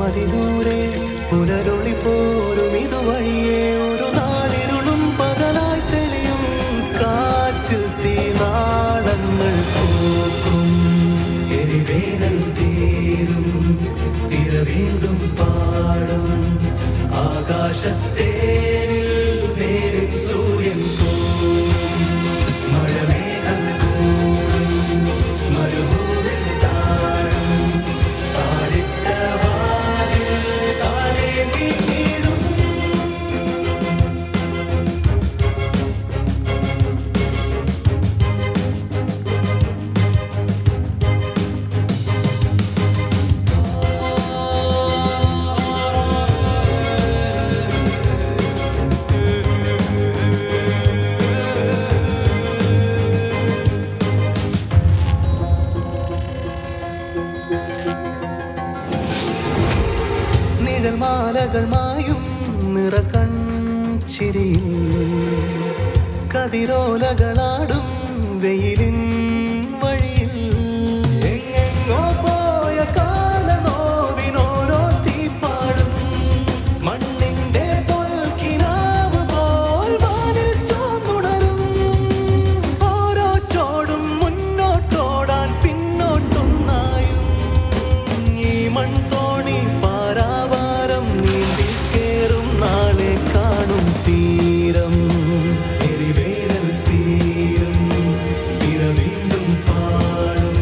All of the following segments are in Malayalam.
അതിദൂരെ പുലരൊളി പോരും ഇതുവഴിയേ ഒരു നാളിരുളും പകലായി തെളിയും കാറ്റിൽ തീനാളങ്ങൾ പൂക്കും എരിവേനൽ തീരും തിര വീണ്ടും പാടും ആകാശത്തേരിൽ നേരിൽ സൂര്യൻ പോരും മഴമേഘം കൂടും മരുഭൂവിൽ താഴും താഴിട്ട വാതിൽ താഴെ നീങ്ങിടും മാലകൾ മായും നിറകൺചിരിയിൽ കതിരോലകളാടും വെയിലിൻ വഴിയിൽ എങ്ങെങ്ങോ പോയ കാലനോവിനോരോ തീപ്പാടും മണ്ണിന്റെ പൊൽക്കിനാവ് പോൽ വാനിൽ ചോന്നുണരും ഓരോ ചോടും മുന്നോട്ടോടാൻ പിന്നോട്ടൊന്നായും ഈ മൺതോണി പാരാവാരം നീന്തി കേറും നാളെ കാണും തീരം എരിവേനൽ തീരും തിര വീണ്ടും പാടും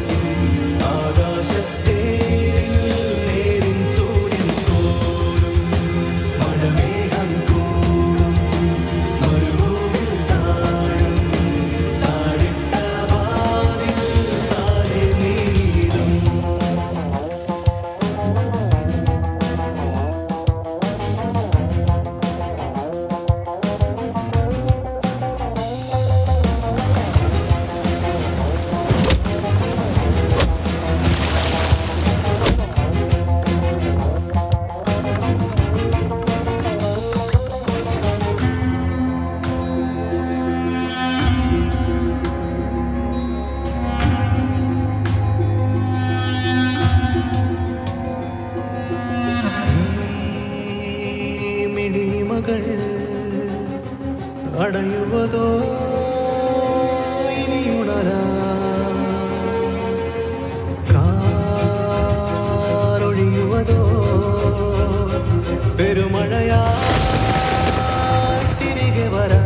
ആകാശത്തേരിൽ നേരിൻ സൂര്യൻ പോരും മഴമേഘം കൂടും മരുഭൂവിൽ താഴും താഴിട്ട വാതിൽ താഴെ നീങ്ങിടും മിഴിമകൾ അടയുവതോ ഇനിയുണരാ കാറൊഴിയുവതോ പെരുമഴയാ തിരികെ വരാ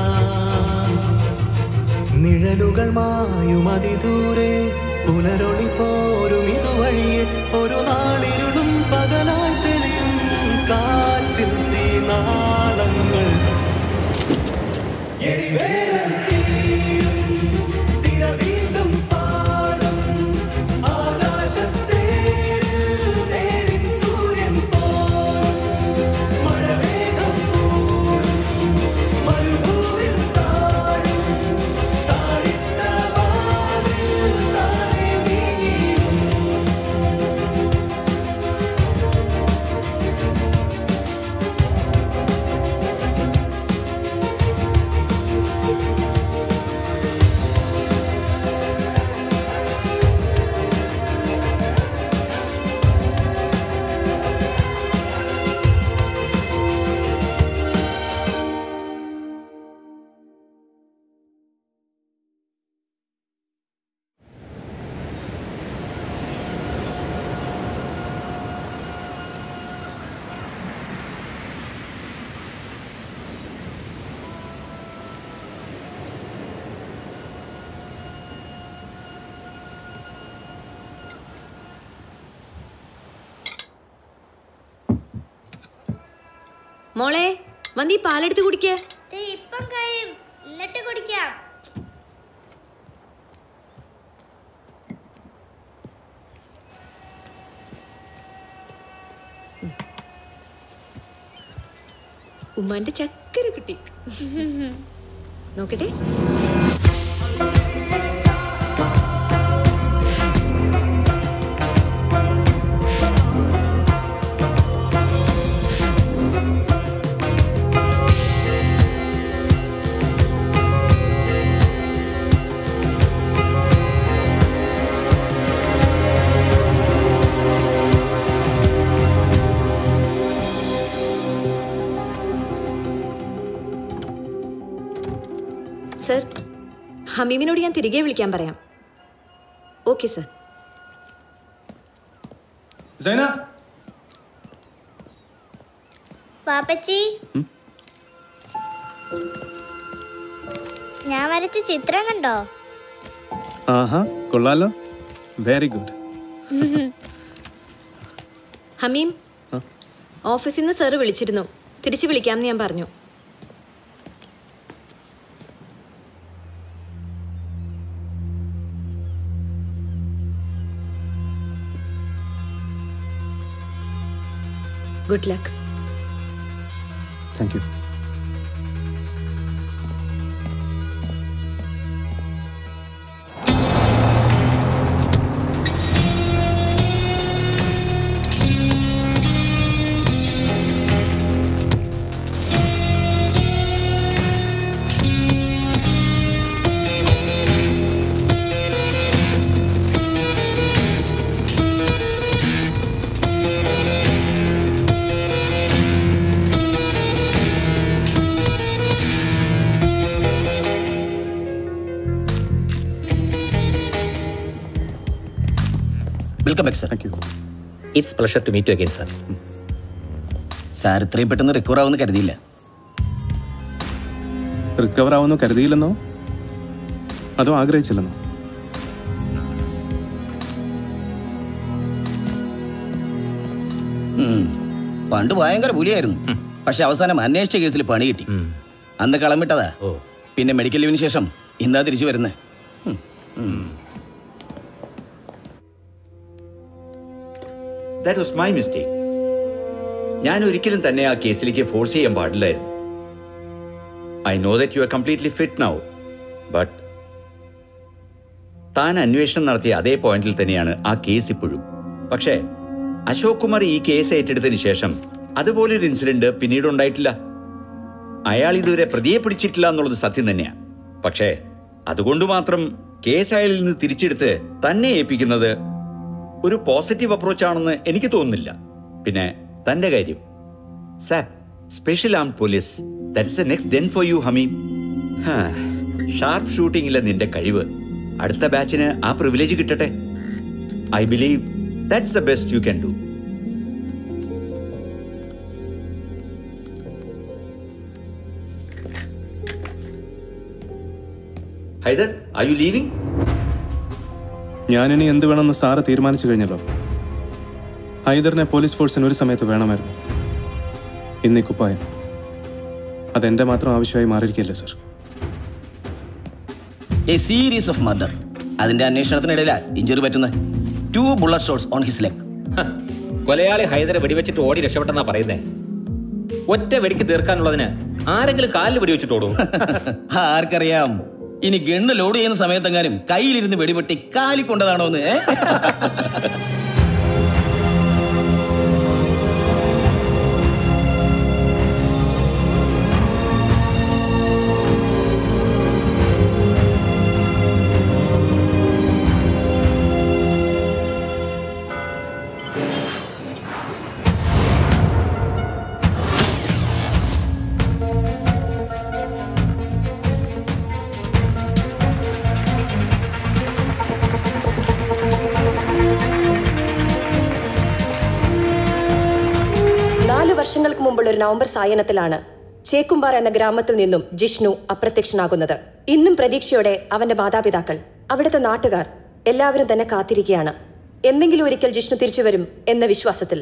നിഴലുകൾ മായും അതിദൂരെ പുലരൊളി പോരും ഇതുവഴിയെ ഒരു നാളിരുളും പകലായി തെളിയും കാറ്റിൽ തീനാളങ്ങൾ എരിവേനൽ തീരും തിര വീണ്ടും പാടും ആകാശത്തേരിൽ നേരിൻ സൂര്യൻ പോരും മഴമേഘം കൂടും മരുഭൂവിൽ താഴും താഴിട്ട വാതിൽ താഴെ നീങ്ങിടും മോളെ വന്നീ പാലെടുത്ത് കുടിക്കേ. ഇപ്പം കഴിയും, എന്നിട്ട് കുടിക്കാം. ഉമ്മാന്റെ ചക്കര കുട്ടി നോക്കട്ടെ. സർ, ഹമീമിനോട് ഞാൻ തിരികെ വിളിക്കാൻ പറയാം. Okay sir. സൈന, പാപ്പച്ചി, ഞാൻ വരച്ച ചിത്രം കണ്ടോ? ആഹാ, കൊള്ളാലോ. Very good. ഹമീം, ഓഫീസിൽ നിന്ന് സാറ് വിളിച്ചിരുന്നു. തിരിച്ചു വിളിക്കാമെന്ന് ഞാൻ പറഞ്ഞു. Good luck. Thank you. Welcome back sir. Thank you. It's pleasure to meet you again sir. Sir ഇത്രയും പെട്ടെന്ന് റിക്കവർ ആവുമെന്ന് കരുതിയില്ല. റിക്കവർ ആവുമെന്നോ കരുതിയില്ലെന്നോ അതോ ആഗ്രഹിച്ചില്ലെന്നോ? പണ്ട് ഭയങ്കര പുലിയായിരുന്നു. പക്ഷെ അവസാനം അന്വേഷിച്ച കേസിൽ പണി കിട്ടി. അന്ന് കളമിട്ടതാ. പിന്നെ മെഡിക്കൽ ലീവിന് ശേഷം ഇന്നാ തിരിച്ചു വരുന്നത്. That was my mistake. ഞാൻ ഒരിക്കലും തന്നെ ആ കേസിലേക്ക് ഫോഴ്സ് ചെയ്യാൻ പാടില്ലായിരുന്നു. I know that you are completely fit now. But താൻ അന്വേഷണം നടത്തിയ അതേ പോയിന്റിൽ തന്നെയാണ് ആ കേസ് ഇപ്പോഴും. പക്ഷേ അശോക് കുമാർ ഈ കേസ് ഏറ്റെടുത്തതിന് ശേഷം അതുപോലൊരു ഇൻസിഡന്റ് പിന്നീട് ഉണ്ടായിട്ടില്ല. അയാൾ ഇതുവരെ പ്രതിയെ പിടിച്ചിട്ടില്ല എന്നുള്ളത് സത്യം തന്നെയാണ്. പക്ഷേ അതുകൊണ്ട് മാത്രം കേസ് അയാളിൽ നിന്ന് തിരിച്ചെടുത്ത് തന്നെ ഏൽപ്പിക്കുന്നത് ഒരു പോസിറ്റീവ് അപ്രോച്ച് ആണെന്ന് എനിക്ക് തോന്നുന്നില്ല. പിന്നെ തന്റെ കാര്യം, സാബ്, special arm police, that's the next den for you Hameem. Sharp ഷൂട്ടിംഗിലെ നിന്റെ കഴിവ് അടുത്ത ബാച്ചിന് ആ പ്രിവിലേജ് കിട്ടട്ടെ. I believe that's the best you can do. Haider, are you leaving? ഞാനിനി എന്ത് വേണമെന്ന് സാറ് തീരുമാനിച്ചു കഴിഞ്ഞല്ലോ. ഹൈദറിനെ പോലീസ് ഫോഴ്സിന് ഒരു സമയത്ത് വേണമായിരുന്നു. ഇന്നീ കുപ്പായം അതെന്റെ മാത്രം ആവശ്യമായി മാറിയിരിക്കില്ലേ sir? A series of murder. അതിന്റെ അന്വേഷണത്തിനിടയിലാണ് ഇഞ്ചുറി പറ്റുന്നത്. 2 bullet shots on his leg. കൊലയാളി ഹൈദരെ വെടിവെച്ചിട്ട് ഓടി രക്ഷപ്പെട്ടെന്നാ പറയുന്നേ. ഒറ്റ വെടിക്ക് തീർക്കാനുള്ളതിന് ആരെങ്കിലും കാലിൽ വെടിവെച്ചിട്ടോടും? ആർക്കറിയാം, ഇനി ഗണ്ണ് ലോഡ് ചെയ്യുന്ന സമയത്തെങ്ങാനും കയ്യിലിരുന്ന് വെടിപൊട്ടി കാലിക്കൊണ്ടതാണോ എന്ന്. വർഷങ്ങൾക്ക് മുമ്പുള്ള ഒരു നവംബർ സായനത്തിലാണ് ചേക്കുംപാറ എന്ന ഗ്രാമത്തിൽ നിന്നും ജിഷ്ണു അപ്രത്യക്ഷനാകുന്നത്. ഇന്നും പ്രതീക്ഷയോടെ അവന്റെ മാതാപിതാക്കൾ, അവിടുത്തെ നാട്ടുകാർ എല്ലാവരും തന്നെ കാത്തിരിക്കുകയാണ്. എന്തെങ്കിലും ഒരിക്കൽ ജിഷ്ണു തിരിച്ചു വരും എന്ന വിശ്വാസത്തിൽ.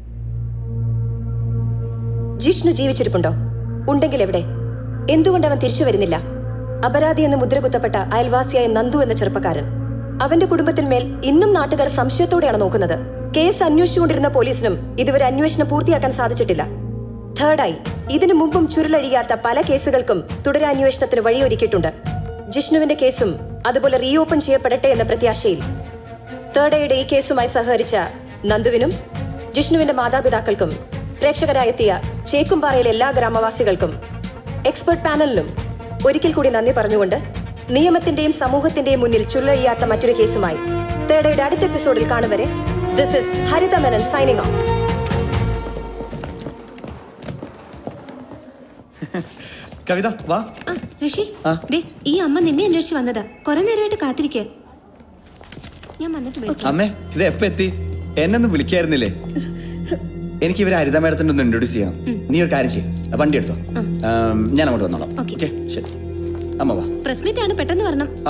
ജിഷ്ണു ജീവിച്ചിരിപ്പുണ്ടോ? ഉണ്ടെങ്കിൽ എവിടെ? എന്തുകൊണ്ട് അവൻ തിരിച്ചു വരുന്നില്ല? അപരാധി എന്ന് മുദ്രകുത്തപ്പെട്ട അയൽവാസിയായ നന്ദു എന്ന ചെറുപ്പക്കാരൻ, അവന്റെ കുടുംബത്തിന്മേൽ ഇന്നും നാട്ടുകാർ സംശയത്തോടെയാണ് നോക്കുന്നത്. കേസ് അന്വേഷിച്ചുകൊണ്ടിരുന്ന പോലീസിനും ഇതുവരെ അന്വേഷണം പൂർത്തിയാക്കാൻ സാധിച്ചിട്ടില്ല. തേർഡായി, ഇതിനു മുമ്പും ചുരുളഴിയാത്ത പല കേസുകൾക്കും തുടരന്വേഷണത്തിന് വഴിയൊരുക്കിയിട്ടുണ്ട്. ജിഷ്ണുവിന്റെ കേസും അതുപോലെ റീഓപ്പൺ ചെയ്യപ്പെടട്ടെ എന്ന പ്രത്യാശയിൽ തേർഡയുടെ ഈ കേസുമായി സഹകരിച്ച നന്ദുവിനും ജിഷ്ണുവിന്റെ മാതാപിതാക്കൾക്കും പ്രേക്ഷകരായെത്തിയ ചേക്കുംപാറയിലെ എല്ലാ ഗ്രാമവാസികൾക്കും എക്സ്പെർട്ട് പാനലിനും ഒരിക്കൽ കൂടി നന്ദി പറഞ്ഞുകൊണ്ട് നിയമത്തിന്റെയും സമൂഹത്തിന്റെയും മുന്നിൽ ചുരുളഴിയാത്ത മറ്റൊരു കേസുമായി തേർഡയുടെ അടുത്ത എപ്പിസോഡിൽ കാണുവരെ, this is Haritha Menon signing off. കവിത വാ. ഋഷി, ദേ ഈ അമ്മ നിന്നെ അന്വേഷിച്ച് വന്നതാ. കുറെ നേരമായിട്ട് കാത്തിരിക്കുക. ഞാൻ വന്നിട്ട് അമ്മേ, ഇത് എപ്പ എത്തി? എന്നൊന്നും വിളിക്കായിരുന്നില്ലേ? എനിക്ക് ഇവരെ ഹരിത മേഡത്തിന്റെ ഒന്ന് ഇൻട്രോഡ്യൂസ് ചെയ്യണം. നീ ഒരു കാര്യം ചെയ്യും, വണ്ടി എടുത്തോ, ഞാൻ അങ്ങോട്ട് വന്നോളാം. ഓക്കെ, ശരി. അമ്മ വാ. പ്രസ് മീറ്റ് ആണ്, പെട്ടെന്ന് വരണം. ആ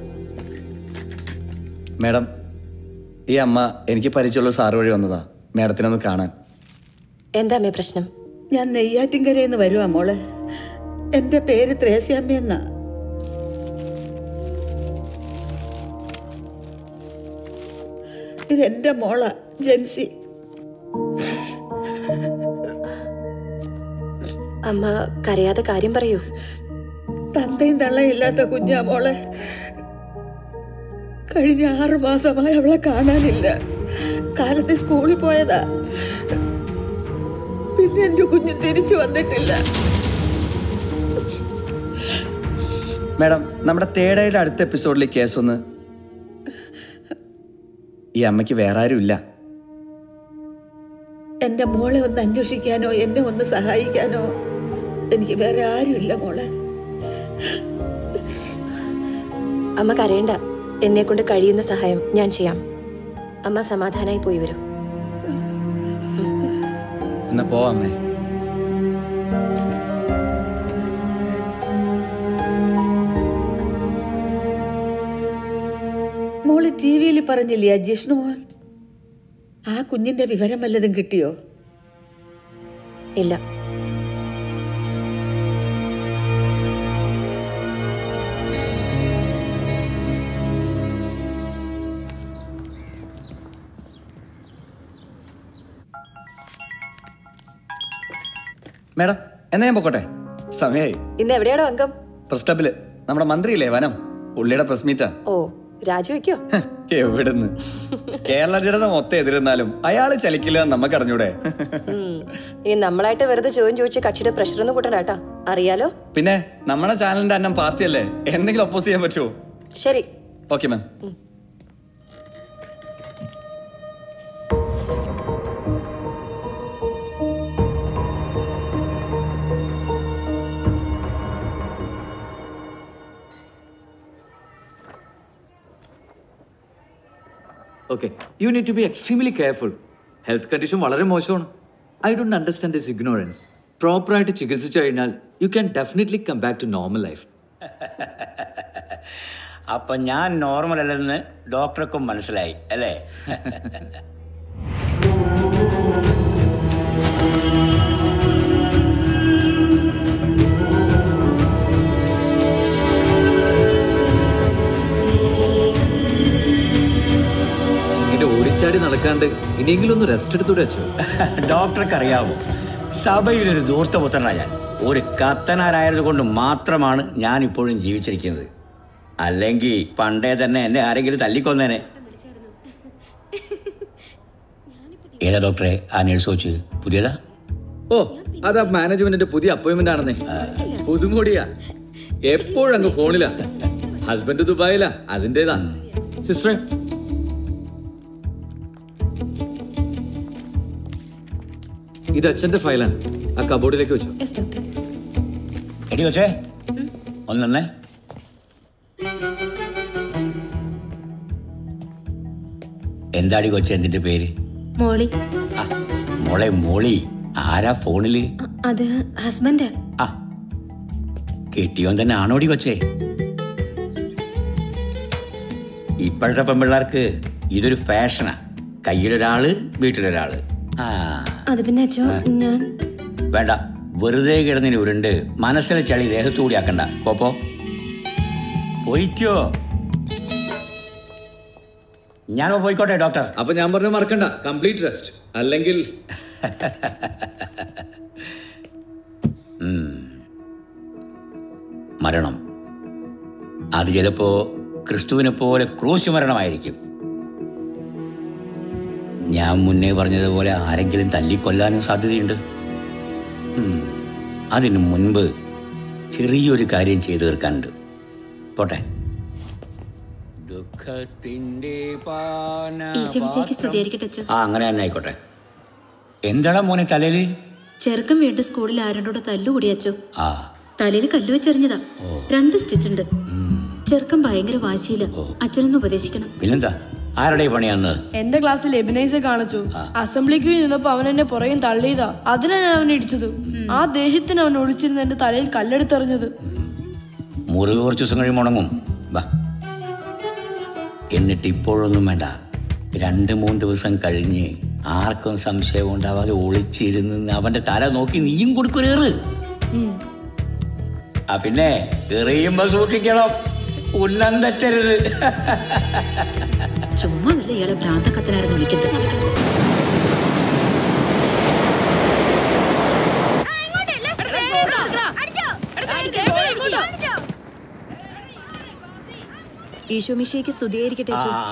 മേഡം, ഈ അമ്മ എനിക്ക് പരിചയമുള്ള സാറ് വഴി വന്നതാ മേഡത്തിനൊന്ന് കാണാൻ. എന്താ അമ്മേ പ്രശ്നം? ഞാൻ നെയ്യാറ്റിൻകരയെന്ന് വരുവാ മോളെ. എന്റെ പേര് ത്രേസ്യാമ്മയെന്നാ. ഇതെന്റെ മോളാ ജെൻസി. അമ്മ കരയാതെ കാര്യം പറയൂ. തന്തയും തള്ളയില്ലാത്ത കുഞ്ഞാ മോളെ. കഴിഞ്ഞ 6 മാസമായി അവളെ കാണാനില്ല. കാലത്ത് സ്കൂളിൽ പോയതാ, പിന്നെ എന്റെ കുഞ്ഞ് തിരിച്ചു വന്നിട്ടില്ല. മേഡം, നമ്മുടെ തേടയുടെ അടുത്ത എപ്പിസോഡിലെ കേസൊന്ന്. ഈ അമ്മയ്ക്ക് വേറെ ആരും ഇല്ല. എന്റെ മോളെ ഒന്ന് അന്വേഷിക്കാനോ എന്നെ ഒന്ന് സഹായിക്കാനോ എനിക്ക് വേറെ ആരുമില്ല മോളെ. അമ്മ കരയണ്ട, എന്നെ കൊണ്ട് കഴിയുന്ന സഹായം ഞാൻ ചെയ്യാം. അമ്മ സമാധാനായി പോയി വരൂ. എന്നാ പോവാമ്മേ. മോള് TV-യിൽ പറഞ്ഞില്ലേ ജിഷ്ണുമോൻ? ആ കുഞ്ഞിന്റെ വിവരം വല്ലതും കിട്ടിയോ? ഇല്ല. മേഡം, എന്നാ ഞാൻ പൊക്കോട്ടെ, സമയായി. ഇന്ന് എവിടെയാണോ അംഗം? പ്രസ് ക്ലബില് നമ്മുടെ മന്ത്രിയില്ലേ വനം, പുള്ളിയുടെ പ്രസ് മീറ്റാ. ഓ, രാജിവെക്കോ? എവിടുന്ന്? കേരള ജനത മൊത്തം എതിരുന്നാലും അയാള് ചലിക്കില്ല എന്ന് നമുക്ക് അറിഞ്ഞൂടെ? ഇനി നമ്മളായിട്ട് വെറുതെ ചോദ്യം ചോദിച്ച് കക്ഷിയുടെ പ്രഷർ ഒന്നും കൂട്ടണ്ടാട്ടാ, അറിയാലോ. പിന്നെ നമ്മുടെ ചാനലിന്റെ അന്നം പാർട്ടിയല്ലേ, എന്തെങ്കിലും ഒപ്പോസ് ചെയ്യാൻ പറ്റുമോ? ശരി, okay ma'am. Okay, you need to be extremely careful. Health condition വളരെ മോശമാണ്. I don't understand this ignorance. പ്രോപ്പറായിട്ട് ചികിത്സിച്ചു കഴിഞ്ഞാൽ you can definitely come back to normal life. അപ്പൊ ഞാൻ നോർമൽ അല്ലെന്ന് ഡോക്ടർക്കും മനസ്സിലായി അല്ലേ? ഓടിച്ചാടി നടക്കാണ്ട് ഇനിയെങ്കിലും ഒന്ന് റെസ്റ്റ് എടുത്തൂടെ അച്ഛോ? ഡോക്ടർക്ക് അറിയാവോ, സഭയിലൊരു ദൂർത്തപുത്രനാ ഞാൻ. ഒരു കത്തനാരായത് കൊണ്ട് മാത്രമാണ് ഞാൻ ഇപ്പോഴും ജീവിച്ചിരിക്കുന്നത്. അല്ലെങ്കിൽ പണ്ടേ തന്നെ എന്നെ ആരെങ്കിലും തല്ലിക്കൊന്നേനെ. ഏതാ ഡോക്ടറെ ആ നേഴ്സ് കോച്ച്? പുതിയതാ? ഓ, അതാ മാനേജ്മെന്റിന്റെ പുതിയ അപ്പോയിന്റ്മെന്റ് ആണെന്നേ. പുതുമോടിയാ, എപ്പോഴങ്ങ് ഫോണിലാ. ഹസ്ബൻഡ് ദുബായിലാ, അതിൻ്റെതാ. സിസ്റ്ററെ, ഇത് അച്ഛന്റെ ഫയലാണ്, ആ കബോർഡിലേക്ക് വെച്ചോ. എടി കൊച്ചേ, ഒന്നെ. എന്താടി കൊച്ചേ എന്തിന്റെ പേര്? മോളി. മോളെ മോളി. ആരാ ഫോണില്? അത് ഹസ്ബൻഡ്. ആ, കെട്ടിയോൻ തന്നെ ആണോടി കൊച്ചേ? ഇപ്പോഴത്തെ പെൺപിള്ളേർക്ക് ഇതൊരു ഫാഷനാ. കയ്യിലൊരാള്, വീട്ടിലൊരാള്. അത് പിന്നെ അച്ഛോ, ഞാൻ വേണ്ട, വെറുതെ കിടന്നിന് ഉരുണ്ട് മനസ്സിലെ ചളി ദേഹത്തുകൂടി ആക്കണ്ട. പോപ്പോ പോയിക്കോ. ഞാൻ പോയിക്കോട്ടെ ഡോക്ടർ. അപ്പൊ ഞാൻ പറഞ്ഞു മറക്കണ്ട, കംപ്ലീറ്റ് റെസ്റ്റ്, അല്ലെങ്കിൽ മരണം അത് ചിലപ്പോ ക്രിസ്തുവിനെ പോലെ ക്രൂശ് മരണമായിരിക്കും. ഞാൻ മുന്നേ പറഞ്ഞതുപോലെ ആരെങ്കിലും തല്ലിക്കൊല്ലാനും സാധ്യതയുണ്ട്. അതിനു മുൻപ് ചെറിയൊരു കാര്യം ചെയ്തു തീർക്കാനുണ്ട്. പോട്ടെ. അങ്ങനെ തന്നെ ആയിക്കോട്ടെ. എന്താടാ മോനെ തലയില്? ചെറുക്കം വീണ്ടും സ്കൂളിൽ ആരോടോ തല്ലുകൂടി അച്ചോ. ആ, തലയിൽ കല്ല് വെച്ചെറിഞ്ഞതാ. 2 സ്റ്റിച്ച് ഉണ്ട്. ചെറുക്കൻ ഭയങ്കര വാശിയില്ല. അച്ഛനൊന്ന് ഉപദേശിക്കണം. പിന്നെന്താ, ആരുടെ പണിയാന്ന്? എന്റെ ക്ലാസ്സിൽ എബിനൈസെ കാണിച്ചു. അസംബ്ലിക്ക് നിന്നപ്പോ അവൻ എന്നെ പുറകെ തള്ളിയതാ. അതിനാ ഞാൻ അവനെ ഇടിച്ചത്. ആ ദേഷ്യത്തിന് അവൻ ഒളിച്ചിരുന്ന് എന്റെ തലയിൽ കല്ലെടുത്തെറിഞ്ഞത്. മുറിവ് കുറച്ച് ദിവസം കഴിയുമ്പോൾ ഉണങ്ങും. വാ. എന്നിട്ട് ഇപ്പോഴൊന്നും വേണ്ട. 2-3 ദിവസം കഴിഞ്ഞ് ആർക്കും സംശയം ഉണ്ടാവാതെ ഒളിച്ചിരുന്ന് അവന്റെ തല നോക്കി നീയും കൊടുക്കൊരേറ്. പിന്നെ എറിയുമ്പോ സൂക്ഷിക്കണം, ഉന്നം തെറ്റരുത്. ചുമ്മാ നല്ല ഇയാളെ ഭ്രാന്തക്കത്തനായിരുന്നു വിളിക്കുന്നത്. ഈശോമിശിയേക്ക് സ്തുതിയായിരിക്കട്ടെ.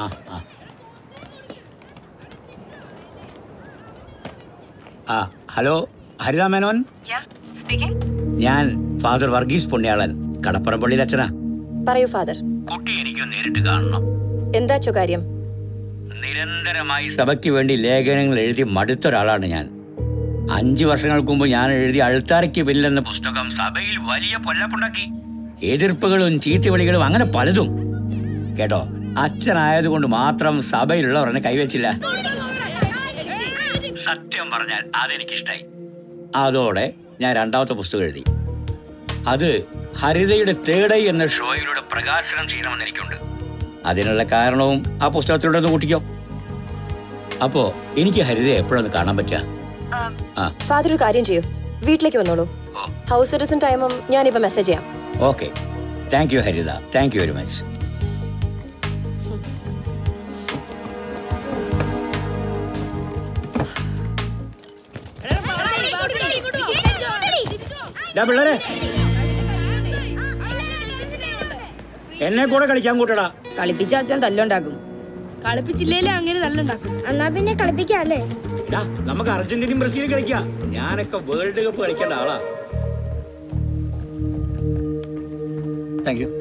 ഹലോ, ഹരിത മേനോൻ. ഞാൻ ഫാദർ വർഗീസ് പുണ്യാളൻ, കടപ്പുറം പള്ളിയിൽ അച്ഛനാ. പറയൂ ഫാദർ. കുട്ടി എനിക്ക് നേരിട്ട് കാണണം. എന്താച്ചോ കാര്യം? നിരന്തരമായി സഭയ്ക്ക് വേണ്ടി ലേഖനങ്ങൾ എഴുതി മടുത്തൊരാളാണ് ഞാൻ. 5 വർഷങ്ങൾക്ക് മുമ്പ് ഞാൻ എഴുതിയ അൾത്താരയ്ക്ക് പിന്നിലെന്ന പുസ്തകം സഭയിൽ വലിയ പൊല്ലപ്പുണ്ടാക്കി. എതിർപ്പുകളും ചീത്തവിളികളും അങ്ങനെ പലതും. കേട്ടോ, അച്ഛനായതുകൊണ്ട് മാത്രം സഭയിലുള്ളവരെന്നെ കൈവച്ചില്ല. സത്യം പറഞ്ഞാൽ അതെനിക്കിഷ്ടായി. അതോടെ ഞാൻ 2ാമത്തെ പുസ്തകം എഴുതി. അത് ഹരിതയുടെ തേടൈ എന്ന ഷോയിലൂടെ പ്രകാശനം ചെയ്യണമെന്ന് എനിക്കുണ്ട്. അതിനുള്ള കാരണവും ആ പുസ്തകത്തിലൂടെ ഒന്ന് കൂട്ടിക്കോ. അപ്പോ എനിക്ക് ഹരിതയെ എപ്പോഴൊന്ന് കാണാൻ പറ്റുക? ഫാദർ ഒരു കാര്യം ചെയ്യൂ, വീട്ടിലേക്ക് വന്നോളൂ. ഹൗസ് അറസ്റ്റും ടൈമും ഞാനിപ്പോ മെസ്സേജ് ചെയ്യാം. Okay, thank you Haritha, thank you very much. പിള്ളേരെ, എന്നെ കൂടെ കളിക്കാൻ കൂട്ടടാ. കളിപ്പിച്ച അച്ഛൻ തല്ലുണ്ടാക്കും. കളിപ്പിച്ചില്ലേ അങ്ങനെ തല്ലുണ്ടാക്കും. എന്നാ പിന്നെ കളിപ്പിക്കാല്ലേ? നമുക്ക് അർജന്റീനയും ബ്രസീലും കളിക്കാം. ഞാനൊക്കെ വേൾഡ് കപ്പ് കളിക്കേണ്ട ആളാ. Thank you.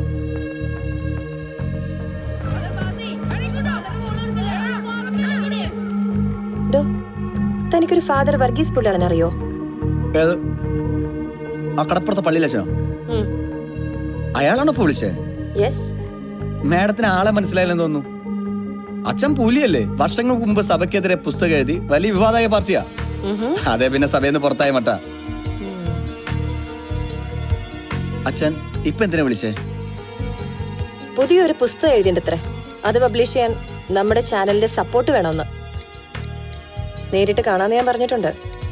തനിക്കൊരു ഫാദർ വർഗീസ് പുള്ളിയാളൻ അറിയോ? ഏത്? ആ കടപ്പുറത്തെ പള്ളിയിലച്ഛനോ? അയാളാണോ വിളിച്ചേ? യെസ്. മാഡത്തിന് ആളെ മനസ്സിലായില്ലെന്ന് തോന്നുന്നു. അച്ഛൻ പുലിയല്ലേ? വർഷങ്ങൾക്ക് മുമ്പ് സഭയ്ക്കെതിരെ പുസ്തകം എഴുതി വലിയ വിവാദമായ പാർട്ടിയാ. അതെ, പിന്നെ സഭയിൽ നിന്ന് പുറത്തായ മട്ട. അച്ഛൻ ഇപ്പൊ എന്തിനാ വിളിച്ചേ? പുതിയൊരു പുസ്തകം എഴുതിണ്ടത്രേ. അത് പബ്ലിഷ് ചെയ്യാൻ നമ്മുടെ ചാനലിന്റെ സപ്പോർട്ട് വേണമെന്ന്. നേരിട്ട് കാണാന്ന് ഞാൻ പറഞ്ഞിട്ടുണ്ട്.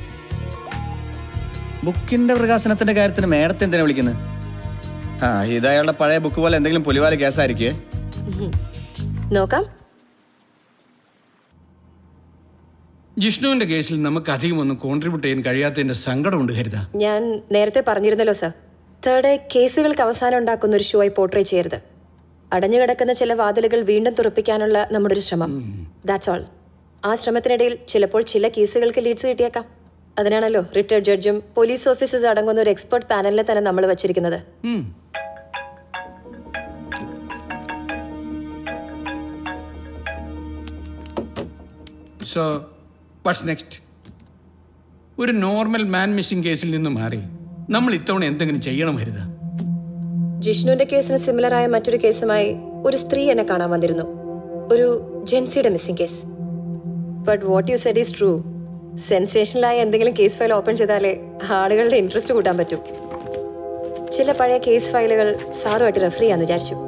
ബുക്കിന്റെ പ്രകാശനത്തിന്റെ കാര്യത്തിന് മേഡത്തെ എന്തിനാ വിളിക്കുന്നത്? ഇത് അയാളുടെ പഴയ ബുക്ക് പോലെ എന്തെങ്കിലും പുലിവാല കേസായിരിക്കേ? നോക്കാം. ജിഷ്ണുവിന്റെ കേസിൽ നമുക്ക് അധികം ഒന്നും കോൺട്രിബ്യൂട്ട് ചെയ്യാൻ കഴിയാത്തതിന്റെ സങ്കടമുണ്ട് ഹരിത. ഞാൻ നേരത്തെ പറഞ്ഞിരുന്നല്ലോ സർ, തേർഡ് കേസുകൾക്ക് അവസാനം ഉണ്ടാക്കുന്ന ഒരു ഷോയെ പോർട്രേ ചെയ്യരുത്. അടഞ്ഞുകിടക്കുന്ന ചില വാതിലുകൾ വീണ്ടും തുറപ്പിക്കാനുള്ള നമ്മുടെ ഒരു ശ്രമം. That's all. ആ ശ്രമത്തിനിടയിൽ ചിലപ്പോൾ ചില കേസുകൾക്ക് ലീഡ്സ് കിട്ടിയേക്കാം. അതിനാണല്ലോ റിട്ടയർഡ് ജഡ്ജും പോലീസ് ഓഫീസേഴ്സ് അടങ്ങുന്ന ഒരു എക്സ്പെർട്ട് പാനലിനെ തന്നെ നമ്മൾ വച്ചിരിക്കുന്നത്. So what's next? ഒരു നോർമൽ മാൻ മിസ്സിംഗ് കേസിൽ നിന്ന് മാറി നമ്മൾ ഇത്തവണ എന്തെങ്കിലും ചെയ്യണം ഹരിത. ജിഷ്ണുവിന്റെ കേസിന് സിമിലറായ മറ്റൊരു കേസുമായി ഒരു സ്ത്രീ എന്നെ കാണാൻ വന്നിരുന്നു. ഒരു ജെൻസിയുടെ missing case. But what you said is true. സെൻസേഷനിലായ എന്തെങ്കിലും കേസ് ഫയൽ ഓപ്പൺ ചെയ്താലേ ആളുകളുടെ ഇൻട്രസ്റ്റ് കൂട്ടാൻ പറ്റും. ചില പഴയ കേസ് ഫയലുകൾ സാറുമായിട്ട് റെഫർ ചെയ്യാന്ന് വിചാരിച്ചു.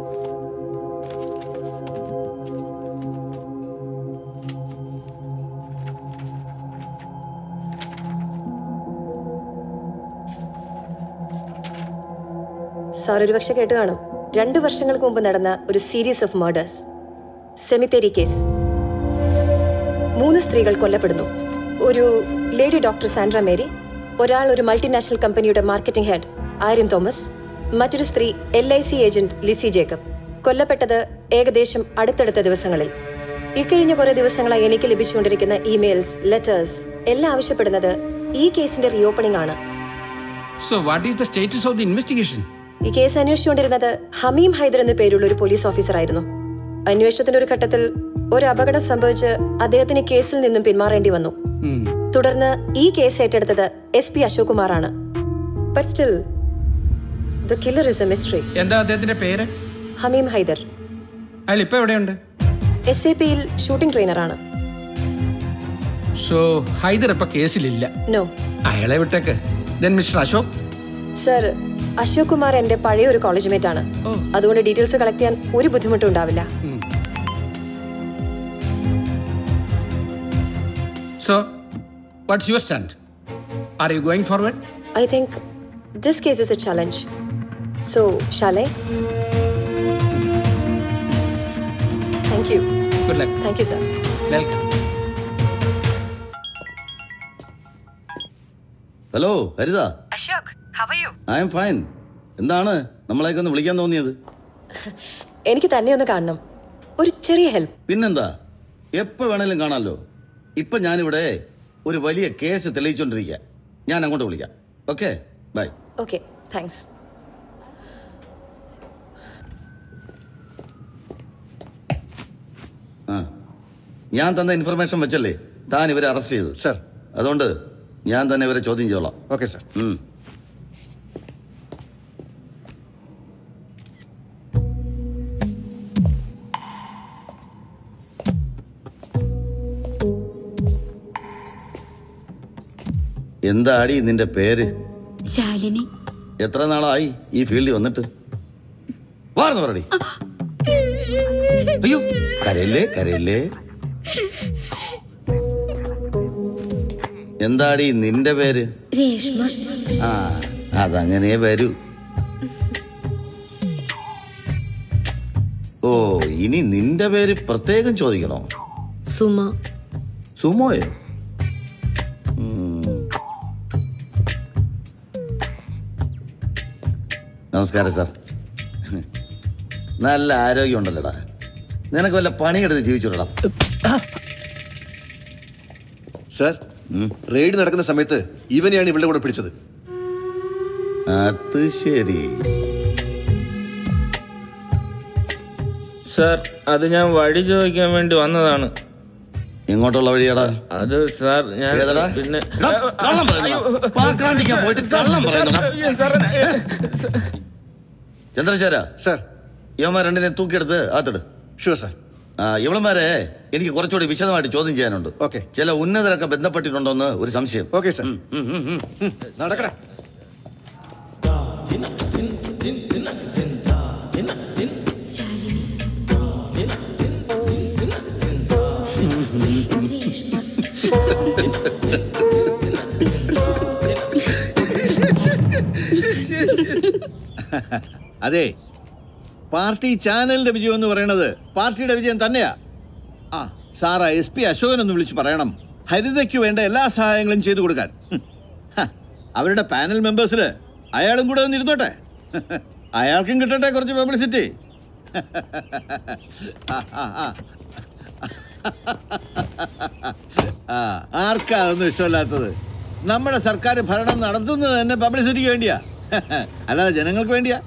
സാർ ഒരു പക്ഷെ കേട്ട് കാണും. 2 വർഷങ്ങൾക്ക് മുമ്പ് നടന്ന ഒരു series of murders. Cemetery case. 3 സ്ത്രീകൾ കൊല്ലപ്പെടുന്നു. ഒരു ലേഡി ഡോക്ടർ സാൻഡ്ര മേരി, ഒരാൾ ഒരു മൾട്ടിനാഷണൽ കമ്പനിയുടെ മാർക്കറ്റിംഗ് ഹെഡ് ആര്യൻ തോമസ്, മറ്റൊരു സ്ത്രീ LIC ഏജന്റ് ലിസി ജേക്കബ്. കൊല്ലപ്പെട്ടത് ഏകദേശം അടുത്തടുത്ത ദിവസങ്ങളിൽ. ഇക്കഴിഞ്ഞ കുറെ ദിവസങ്ങളായി എനിക്ക് ലഭിച്ചുകൊണ്ടിരിക്കുന്ന ഇമെയിൽസ്, ലെറ്റേഴ്സ് എല്ലാം ആവശ്യപ്പെടുന്നത് ഈ കേസിന്റെ റീഓപ്പണിംഗ് ആണ്. So what is the status of the investigation? ഈ കേസ് അന്വേഷിച്ചുകൊണ്ടിരുന്നത് ഹമീം ഹൈദർ എന്ന പേരുള്ള ഒരു പോലീസ് ഓഫീസർ ആയിരുന്നു. അന്വേഷണത്തിന്റെ ഒരു ഘട്ടത്തിൽ ഒരു അപകടം സംഭവിച്ച് അദ്ദേഹത്തിന് കേസിൽ നിന്നും പിന്മാറേണ്ടി വന്നു. തുടർന്ന് ഈ കേസ് ഏറ്റെടുത്തത് SP അശോക് കുമാറാണ്. But still The killer is a mystery. എന്താ അദ്ദേഹത്തിന്റെ പേര്? ഹമീം ഹൈദർ. അയാൾ ഇപ്പൊ എവിടെയുണ്ട്? SAPയിൽ ഷൂട്ടിംഗ് ട്രെയിനറാണ്. സോ ഹൈദർ ഇപ്പൊ കേസിലില്ല. നോ. അയാളെ വിട്ടേക്ക്. Then mister Ashok? Sir, Ashok Kumar എന്റെ പഴയ ഒരു കോളേജ് മേറ്റ് ആണ്. അതുകൊണ്ട് ഡീറ്റെയിൽസ് കളക്ട് ചെയ്യാൻ ഒരു ബുദ്ധിമുട്ടും ഉണ്ടാവില്ല. So, what's your stand? Are you going forward? I think this case is a challenge. So, shall I? Thank you. Good luck. Thank you, sir. Welcome. Hello Haritha. Ashok, how are you? I'm fine. എന്താണ് നമ്മളെയൊക്കെ ഒന്ന് വിളിക്കാൻ തോന്നിയത്? എനിക്ക് തന്നെ ഒന്ന് കാണണം. ഒരു ചെറിയ ഹെൽപ്പ്. പിന്നെന്താ, എപ്പോൾ വേണേലും കാണാമല്ലോ. ഇപ്പം ഞാനിവിടെ ഒരു വലിയ കേസ് തെളിയിച്ചുകൊണ്ടിരിക്കുക. ഞാൻ അങ്ങോട്ട് വിളിക്കാം. Okay, bye. Okay, thanks. ആ, ഞാൻ തന്ന ഇൻഫർമേഷൻ വെച്ചല്ലേ താൻ ഇവരെ അറസ്റ്റ് ചെയ്തു? സർ. അതുകൊണ്ട് ഞാൻ തന്നെ ഇവരെ ചോദ്യം ചെയ്തോളാം. Okay sir. എന്താടി നിന്റെ പേര്? ശാലിനി. എത്ര നാളായി ഈ ഫീൽഡിൽ വന്നിട്ട്? വാർന്നു പറടി. അയ്യോ, കരയല്ലേ കരയല്ലേ. എന്താടി നിന്റെ പേര്? രേഷ്മ. ആ, അതങ്ങനെ വരൂ. ഓ, ഇനി നിന്റെ പേര് പ്രത്യേകം ചോദിക്കണോ? സുമ. സുമോയോ? നമസ്കാരം സാർ. നല്ല ആരോഗ്യമുണ്ടല്ലോടാ. നിനക്ക് വല്ല പണിയെടുത്ത് ജീവിച്ചോടാ. സർ, റെയ്ഡ് നടക്കുന്ന സമയത്ത് ഇവനെയാണ് ഇവളുടെ കൂടെ പിടിച്ചത്. അത് ശരി. സാർ, അത് ഞാൻ വഴി ചോദിക്കാൻ വേണ്ടി വന്നതാണ്. എങ്ങോട്ടുള്ള വഴിയാടാ അത്? സാർ, ഞാൻ പിന്നെ ചന്ദ്രശേഖര സാർ, ഇവന്മാർ രണ്ടിനെ തൂക്കിയെടുത്ത് ആത്തിട്. Sure sir. ഇവളന്മാരെ എനിക്ക് കുറച്ചുകൂടി വിശദമായിട്ട് ചോദ്യം ചെയ്യാനുണ്ട്. ഓക്കെ. ചില ഉന്നതരൊക്കെ ബന്ധപ്പെട്ടിട്ടുണ്ടോന്ന് ഒരു സംശയം. Okay sir. നടക്കണ. അതെ, പാർട്ടി ചാനലിന്റെ വിജയം എന്ന് പറയുന്നത് പാർട്ടിയുടെ വിജയം തന്നെയാ. ആ സാറാ SP അശോകനൊന്ന് വിളിച്ച് പറയണം ഹരിതയ്ക്ക് വേണ്ട എല്ലാ സഹായങ്ങളും ചെയ്തു കൊടുക്കാൻ. അവരുടെ പാനൽ മെമ്പേഴ്സിൽ അയാളും കൂടെ ഒന്ന് ഇരുന്നോട്ടെ. അയാൾക്കും കിട്ടട്ടെ കുറച്ച് പബ്ലിസിറ്റി. ആർക്കാ അതൊന്നും ഇഷ്ടമല്ലാത്തത്? നമ്മുടെ സർക്കാർ ഭരണം നടത്തുന്നത് തന്നെ പബ്ലിസിറ്റിക്ക് വേണ്ടിയാ, അല്ലാതെ ജനങ്ങൾക്ക് വേണ്ടിയാ.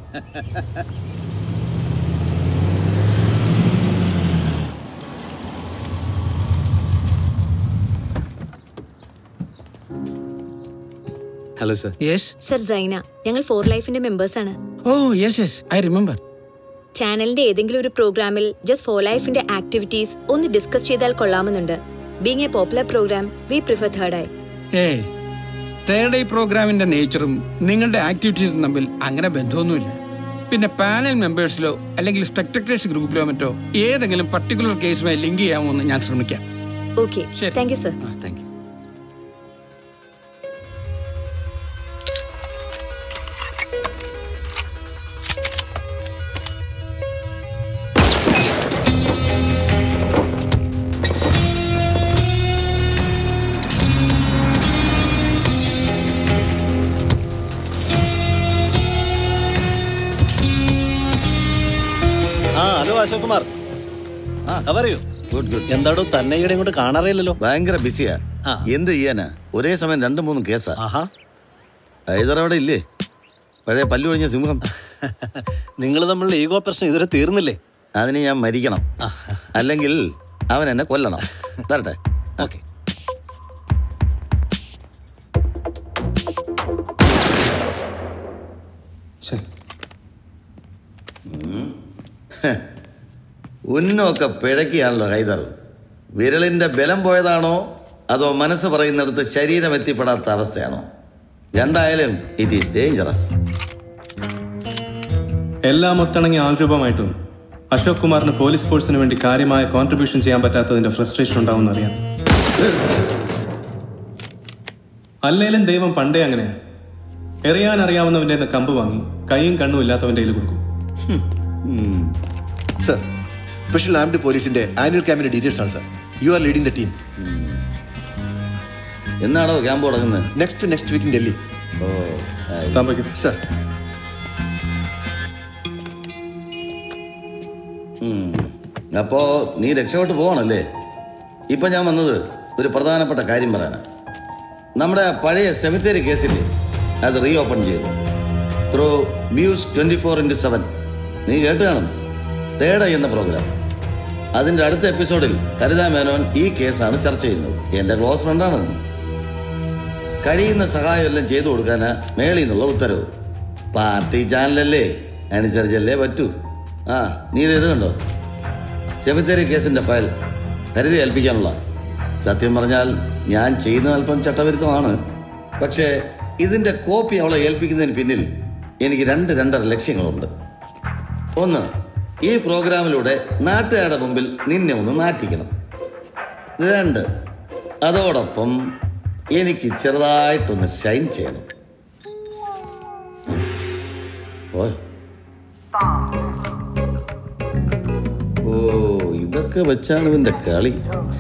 Hello sir. Yes sir, Saina. ഞങ്ങൾ 4 ലൈഫിന്റെ മെമ്പേഴ്സ് ആണ്. Oh yes, I remember. ചാനലിന്റെ ഏതെങ്കിലും ഒരു പ്രോഗ്രാമിൽ ജസ്റ്റ് 4 ലൈഫിന്റെ ആക്ടിവിറ്റീസ് ഒന്ന് ഡിസ്കസ് ചെയ്താൽ കൊള്ളാമെന്നുണ്ട്. Being a popular program, we prefer third eye. ഏയ്, തേർഡ് ഐ പ്രോഗ്രാമിന്റെ നേച്ചറും നിങ്ങളുടെ ആക്ടിവിറ്റീസും തമ്മിൽ അങ്ങനെ ബന്ധമൊന്നുമില്ല. പിന്നെ പാനൽ മെമ്പേഴ്സിലോ അല്ലെങ്കിൽ സ്പെക്ടക്ടേഴ്സ് ഗ്രൂപ്പിലോ മറ്റോ ഏതെങ്കിലും പർട്ടിക്കുലർ കേസുമായി ലിങ്ക് ചെയ്യാമോ എന്ന് ഞാൻ ശ്രമിക്കാം. Okay, thank you sir. Thank you. Hello Ashok Kumar, പറയൂ. എന്താടോ തന്നെ ഈടെ കൊണ്ട് കാണാറില്ലല്ലോ? ഭയങ്കര ബിസിയാ. എന്ത് ചെയ്യാനാ, ഒരേ സമയം 2-3 കേസാ. ഹൈദർ അവിടെ ഇല്ലേ? പഴയ പല്ലു കഴിഞ്ഞ സിംഹം. നിങ്ങൾ തമ്മിലുള്ള ഈഗോ പ്രശ്നം ഇതുവരെ തീർന്നില്ലേ? അതിന് ഞാൻ മരിക്കണം, അല്ലെങ്കിൽ അവൻ എന്നെ കൊല്ലണം. തരട്ടെ. ഓക്കെ. ഉന്നമൊക്കെ പിഴക്കിയാണല്ലോ ഹൈദർ. വിരലിൻ്റെ ബലം പോയതാണോ അതോ മനസ്സ് പറയുന്നിടത്ത് ശരീരം എത്തിപ്പെടാത്ത അവസ്ഥയാണോ? രണ്ടായാലും ഇറ്റ് ഈസ് ഡേഞ്ചറസ്. എല്ലാം ഒത്തിണങ്ങി ആൾരൂപമായിട്ടും അശോക് കുമാറിന് പോലീസ് ഫോഴ്സിന് വേണ്ടി കാര്യമായ കോൺട്രിബ്യൂഷൻ ചെയ്യാൻ പറ്റാത്തതിന്റെ ഫ്രസ്ട്രേഷൻ ഉണ്ടാവും അറിയാം. അല്ലേലും ദൈവം പണ്ടേ അങ്ങനെയാ. എറിയാൻ അറിയാവുന്നവന്റെ കമ്പ് വാങ്ങി കൈയും കണ്ണും ഇല്ലാത്തവന്റെ കയ്യിൽ കൊടുക്കും. സർ, സ്പെഷ്യൽ ആംഡ് പോലീസിന്റെ ആനുവൽ ക്യാമ്പിന്റെ ഡീറ്റെയിൽസ് ആണ് sir. You are leading the team. എന്നാണോ ക്യാമ്പ് തുടങ്ങുന്നത്? Next week in Delhi. Sir, അപ്പോ നീ രക്ഷപ്പെട്ട് പോകണല്ലേ? ഇപ്പൊ ഞാൻ വന്നത് ഒരു പ്രധാനപ്പെട്ട കാര്യം പറയാനാണ്. നമ്മുടെ പഴയ സെമിത്തേരി കേസില്ലേ, അത് റീ ഓപ്പൺ ചെയ്തു ത്രൂ മ്യൂസ് 24/7. നീ കേട്ട് കാണും, തേട എന്ന പ്രോഗ്രാം. അതിൻ്റെ അടുത്ത എപ്പിസോഡിൽ ഹരിത മേനോൻ ഈ കേസാണ് ചർച്ച ചെയ്യുന്നത്. എൻ്റെ ക്ലോസ് ഫ്രണ്ടാണ്. കഴിയുന്ന സഹായം എല്ലാം ചെയ്തു കൊടുക്കാനാ മേളിൽ നിന്നുള്ള ഉത്തരവ്. പാർട്ടി ചാനലല്ലേ, അനുസരിച്ചല്ലേ പറ്റൂ. നീ ഇത് കണ്ടോ? സെമിത്തേരി കേസിൻ്റെ ഫയൽ ഹരിത ഏൽപ്പിക്കാനുള്ള. സത്യം പറഞ്ഞാൽ ഞാൻ ചെയ്യുന്ന അല്പം ചട്ടവിരുദ്ധമാണ്. പക്ഷേ ഇതിൻ്റെ കോപ്പി അവളെ ഏൽപ്പിക്കുന്നതിന് പിന്നിൽ എനിക്ക് 2 ലക്ഷ്യങ്ങളുണ്ട്. ഒന്ന്, ഈ പ്രോഗ്രാമിലൂടെ നാട്ടുകാരുടെ മുമ്പിൽ നിന്നെ ഒന്ന് മാറ്റിക്കണം. 2, അതോടൊപ്പം എനിക്ക് ചെറുതായിട്ടൊന്ന് ഷൈൻ ചെയ്യണം. ഓ, ഇതൊക്കെ വെച്ചാണ് ഇവന്റെ കളി.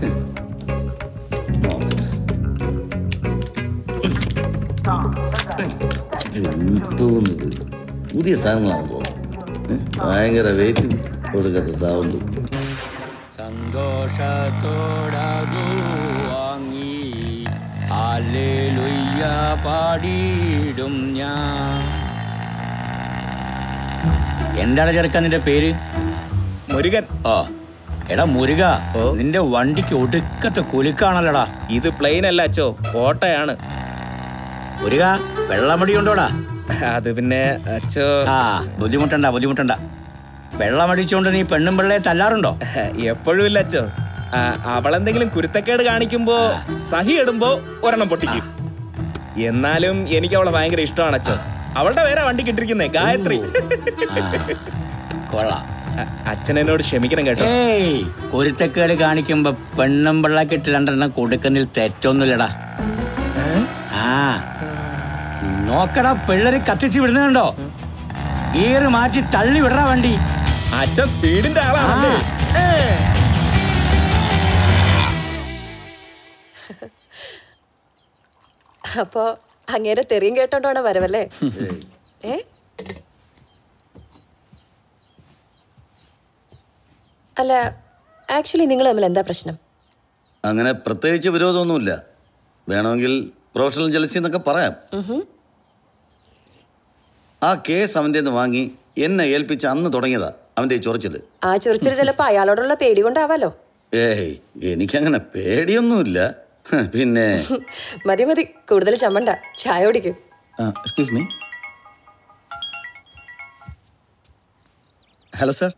തോന്നുന്നത് പുതിയ സാധനങ്ങളാണ് തോന്നുന്നു. ഭയങ്കര വെയിറ്റും കൊടുക്കാത്ത സൗണ്ട്. സന്തോഷത്തോടു വാങ്ങി ഹല്ലേലൂയ പാടിയിടും ഞാൻ. എന്താണ് ചെറുക്കാൻ നിന്റെ പേര്? മുരുകൻ. ഓ എടാ മുരുക, നിന്റെ വണ്ടിക്ക് ഒടുക്കത്തെ കുലുക്കാണല്ലോടാ. ഇത് പ്ലെയിൻ അല്ല അച്ചോ, ഓട്ടയാണ്. മുരുക, വെള്ളമടി ഉണ്ടോടാ? അത് പിന്നെ അച്ചോ. ബുദ്ധിമുട്ടണ്ട. വെള്ളമടിച്ചോണ്ട് നീ പെണ്ണും പിള്ളയെ തല്ലാറുണ്ടോ? എപ്പോഴും ഇല്ല അച്ചോ. അവളെന്തെങ്കിലും കുരുത്തക്കേട് കാണിക്കുമ്പോ സഹി ഇടുമ്പോ ഒരെണ്ണം പൊട്ടിക്കും. എന്നാലും എനിക്ക് അവളെ ഭയങ്കര ഇഷ്ടമാണ് അച്ചോ. അവളുടെ പേരാ വണ്ടി കിട്ടിരിക്കുന്നേ, ഗായത്രി. കൊള്ളാം. അച്ഛൻ എന്നോട് ക്ഷമിക്കണം കേട്ടോ. കുരുത്തക്കേട് കാണിക്കുമ്പോ പെണ്ണും പിള്ളക്കിട്ട് 2 കൊടുക്കുന്നതിൽ തെറ്റൊന്നുമില്ലടാ. നോക്കടാ, പിള്ളേര് കത്തിച്ച് വിടുന്നുണ്ടോ? ഗിയർ മാറ്റി തള്ളി വിടറാ വണ്ടി. അച്ഛൻ സ്പീഡിന്റെ ആളാണ്. അപ്പോ അങ്ങേരെ തെറിയും കേട്ടോണ്ടാണ് വരവല്ലേ? അല്ല, ആക്ച്വലി നിങ്ങൾ തമ്മിൽ എന്താ പ്രശ്നം? അങ്ങനെ പ്രത്യേകിച്ച് വിരോധമൊന്നുമില്ല. വേണമെങ്കിൽ പ്രൊഫഷണൽ ജലസി എന്നൊക്കെ പറയാം. ആ കേസ് അവൻ്റെ വാങ്ങി എന്നെ ഏൽപ്പിച്ച് അന്ന് തുടങ്ങിയതാ അവൻ്റെ ചൊറിച്ചില്. ആ ചൊറിച്ചിൽ ചിലപ്പോ അയാളോടുള്ള പേടി കൊണ്ടാവാലോ. എനിക്കങ്ങനെ പേടിയൊന്നുമില്ല. പിന്നെ മതി കൂടുതൽ ചമ്മണ്ട, ചായ കുടിക്കും. ഹലോ സർ,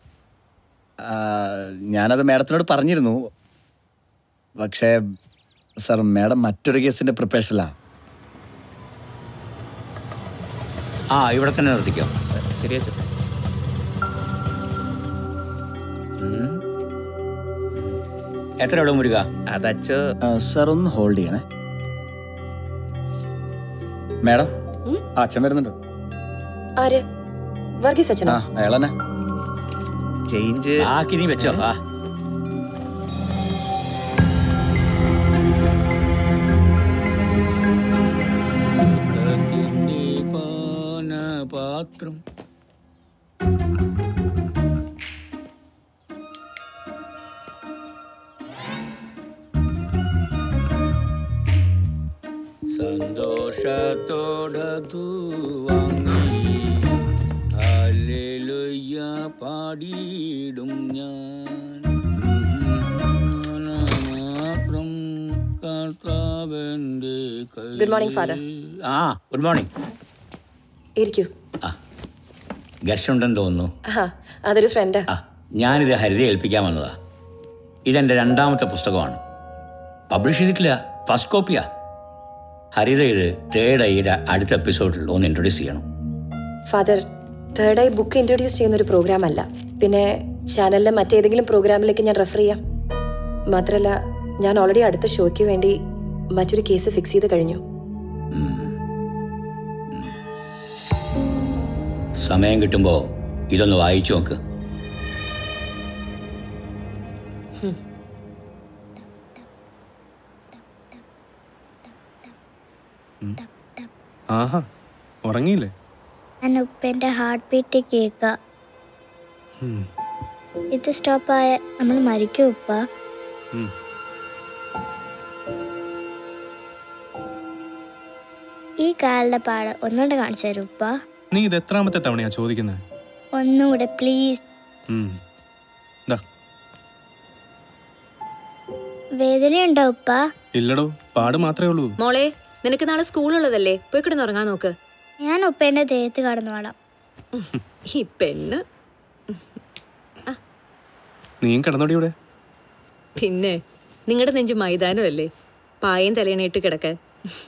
ഞാനത് മാഡത്തിനോട് പറഞ്ഞിരുന്നു. പക്ഷേ സർ, മാഡം മറ്റൊരു കേസിന്റെ പ്രിപ്പറേഷനിലാ. ഇവിടെ തന്നെ നിർത്തിക്കോ. ശരിയാ. എത്ര എവിടെ മുരുക? അതച്ചോ. സർ ഒന്ന് ഹോൾഡ് ചെയ്യണേ. മാഡം, അച്ഛൻ വരുന്നുണ്ട്. ആര്? വർഗീസ് അച്ഛനാ? അയാളെന്നെ. ചേഞ്ച് ആക്കി നീ വെച്ചോ. പാത്രം സന്തോഷത്തോടു വാങ്ങി ഹല്ലേലൂയ പാടിയിടും ഞാൻ. Good morning father. Good morning. ഇരിക്കൂ. ഗസ്റ്റ് ഉണ്ടെന്ന് തോന്നുന്നു. അതൊരു ഫ്രണ്ടാ. ഞാനിത് ഹരിതയെ ഏൽപ്പിക്കാൻ വന്നതാ. ഇതെൻ്റെ രണ്ടാമത്തെ പുസ്തകമാണ്. പബ്ലിഷ് ചെയ്തിട്ടില്ല, ഫസ്റ്റ് കോപ്പിയാ. ഹരിത ഇത് തേർഡ് ഐയുടെ അടുത്ത എപ്പിസോഡിൽ ഒന്ന് ഇൻട്രൊഡ്യൂസ് ചെയ്യണം. Father, third eye book introduce ചെയ്യുന്ന ഒരു പ്രോഗ്രാം അല്ല. പിന്നെ ചാനലിലെ മറ്റേതെങ്കിലും പ്രോഗ്രാമിലേക്ക് ഞാൻ റെഫർ ചെയ്യാം. മാത്രമല്ല, ഞാൻ ഓൾറെഡി അടുത്ത ഷോയ്ക്ക് വേണ്ടി മറ്റൊരു കേസ് ഫിക്സ് ചെയ്ത് കഴിഞ്ഞു. സമയം കിട്ടുമ്പോൾ ഇതൊന്ന് വായിച്ചു നോക്ക്. ആഹാ, ഉറങ്ങിയില്ലേ? ഞാൻ ഉപ്പേന്റെ ഹാർട്ട് ബീറ്റ് കേൾക്കാം. ഇത് സ്റ്റോപ്പായ നമ്മൾ മരിക്കും ഉപ്പ. ഈ കാലിന്റെ പാട് ഒന്നുകൂടെ കാണിച്ചു തരും ഉപ്പ. നീ ഇത് എത്രാമത്തെ തവണയാ ചോദിക്കുന്നത്? ഒന്നുകൂടെ പ്ലീസ്. വേദനയുണ്ടോ ഉപ്പ? ഇല്ലടോ, പാട് മാത്രമേ ഉള്ളൂ. മോളെ, നിനക്ക് നാളെ സ്കൂളുള്ളതല്ലേ, പോയി കിടന്നുറങ്ങാൻ നോക്ക്. ഞാൻ ഉപ്പേന്റെ ദേഹത്ത് കടന്നു പാടാം. ഈ പെണ്ണ്. നീയും കിടന്നോടി ഇവിടെ. പിന്നെ നിങ്ങളുടെ നെഞ്ച് മൈതാനമല്ലേ, പായയും തലയണയിട്ട് കിടക്കാൻ.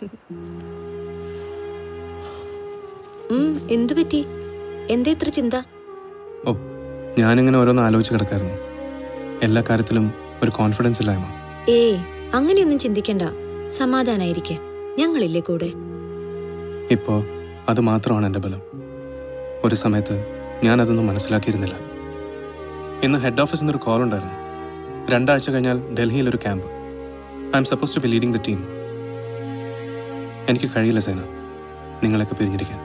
എന്തു പറ്റി? എന്താ ഇത്ര ചിന്ത? ഓ, ഞാനിങ്ങനെ ഓരോന്ന് ആലോചിച്ച് കിടക്കായിരുന്നു. എല്ലാ കാര്യത്തിലും ഒരു കോൺഫിഡൻസ് ഇല്ലായ്മ. അങ്ങനെയൊന്നും ചിന്തിക്കണ്ട, സമാധാനായിരിക്കെ, ഞങ്ങളില്ലേ കൂടെ. ഇപ്പോ അത് മാത്രമാണ് എൻ്റെ ബലം. ഒരു സമയത്ത് ഞാനതൊന്നും മനസ്സിലാക്കിയിരുന്നില്ല. ഇന്ന് ഹെഡ് ഓഫീസിൽ നിന്നൊരു കോൾ ഉണ്ടായിരുന്നു. 2 ആഴ്ച കഴിഞ്ഞാൽ ഡൽഹിയിലൊരു camp. I'm suppose to be leading the team. എനിക്ക് കഴിയില്ല സേന, നിങ്ങളൊക്കെ പിരിഞ്ഞിരിക്കാൻ.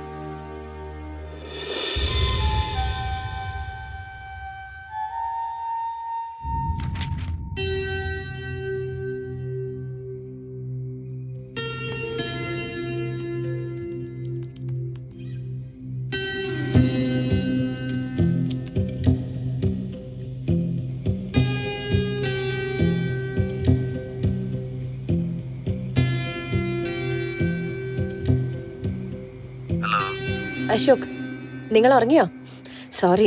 അശോക്, നിങ്ങൾ ഉറങ്ങിയോ? സോറി.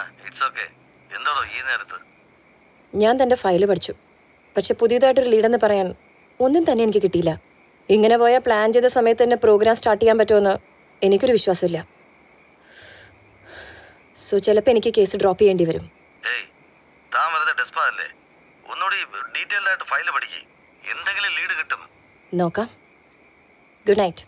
ഞാൻ തൻ്റെ ഫയല് പഠിച്ചു. പക്ഷെ പുതിയതായിട്ടൊരു ലീഡെന്ന് പറയാൻ ഒന്നും തന്നെ എനിക്ക് കിട്ടിയില്ല. ഇങ്ങനെ പോയാൽ പ്ലാൻ ചെയ്ത സമയത്ത് തന്നെ പ്രോഗ്രാം സ്റ്റാർട്ട് ചെയ്യാൻ പറ്റുമെന്ന് എനിക്കൊരു വിശ്വാസമില്ല. സോ ചിലപ്പോൾ എനിക്ക് കേസ് ഡ്രോപ്പ് ചെയ്യേണ്ടി വരും. നോക്കാം. Good night.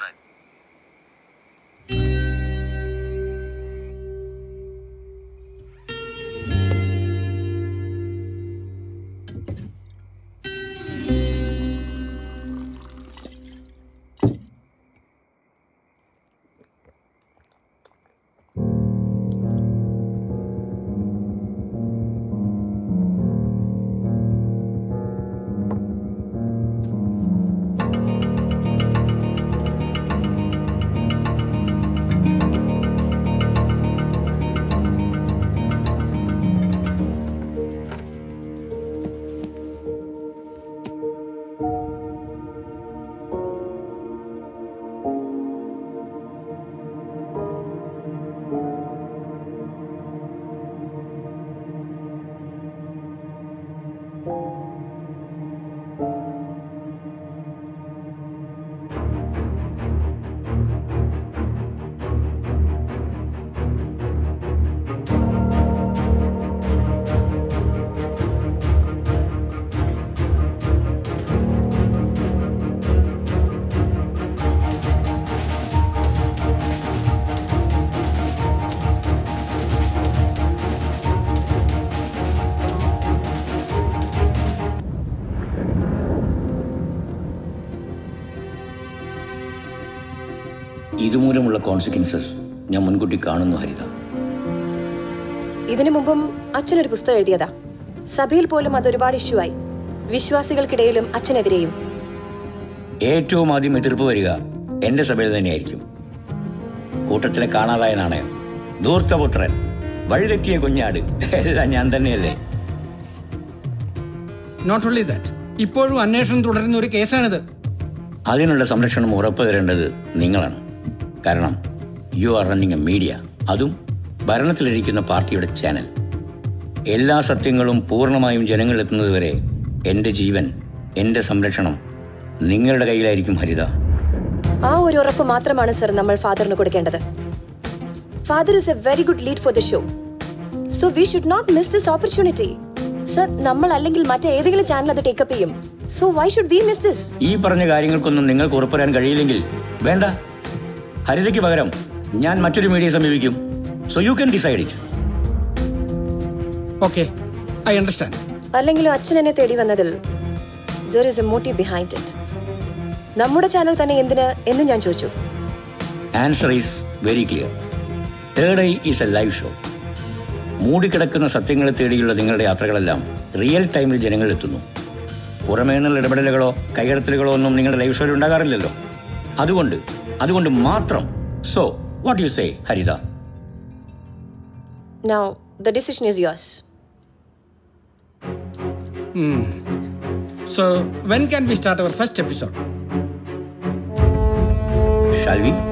ഇതുമൂലമുള്ള കോൺസിക്വൻസസ് ഞാൻ മുൻകൂട്ടി കാണുന്നു ഹരിത. ഇതിനു മുമ്പും അച്ഛനൊരു പുസ്തകം എഴുതിയതാ. സഭയിൽ പോലും അതൊരുപാട് ഇഷ്യൂ ആയി. വിശ്വാസികൾക്കിടയിലും അച്ഛനെതിരെയും. ഏറ്റവും ആദ്യം എതിർപ്പ് വരിക എന്റെ സഭയിൽ തന്നെയായിരിക്കും. കൂട്ടത്തിലെ കാണാതായ നാണയം, ധൂർത്തപുത്രൻ, വഴിതെറ്റിയ കുഞ്ഞാട്, എല്ലാം ഞാൻ തന്നെയല്ലേ. നോട്ട് ഓൺലി ദാറ്റ്, ഇപ്പോഴും അന്വേഷണം തുടരുന്ന ഒരു കേസാണിത്. അതിനുള്ള സംരക്ഷണം ഉറപ്പു തരേണ്ടത് നിങ്ങളാണ്. കാരണം you are running a media, അതും ഭരണത്തിലിരിക്കുന്ന പാർട്ടിയുടെ ചാനൽ. എല്ലാ സത്യങ്ങളും പൂർണ്ണമായും ജനങ്ങളിലെത്തുന്നതുവരെ എൻ്റെ ജീവൻ, എൻ്റെ സംരക്ഷണം നിങ്ങളുടെ കയ്യിലായിരിക്കും ഹരിത. ആ ഒരു ഉറപ്പ് മാത്രമാണ് സർ നമ്മൾ ഫാദറിന് കൊടുക്കേണ്ടത്. Father is a very good lead for the show, so we should not miss this opportunity. Sir, നമ്മൾ അല്ലെങ്കിൽ മറ്റേതെങ്കിലും ചാനൽ അത് ടേക്കപ്പ് ചെയ്യും. So why should we miss this? ഈ പറഞ്ഞ കാര്യങ്ങൾക്കൊന്നും നിങ്ങൾക്ക് ഉറപ്പ് പറയാൻ കഴിയില്ലെങ്കിൽ വേണ്ട, ഹരിതയ്ക്ക് പകരം ഞാൻ മറ്റൊരു മീഡിയയെ സമീപിക്കും. So you can decide it. Okay, I understand. അല്ലെങ്കിലും അച്ഛൻ എന്നെ തേടി വന്നതിൽ there is a motive behind it. നമ്മുടെ ചാനൽ തന്നെ എന്തിന് എന്ന് ഞാൻ ചോദിച്ചു. Answer is very clear. Third eye is a live show. മൂടിക്കിടക്കുന്ന സത്യങ്ങളെ തേടിയുള്ള നിങ്ങളുടെ യാത്രകളെല്ലാം റിയൽ ടൈമിൽ ജനങ്ങളിലെത്തുന്നു. പുറമേ നിന്നുള്ള ഇടപെടലുകളോ കൈകടത്തലുകളോ ഒന്നും നിങ്ങളുടെ ലൈവ് ഷോയിൽ ഉണ്ടാകാറില്ലല്ലോ. അതുകൊണ്ട് മാത്രം. So what you say Haritha? Now the decision is yours. So when can we start our first episode? Shall we?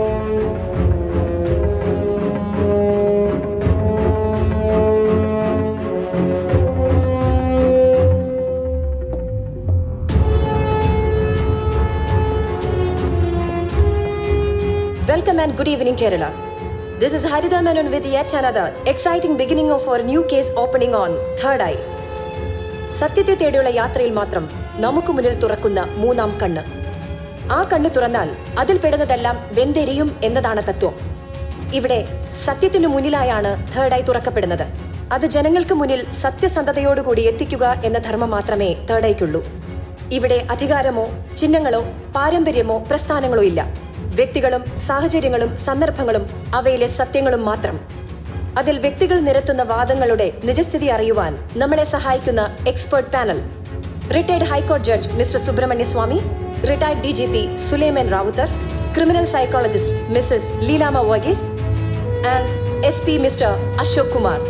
Welcome and good evening, Kerala. This is Harida Menon with yet another exciting beginning of our new case opening on Third Eye. സത്യത്തെ തേടിയുള്ള യാത്രയിൽ മാത്രം നമുക്ക് മുന്നിൽ തുറക്കുന്ന മൂന്നാം കണ്ണ്. ആ കണ്ണ് തുറന്നാൽ അതിൽ പെടുന്നതെല്ലാം വെന്തെരിയും എന്നതാണ് തത്വം. ഇവിടെ സത്യത്തിനു മുന്നിലായാണ് തേർഡ് ഐ തുറക്കപ്പെടുന്നത്. അത് ജനങ്ങൾക്ക് മുന്നിൽ സത്യസന്ധതയോടുകൂടി എത്തിക്കുക എന്ന ധർമ്മം മാത്രമേ തേർഡ് ഐക്കുള്ളൂ. ഇവിടെ അധികാരമോ ചിഹ്നങ്ങളോ പാരമ്പര്യമോ പ്രസ്ഥാനങ്ങളോ ഇല്ല. വ്യക്തികളും സാഹചര്യങ്ങളും സന്ദർഭങ്ങളും അവയിലെ സത്യങ്ങളും മാത്രം. അതിൽ വ്യക്തികൾ നിരത്തുന്ന വാദങ്ങളുടെ നിജസ്ഥിതി അറിയുവാൻ നമ്മളെ സഹായിക്കുന്ന എക്സ്പേർട്ട് പാനൽ: റിട്ടയർഡ് ഹൈക്കോടതി judge mister Subramanya Swamy, retired DGP Sulaiman Rowther, criminal psychologist missus Leelamma Varghese and SP mister Ashok Kumar.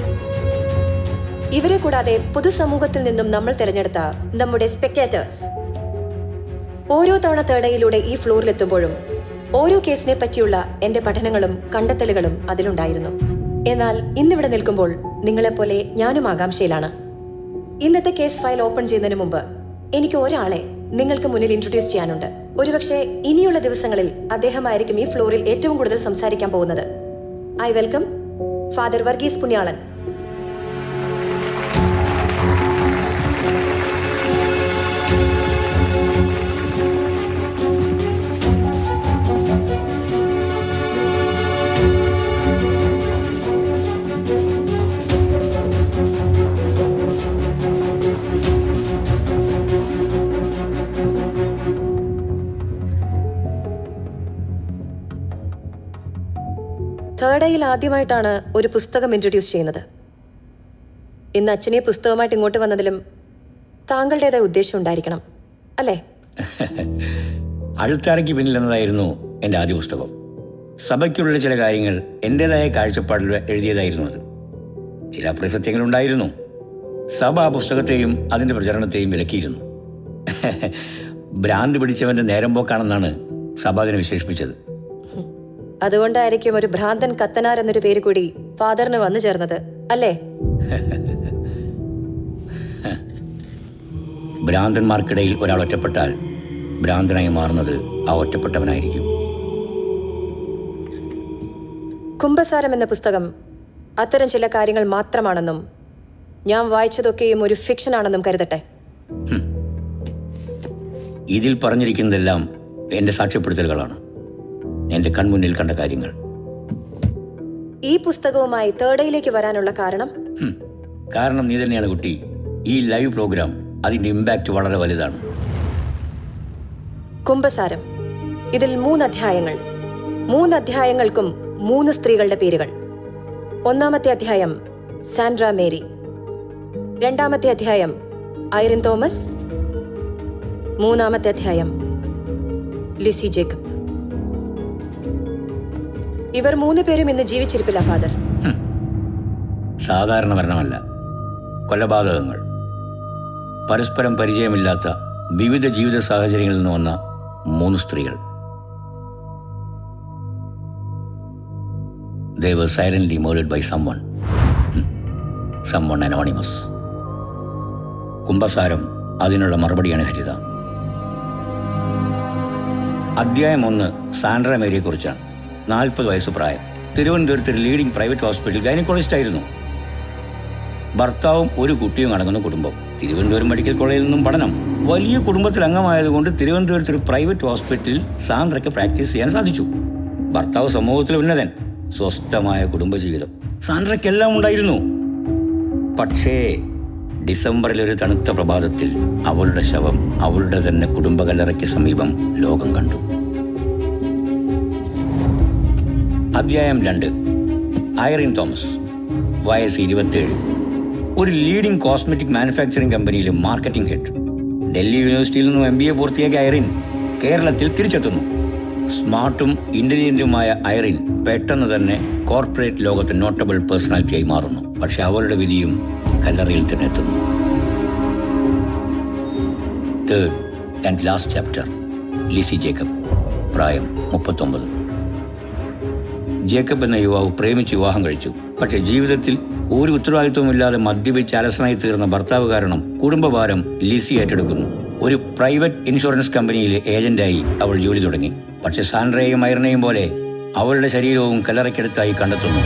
ഇവരെ കൂടാതെ പൊതുസമൂഹത്തിൽ നിന്നും നമ്മൾ തിരഞ്ഞെടുത്ത നമ്മുടെ സ്പെക്ടേറ്റേഴ്സ്. ഓരോ തവണ തേടയിലൂടെ ഈ ഫ്ലോറിലെത്തുമ്പോഴും ഓരോ കേസിനെ പറ്റിയുള്ള എന്റെ പഠനങ്ങളും കണ്ടെത്തലുകളും അതിലുണ്ടായിരുന്നു. എന്നാൽ ഇന്നിവിടെ നിൽക്കുമ്പോൾ നിങ്ങളെപ്പോലെ ഞാനും ആകാംക്ഷയിലാണ്. ഇന്നത്തെ കേസ് ഫയൽ ഓപ്പൺ ചെയ്യുന്നതിന് മുമ്പ് എനിക്ക് ഒരാളെ നിങ്ങൾക്ക് മുന്നിൽ ഇൻട്രൊഡ്യൂസ് ചെയ്യാനുണ്ട്. ഒരുപക്ഷെ ഇനിയുള്ള ദിവസങ്ങളിൽ അദ്ദേഹമായിരിക്കും ഈ ഫ്ലോറിൽ ഏറ്റവും കൂടുതൽ സംസാരിക്കാൻ പോകുന്നത്. I welcome father Varghese Punyalan. Third ഐയിൽ ആദ്യമായിട്ടാണ് ഒരു പുസ്തകം ഇൻട്രൊഡ്യൂസ് ചെയ്യുന്നത്. ഇന്ന് അച്ഛനെ പുസ്തകമായിട്ട് ഇങ്ങോട്ട് വന്നതിലും താങ്കളുടേതായ ഉദ്ദേശം ഉണ്ടായിരിക്കണം അല്ലേ? അഴുത്തറയ്ക്ക് പിന്നിലെന്നതായിരുന്നു എൻ്റെ ആദ്യ പുസ്തകം. സഭയ്ക്കുള്ള ചില കാര്യങ്ങൾ എൻ്റെതായ കാഴ്ചപ്പാടിൽ എഴുതിയതായിരുന്നു. അത് ചില പ്രസത്യങ്ങളുണ്ടായിരുന്നു. സഭ ആ പുസ്തകത്തെയും അതിൻ്റെ പ്രചരണത്തെയും വിലക്കിയിരുന്നു. ഭ്രാന്ത് പിടിച്ചവൻ്റെ നേരം പോക്കാണെന്നാണ് സഭ അതിനെ വിശേഷിപ്പിച്ചത്. അതുകൊണ്ടായിരിക്കും ഒരു ഭ്രാന്തൻ കത്തനാർ എന്നൊരു പേര് കൂടി ഫാദറിന് വന്നു ചേർന്നത് അല്ലേ? ഭ്രാന്തന്മാർക്കിടയിൽ ഒരാൾ ഒറ്റപ്പെട്ടാൽ ഭ്രാന്തനായി മാറുന്നത് ആ ഒറ്റപ്പെട്ടവനായിരിക്കും. കുംഭസാരം എന്ന പുസ്തകം അത്തരം ചില കാര്യങ്ങൾ മാത്രമാണെന്നും ഞാൻ വായിച്ചതൊക്കെയും ഒരു ഫിക്ഷൻ ആണെന്നും കരുതട്ടെ. ഇതിൽ പറഞ്ഞിരിക്കുന്നതെല്ലാം എൻ്റെ സാക്ഷ്യപ്പെടുത്തലുകളാണ്, എൻ്റെ കൺമുന്നിൽ കണ്ട കാര്യങ്ങൾ. ഈ പുസ്തകവുമായി തേർഡ് ഐയിലേക്ക് വരാനുള്ള കാരണം നീ തന്നെയാണ് കുട്ടി. ഈ ലൈവ് പ്രോഗ്രാം അതിൻ്റെ ഇമ്പാക്റ്റ് വളരെ വലുതാണ്. കുംഭസാരം, ഇതിൽ 3 അധ്യായങ്ങൾ. 3 അധ്യായങ്ങൾക്കും 3 സ്ത്രീകളുടെ പേരുകൾ. ഒന്നാമത്തെ അധ്യായം സാൻഡ്ര മേരി, രണ്ടാമത്തെ അധ്യായം ഐറിൻ തോമസ്, മൂന്നാമത്തെ അധ്യായം ലിസി ജേക്കബ്. ഇവർ 3 പേരും ഇന്ന് ജീവിച്ചിരിപ്പില്ല ഫാദർ. സാധാരണ മരണമല്ല, കൊലപാതകങ്ങൾ. പരസ്പരം പരിചയമില്ലാത്ത വിവിധ ജീവിത സാഹചര്യങ്ങളിൽ നിന്ന് വന്ന 3 സ്ത്രീകൾ. They were silently murdered by someone. someone anonymous. കുംഭസാരം അതിനുള്ള മറുപടിയാണ് ഹരിത. അധ്യായം 1 സാൻഡ്ര മേരിയെക്കുറിച്ചാണ്. 40 വയസ്സ് പ്രായം. തിരുവനന്തപുരത്ത് ഒരു ലീഡിംഗ് പ്രൈവറ്റ് ഹോസ്പിറ്റൽ ഗൈനക്കോളജിസ്റ്റ് ആയിരുന്നു. ഭർത്താവും ഒരു കുട്ടിയും അടങ്ങുന്ന കുടുംബം. തിരുവനന്തപുരം മെഡിക്കൽ കോളേജിൽ നിന്നും പഠനം. വലിയ കുടുംബത്തിൽ അംഗമായതുകൊണ്ട് തിരുവനന്തപുരത്ത് ഒരു പ്രൈവറ്റ് ഹോസ്പിറ്റലിൽ സാന്ദ്രയ്ക്ക് പ്രാക്ടീസ് ചെയ്യാൻ സാധിച്ചു. ഭർത്താവ് സമൂഹത്തിൽ ഉന്നതൻ. സ്വസ്ഥമായ കുടുംബജീവിതം. സാന്ദ്രയ്ക്കെല്ലാം ഉണ്ടായിരുന്നു. പക്ഷേ ഡിസംബറിൽ ഒരു തണുത്ത പ്രഭാതത്തിൽ അവളുടെ ശവം അവളുടെ തന്നെ കുടുംബകല്ലറയ്ക്ക് സമീപം ലോകം കണ്ടു. അധ്യായം 2 ഐറിൻ തോമസ്. വയസ്സ് 27. ഒരു ലീഡിംഗ് കോസ്മെറ്റിക് മാനുഫാക്ചറിംഗ് കമ്പനിയിലെ മാർക്കറ്റിംഗ് ഹെഡ്. ഡൽഹി യൂണിവേഴ്സിറ്റിയിൽ നിന്നും MBA പൂർത്തിയാക്കിയ ഐറിൻ കേരളത്തിൽ തിരിച്ചെത്തുന്നു. സ്മാർട്ടും ഇന്റലിജന്റുമായ ഐറിൻ പെട്ടെന്ന് തന്നെ കോർപ്പറേറ്റ് ലോകത്ത് നോട്ടബിൾ പേഴ്സണാലിറ്റിയായി മാറുന്നു. പക്ഷെ അവളുടെ വിധിയും കല്ലറയിൽ തന്നെ എത്തുന്നു. Third and last chapter Lissy Jacob. പ്രായം 39. ജേക്കബ് എന്ന യുവാവ് പ്രേമിച്ച് വിവാഹം കഴിച്ചു. പക്ഷെ ജീവിതത്തിൽ ഒരു ഉത്തരവാദിത്വമില്ലാതെ മദ്യപിച്ച് അലസനായി തീർന്ന ഭർത്താവ് കാരണം കുടുംബഭാരം ലിസി ഏറ്റെടുക്കുന്നു. ഒരു പ്രൈവറ്റ് ഇൻഷുറൻസ് കമ്പനിയിലെ ഏജന്റായി അവൾ ജോലി തുടങ്ങി. പക്ഷെ സാൻഡ്രയെയും ഐറിനെയും പോലെ അവളുടെ ശരീരവും കല്ലറയ്ക്കടുത്തായി കണ്ടെത്തുന്നു.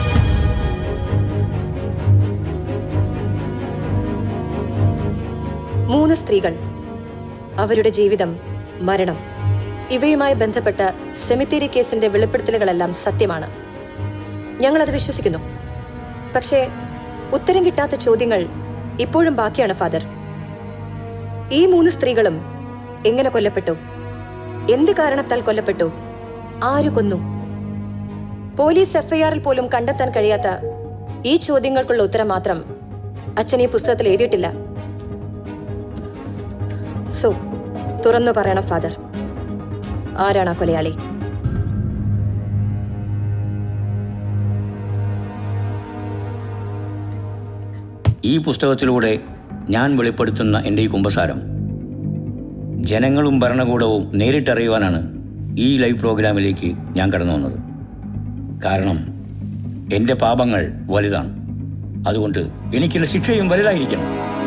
മൂന്ന് സ്ത്രീകൾ, അവരുടെ ജീവിതം, മരണം, ഇവയുമായി ബന്ധപ്പെട്ട സെമിത്തേരി കേസിന്റെ വെളിപ്പെടുത്തലുകളെല്ലാം സത്യമാണ്. ഞങ്ങളത് വിശ്വസിക്കുന്നു. പക്ഷേ ഉത്തരം കിട്ടാത്ത ചോദ്യങ്ങൾ ഇപ്പോഴും ബാക്കിയാണ് ഫാദർ. ഈ 3 സ്ത്രീകളും എങ്ങനെ കൊല്ലപ്പെട്ടു? എന്ത് കാരണത്താൽ കൊല്ലപ്പെട്ടു? ആര് കൊന്നു? പോലീസ് FIRൽ പോലും കണ്ടെത്താൻ കഴിയാത്ത ഈ ചോദ്യങ്ങൾക്കുള്ള ഉത്തരം മാത്രം അച്ഛൻ ഈ പുസ്തകത്തിൽ എഴുതിയിട്ടില്ല. സോ തുറന്നു പറയണം ഫാദർ, ആരാണ് ആ കൊലയാളി? ഈ പുസ്തകത്തിലൂടെ ഞാൻ വെളിപ്പെടുത്തുന്ന എൻ്റെ ഈ കുംഭസാരം ജനങ്ങളും ഭരണകൂടവും നേരിട്ടറിയുവാനാണ് ഈ ലൈവ് പ്രോഗ്രാമിലേക്ക് ഞാൻ കടന്നു വന്നത്. കാരണം എൻ്റെ പാപങ്ങൾ വലുതാണ്. അതുകൊണ്ട് എനിക്കുള്ള ശിക്ഷയും വലുതായിരിക്കണം.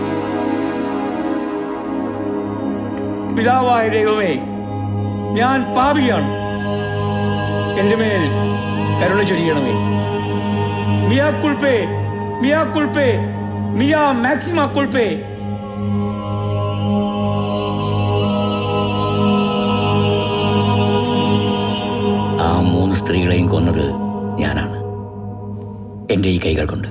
പിതാവായ ദൈവമേ, ഞാൻ പാപിയാണ്. എൻ്റെ മേൽ കരുണ ചൊരിയണമേ. മിയാ കുൾപേ, മിയാ കുൾപേ, മിയാ മാക്സിമ കുൾപേ. ആ 3 സ്ത്രീകളെയും കൊന്നത് ഞാനാണ്, എൻ്റെ ഈ കൈകൾ കൊണ്ട്.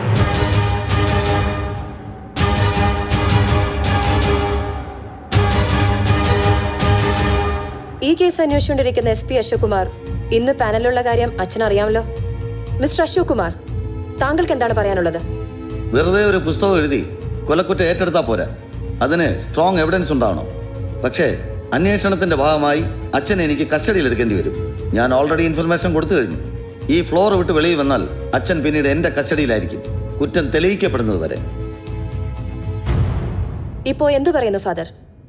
ഈ കേസ് അന്വേഷിച്ചുകൊണ്ടിരിക്കുന്ന SP അശോക് കുമാർ ഇന്ന് പാനലിലുള്ള കാര്യം അച്ഛൻ അറിയാമല്ലോ. മിസ്റ്റർ അശോക് കുമാർ, താങ്കൾക്ക് എന്താണ് പറയാനുള്ളത്? വെറുതെ ഒരു പുസ്തകം എഴുതി കൊലക്കുറ്റം ഏറ്റെടുത്താൽ പോരാ, അതിന് സ്ട്രോങ് എവിഡൻസ് ഉണ്ടാവണം. പക്ഷേ അന്വേഷണത്തിന്റെ ഭാഗമായി അച്ഛനെ എനിക്ക് കസ്റ്റഡിയിൽ എടുക്കേണ്ടി വരും. ഞാൻ ഓൾറെഡി ഇൻഫർമേഷൻ കൊടുത്തു കഴിഞ്ഞു. ഈ ഫ്ലോർ വിട്ട് വെളിയിൽ വന്നാൽ അച്ഛൻ പിന്നീട് എന്റെ കസ്റ്റഡിയിലായിരിക്കും, കുറ്റം തെളിയിക്കപ്പെടുന്നത് വരെ. ഇപ്പോ എന്തു പറയുന്നു ഫാദർ?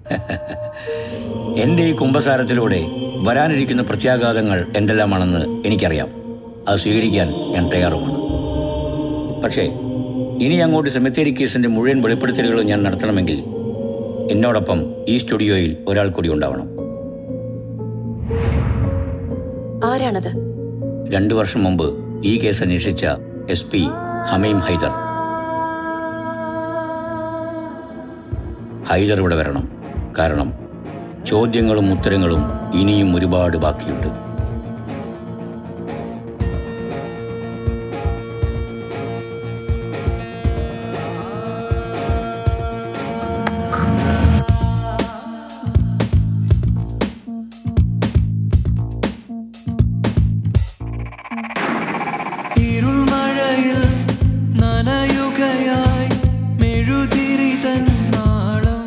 എൻ്റെ ഈ കുംഭസാരത്തിലൂടെ വരാനിരിക്കുന്ന പ്രത്യാഘാതങ്ങൾ എന്തെല്ലാമാണെന്ന് എനിക്കറിയാം. അത് സ്വീകരിക്കാൻ ഞാൻ തയ്യാറുമാണ്. പക്ഷേ ഇനി അങ്ങോട്ട് സെമിത്തേരി കേസിൻ്റെ മുഴുവൻ വെളിപ്പെടുത്തലുകളും ഞാൻ നടത്തണമെങ്കിൽ എന്നോടൊപ്പം ഈ സ്റ്റുഡിയോയിൽ ഒരാൾ കൂടി ഉണ്ടാവണം. ആരാണത്? 2 വർഷം മുമ്പ് ഈ കേസ് അന്വേഷിച്ച SP ഹമീം ഹൈദർ. ഹൈദർ ഇവിടെ വരണം. കാരണം ചോദ്യങ്ങളും ഉത്തരങ്ങളും ഇനിയും ഒരുപാട് ബാക്കിയുണ്ട്. ഇരുൾമഴയിൽ നനയുകയായി മെഴുതിരി തൻ നാളം,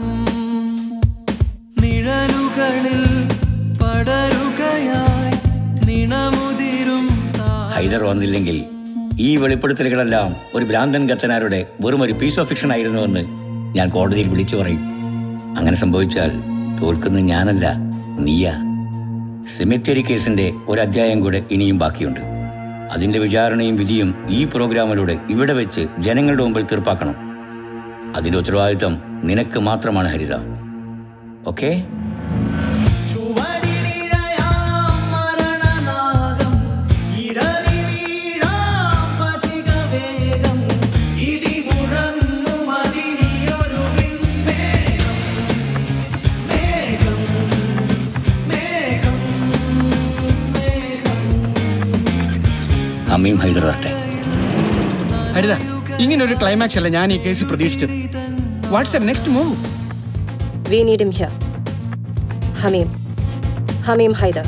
നിഴലുകളിൽ പടരുകയായി നിണമുതിരും. ഹൈദർ വന്നില്ലെങ്കിൽ ഈ വെളിപ്പെടുത്തലുകളെല്ലാം ഒരു ഭ്രാന്തൻ കത്തനാരുടെ വെറും ഒരു പീസ് ഓഫ് ഫിക്ഷൻ ആയിരുന്നുവെന്ന് ഞാൻ കോടതിയിൽ വിളിച്ചു പറയും. അങ്ങനെ സംഭവിച്ചാൽ തോൽക്കുന്നത് ഞാനല്ല, നീയാ. സെമിത്തേരി കേസിന്റെ ഒരു അധ്യായം കൂടെ ഇനിയും ബാക്കിയുണ്ട്. അതിന്റെ വിചാരണയും വിധിയും ഈ പ്രോഗ്രാമിലൂടെ ഇവിടെ വെച്ച് ജനങ്ങളുടെ മുമ്പിൽ തീർപ്പാക്കണം. അതിന്റെ ഉത്തരവാദിത്വം നിനക്ക് മാത്രമാണ് ഹരിത. ഓക്കെ? ഹമീം ഹൈദർ വരട്ടെ. ഹരിത, ഇങ്ങനെ ഒരു ക്ലൈമാക്സ് അല്ല ഞാൻ ഈ കേസ് പ്രതീക്ഷിച്ചത്. What's the next move? We need him here. Hamim Haider.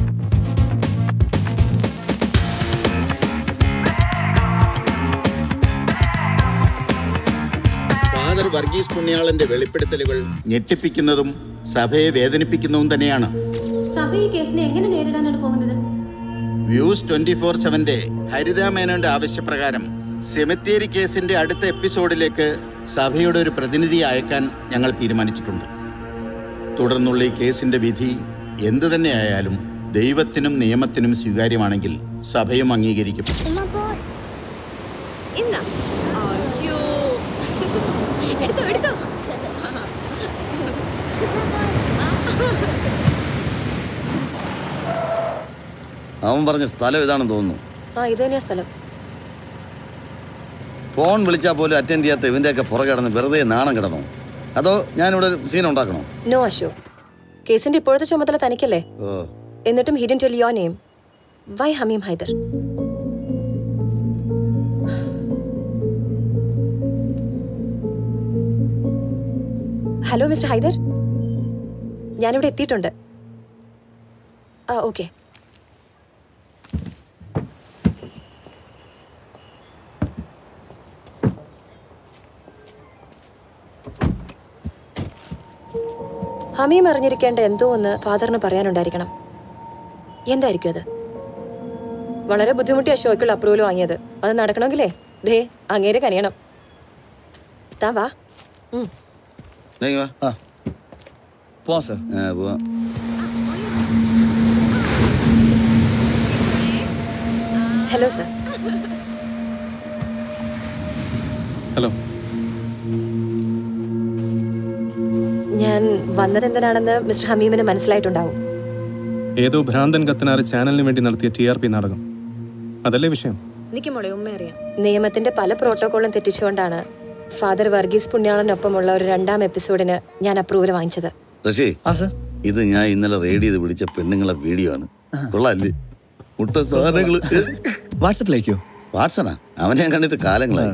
Father Varghese പുണ്യാളന്റെ വെളിപ്പെടുത്തലുകൾ ഞെട്ടിപ്പിക്കുന്നതും സഭയെ വേദനിപ്പിക്കുന്നതും തന്നെയാണ്. സഭ ഈ കേസിനെ എങ്ങനെ നേരിടാനാണ് പോകുന്നത്? വ്യൂസ് 24/7 ഹരിത മേനോന്റെ ആവശ്യപ്രകാരം സെമിത്തേരി കേസിന്റെ അടുത്ത എപ്പിസോഡിലേക്ക് സഭയുടെ ഒരു പ്രതിനിധിയെ അയക്കാൻ ഞങ്ങൾ തീരുമാനിച്ചിട്ടുണ്ട്. തുടർന്നുള്ള ഈ കേസിന്റെ വിധി എന്തു തന്നെയായാലും ദൈവത്തിനും നിയമത്തിനും സ്വീകാര്യമാണെങ്കിൽ സഭയും അംഗീകരിക്കും. അവൻ പറഞ്ഞ സ്ഥലം ഇതാണെന്ന് തോന്നുന്നു. ഇത് തന്നെയാ സ്ഥലം. ഫോൺ വിളിച്ചാൽ പോലും അറ്റൻഡ് ചെയ്യാത്ത ഇവന്റെയൊക്കെ പുറകെ കിടന്ന് വെറുതെ നാണം കിടണോ? അതോ ഞാനിവിടെ സീൻ ഉണ്ടാക്കണോ? നോ അശോക്, കേസിന്റെ ഇപ്പോഴത്തെ ചുമതല തനിക്കല്ലേ. എന്നിട്ടും he didn't tell your name. Why Hamim Haider? Hello mister Haider, ഞാനിവിടെ എത്തിയിട്ടുണ്ട്. ഓക്കെ. ഹമീം അറിഞ്ഞിരിക്കേണ്ട എന്തോ ഒന്ന് ഫാദറിന് പറയാനുണ്ടായിരിക്കണം. എന്തായിരിക്കും അത്? വളരെ ബുദ്ധിമുട്ടി അശോക്കുള്ള അപ്രൂവൽ വാങ്ങിയത്. അത് നടക്കണമെങ്കിലേ ദേ അങ്ങേരെ കനിയണം. താ വാ. Hello sir. ഹലോ. ഞാൻ വന്നത് എന്തിനാണെന്ന് മിസ്റ്റർ ഹമീമിന് മനസ്സിലായിട്ടുണ്ടാവും. ഏതോ ഭ്രാന്തൻ കത്തനാറ് ചാനലിന് വേണ്ടി നടത്തിയ TRP നാടകം, അതല്ലേ വിഷയം? നിയമത്തിന്റെ പല പ്രോട്ടോകോളും തെറ്റിച്ചുകൊണ്ടാണ് ഫാദർ വർഗീസ് പുണ്യാളനൊപ്പമുള്ള ഒരു 2ാം എപ്പിസോഡിന് ഞാൻ അപ്രൂവൽ വാങ്ങിച്ചത്. ഇത് ഞാൻ ഇന്നലെ റെയ്ഡ് ചെയ്ത് പിടിച്ച പെണ്ണുങ്ങളെ വീഡിയോ ആണ്. കൊള്ളാല്ലേ? മുട്ട സാധനങ്ങള് വാട്സപ്പിലേക്കോ? വാട്സണാ? അവനെ ഞാൻ കണ്ടിട്ട് കാലങ്ങളായി.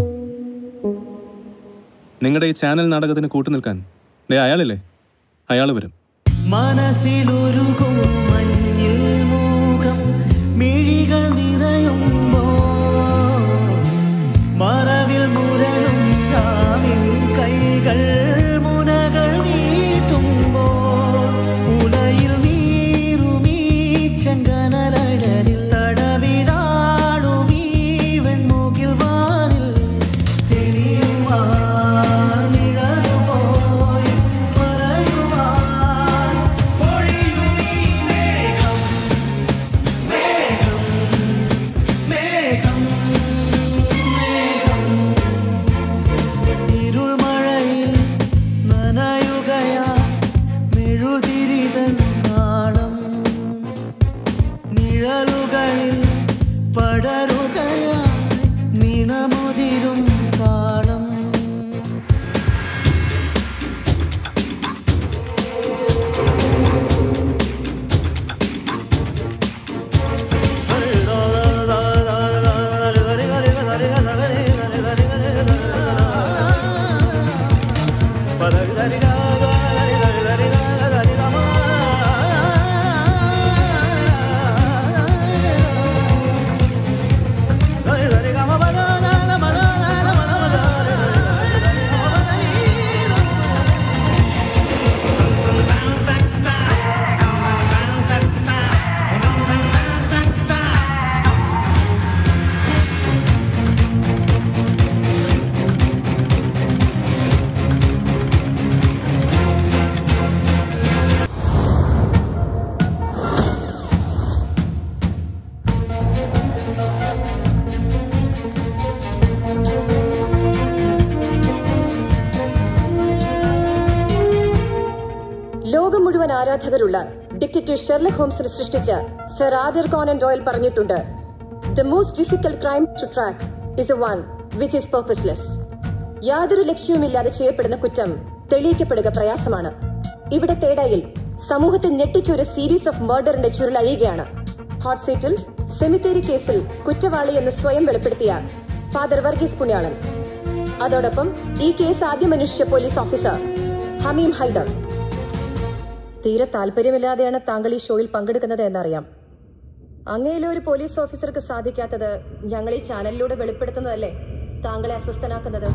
നിങ്ങളുടെ ഈ ചാനൽ നാടകത്തിന് കൂട്ടുനിൽക്കാൻ അയാളില്ലേ, അയാൾ വരും. മനസ്സിലൊരുകും മഞ്ഞിൽ മൂകം മിഴികൾ നിറയുമ്പോ മറവിൽ മുരളും രാവിൻ കൈകൾ മുനകൾ നീട്ടുമ്പോ ഉലയിൽ നീറുമീ ചെങ്കനരടലിൽ തടവിലാടും ഈ വെൺമുകിൽ വാനിൽ തെളിയുവാൻ കഥകളുള്ള ഡിറ്റക്റ്റീവ് ഷെർലക് ഹോംസിനെ സൃഷ്ടിച്ച സർ ആർതർ കോനൻ ഡോയൽ പറഞ്ഞിട്ടുണ്ട്, the most difficult crime to track is a one which is purposeless. യാതൊരു ലക്ഷ്യവുമില്ലാതെ ചെയ്യപ്പെടുന്ന കുറ്റം തെളിയിക്കപ്പെടുക പ്രയാസമാണ്. ഇവിടെ തേടയിൽ സമൂഹത്തെ ഞെട്ടിച്ചൊരു സീരീസ് ഓഫ് മർഡറിന്റെ ചുരുളഴിയുകയാണ്. ഹോട്ട് സീറ്റിൽ സെമിത്തേരി കേസിൽ കുറ്റവാളി എന്ന് സ്വയം വെളിപ്പെടുത്തിയ ഫാദർ വർഗീസ് പുണ്യാളൻ, അതോടൊപ്പം ഈ കേസ് ആദ്യം അന്വേഷിച്ച പോലീസ് ഓഫീസർ ഹമീം ഹൈദർ. തീരെ താല്പര്യമില്ലാതെയാണ് താങ്കൾ ഈ ഷോയിൽ പങ്കെടുക്കുന്നത് എന്നറിയാം. അങ്ങയിലെ ഒരു പോലീസ് ഓഫീസർക്ക് സാധിക്കാത്തത് ഞങ്ങൾ ഈ ചാനലിലൂടെ വെളിപ്പെടുത്തുന്നതല്ലേ താങ്കളെ അസ്വസ്ഥനാക്കുന്നത്?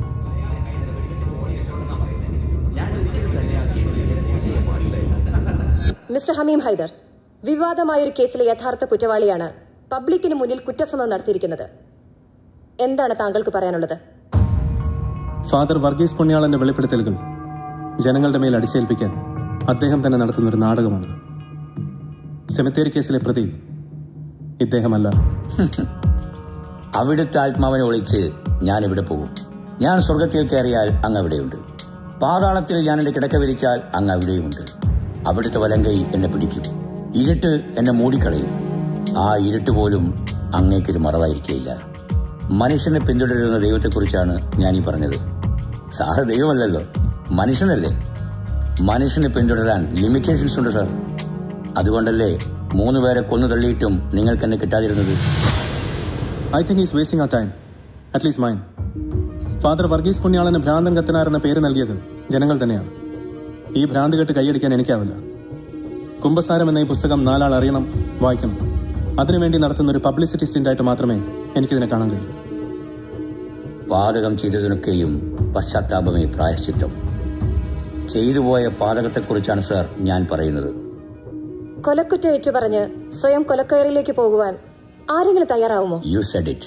മിസ്റ്റർ ഹമീം ഹൈദർ, വിവാദമായൊരു കേസിലെ യഥാർത്ഥ കുറ്റവാളിയാണ് പബ്ലിക്കിന് മുന്നിൽ കുറ്റസമ്മതം നടത്തിയിരിക്കുന്നത്. എന്താണ് താങ്കൾക്ക് പറയാനുള്ളത്? ഫാദർ വർഗീസ് പുണ്യാളന്റെ വെളിപ്പെടുത്തലുകൾ ജനങ്ങളുടെ മേൽ അടിച്ചേൽപ്പിക്കാൻ അദ്ദേഹം തന്നെ നടത്തുന്നൊരു നാടകമാണ്. സെമിത്തേരി കേസിലെ പ്രതി ഇദ്ദേഹമല്ല. അവിടുത്തെ ആത്മാവിനെ ഒളിച്ച് ഞാൻ ഇവിടെ പോകും. ഞാൻ സ്വർഗത്തിൽ കയറിയാൽ അങ്ങ് അവിടെയുണ്ട്. പാതാളത്തിൽ ഞാൻ എന്റെ കിടക്ക വിരിച്ചാൽ അങ്ങ് അവിടെയുമുണ്ട്. അവിടുത്തെ വലങ്കൈ എന്നെ പിടിക്കും. ഇരുട്ട് എന്നെ മൂടിക്കളയും. ആ ഇരുട്ട് പോലും അങ്ങേക്കൊരു മറവായിരിക്കില്ല. മനുഷ്യനെ പിന്തുടരുന്ന ദൈവത്തെക്കുറിച്ചാണ് ഞാൻ ഈ പറഞ്ഞത്. സാറ് ദൈവമല്ലല്ലോ, മനുഷ്യനല്ലേ. മനുഷ്യനെ പിന്തുടരാൻ ലിമിറ്റേഷൻസ് ഉണ്ട് സാർ. അതുകൊണ്ടല്ലേ 3 പേരെ കൊന്നു തള്ളിയിട്ടും നിങ്ങൾക്ക് എന്നെ കിട്ടാതിരുന്നത്. I think is wasting our time, at least mine. Father Varghese പുണ്യാളന് ഭ്രാന്തൻ കത്തനാർ എന്ന പേര് നൽകിയത് ജനങ്ങൾ തന്നെയാണ്. ഈ ഭ്രാന്ത് കെട്ട് കൈയടിക്കാൻ എനിക്കാവില്ല. കുംഭസാരം എന്ന ഈ പുസ്തകം 4 ആൾ അറിയണം, വായിക്കണം. അതിനുവേണ്ടി നടത്തുന്ന ഒരു പബ്ലിസിറ്റി സ്റ്റിൻ്റായിട്ട് മാത്രമേ എനിക്കിതിനെ കാണാൻ കഴിയൂ. പാതകം ചെയ്തതിനൊക്കെയും പശ്ചാത്താപമേ പ്രായശ്ചിത്തം. ചെയ്തുപോയ പാതകത്തെക്കുറിച്ചാണ് സാർ ഞാൻ പറയുന്നത്. കൊലക്കുറ്റം ഏറ്റുപറഞ്ഞ് സ്വയം കൊലക്കയറിലേക്ക് പോകുവാൻ ആരെങ്കിലും തയ്യാറാവുമോ? You said it.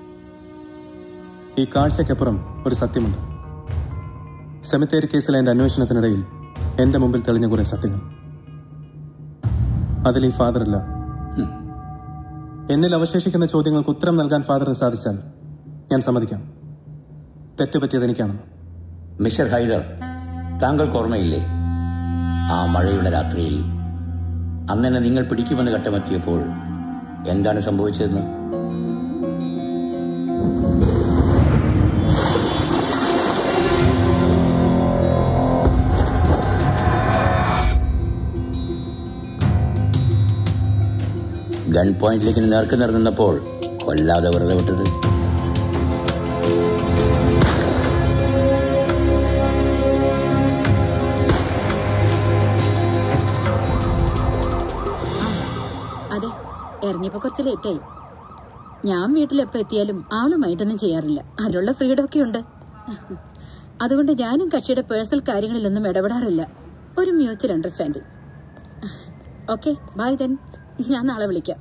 ഈ കാഴ്ചയ്ക്കപ്പുറം ഒരു സത്യമുണ്ട്. സെമിത്തേരി കേസിലെ എന്റെ അന്വേഷണത്തിനിടയിൽ എന്റെ മുമ്പിൽ തെളിഞ്ഞ കുറെ സത്യങ്ങൾ. അതിൽ ഈ ഫാദറില്ല. എന്നിൽ അവശേഷിക്കുന്ന ചോദ്യങ്ങൾക്ക് ഉത്തരം നൽകാൻ ഫാദറിന് സാധിച്ചാൽ ഞാൻ സമ്മതിക്കാം തെറ്റുപറ്റിയത് എനിക്കാണെന്ന്. മിസ്റ്റർ ഹൈദർ, താങ്കൾക്ക് ഓർമ്മയില്ലേ ആ മഴയുള്ള രാത്രിയിൽ അന്നെന്നെ നിങ്ങൾ പിടിക്കുമെന്ന് ഘട്ടമെത്തിയപ്പോൾ എന്താണ് സംഭവിച്ചതെന്ന്? ഗൺ പോയിന്റിലേക്ക് നേർക്ക് നിറഞ്ഞപ്പോൾ കൊല്ലാതെ വെറുതെ വിട്ടത്. അതെ, ഇറങ്ങിയപ്പോ കുറച്ച് ലേറ്റായി. ഞാൻ വീട്ടിലെപ്പോ എത്തിയാലും ആളുമായിട്ടൊന്നും ചെയ്യാറില്ല. അതിലുള്ള ഫ്രീഡം ഒക്കെ ഉണ്ട്. അതുകൊണ്ട് ഞാനും കക്ഷിയുടെ പേഴ്സണൽ കാര്യങ്ങളിലൊന്നും ഇടപെടാറില്ല. ഒരു mutual understanding. Okay, bye then. ഞാൻ നാളെ വിളിക്കാം.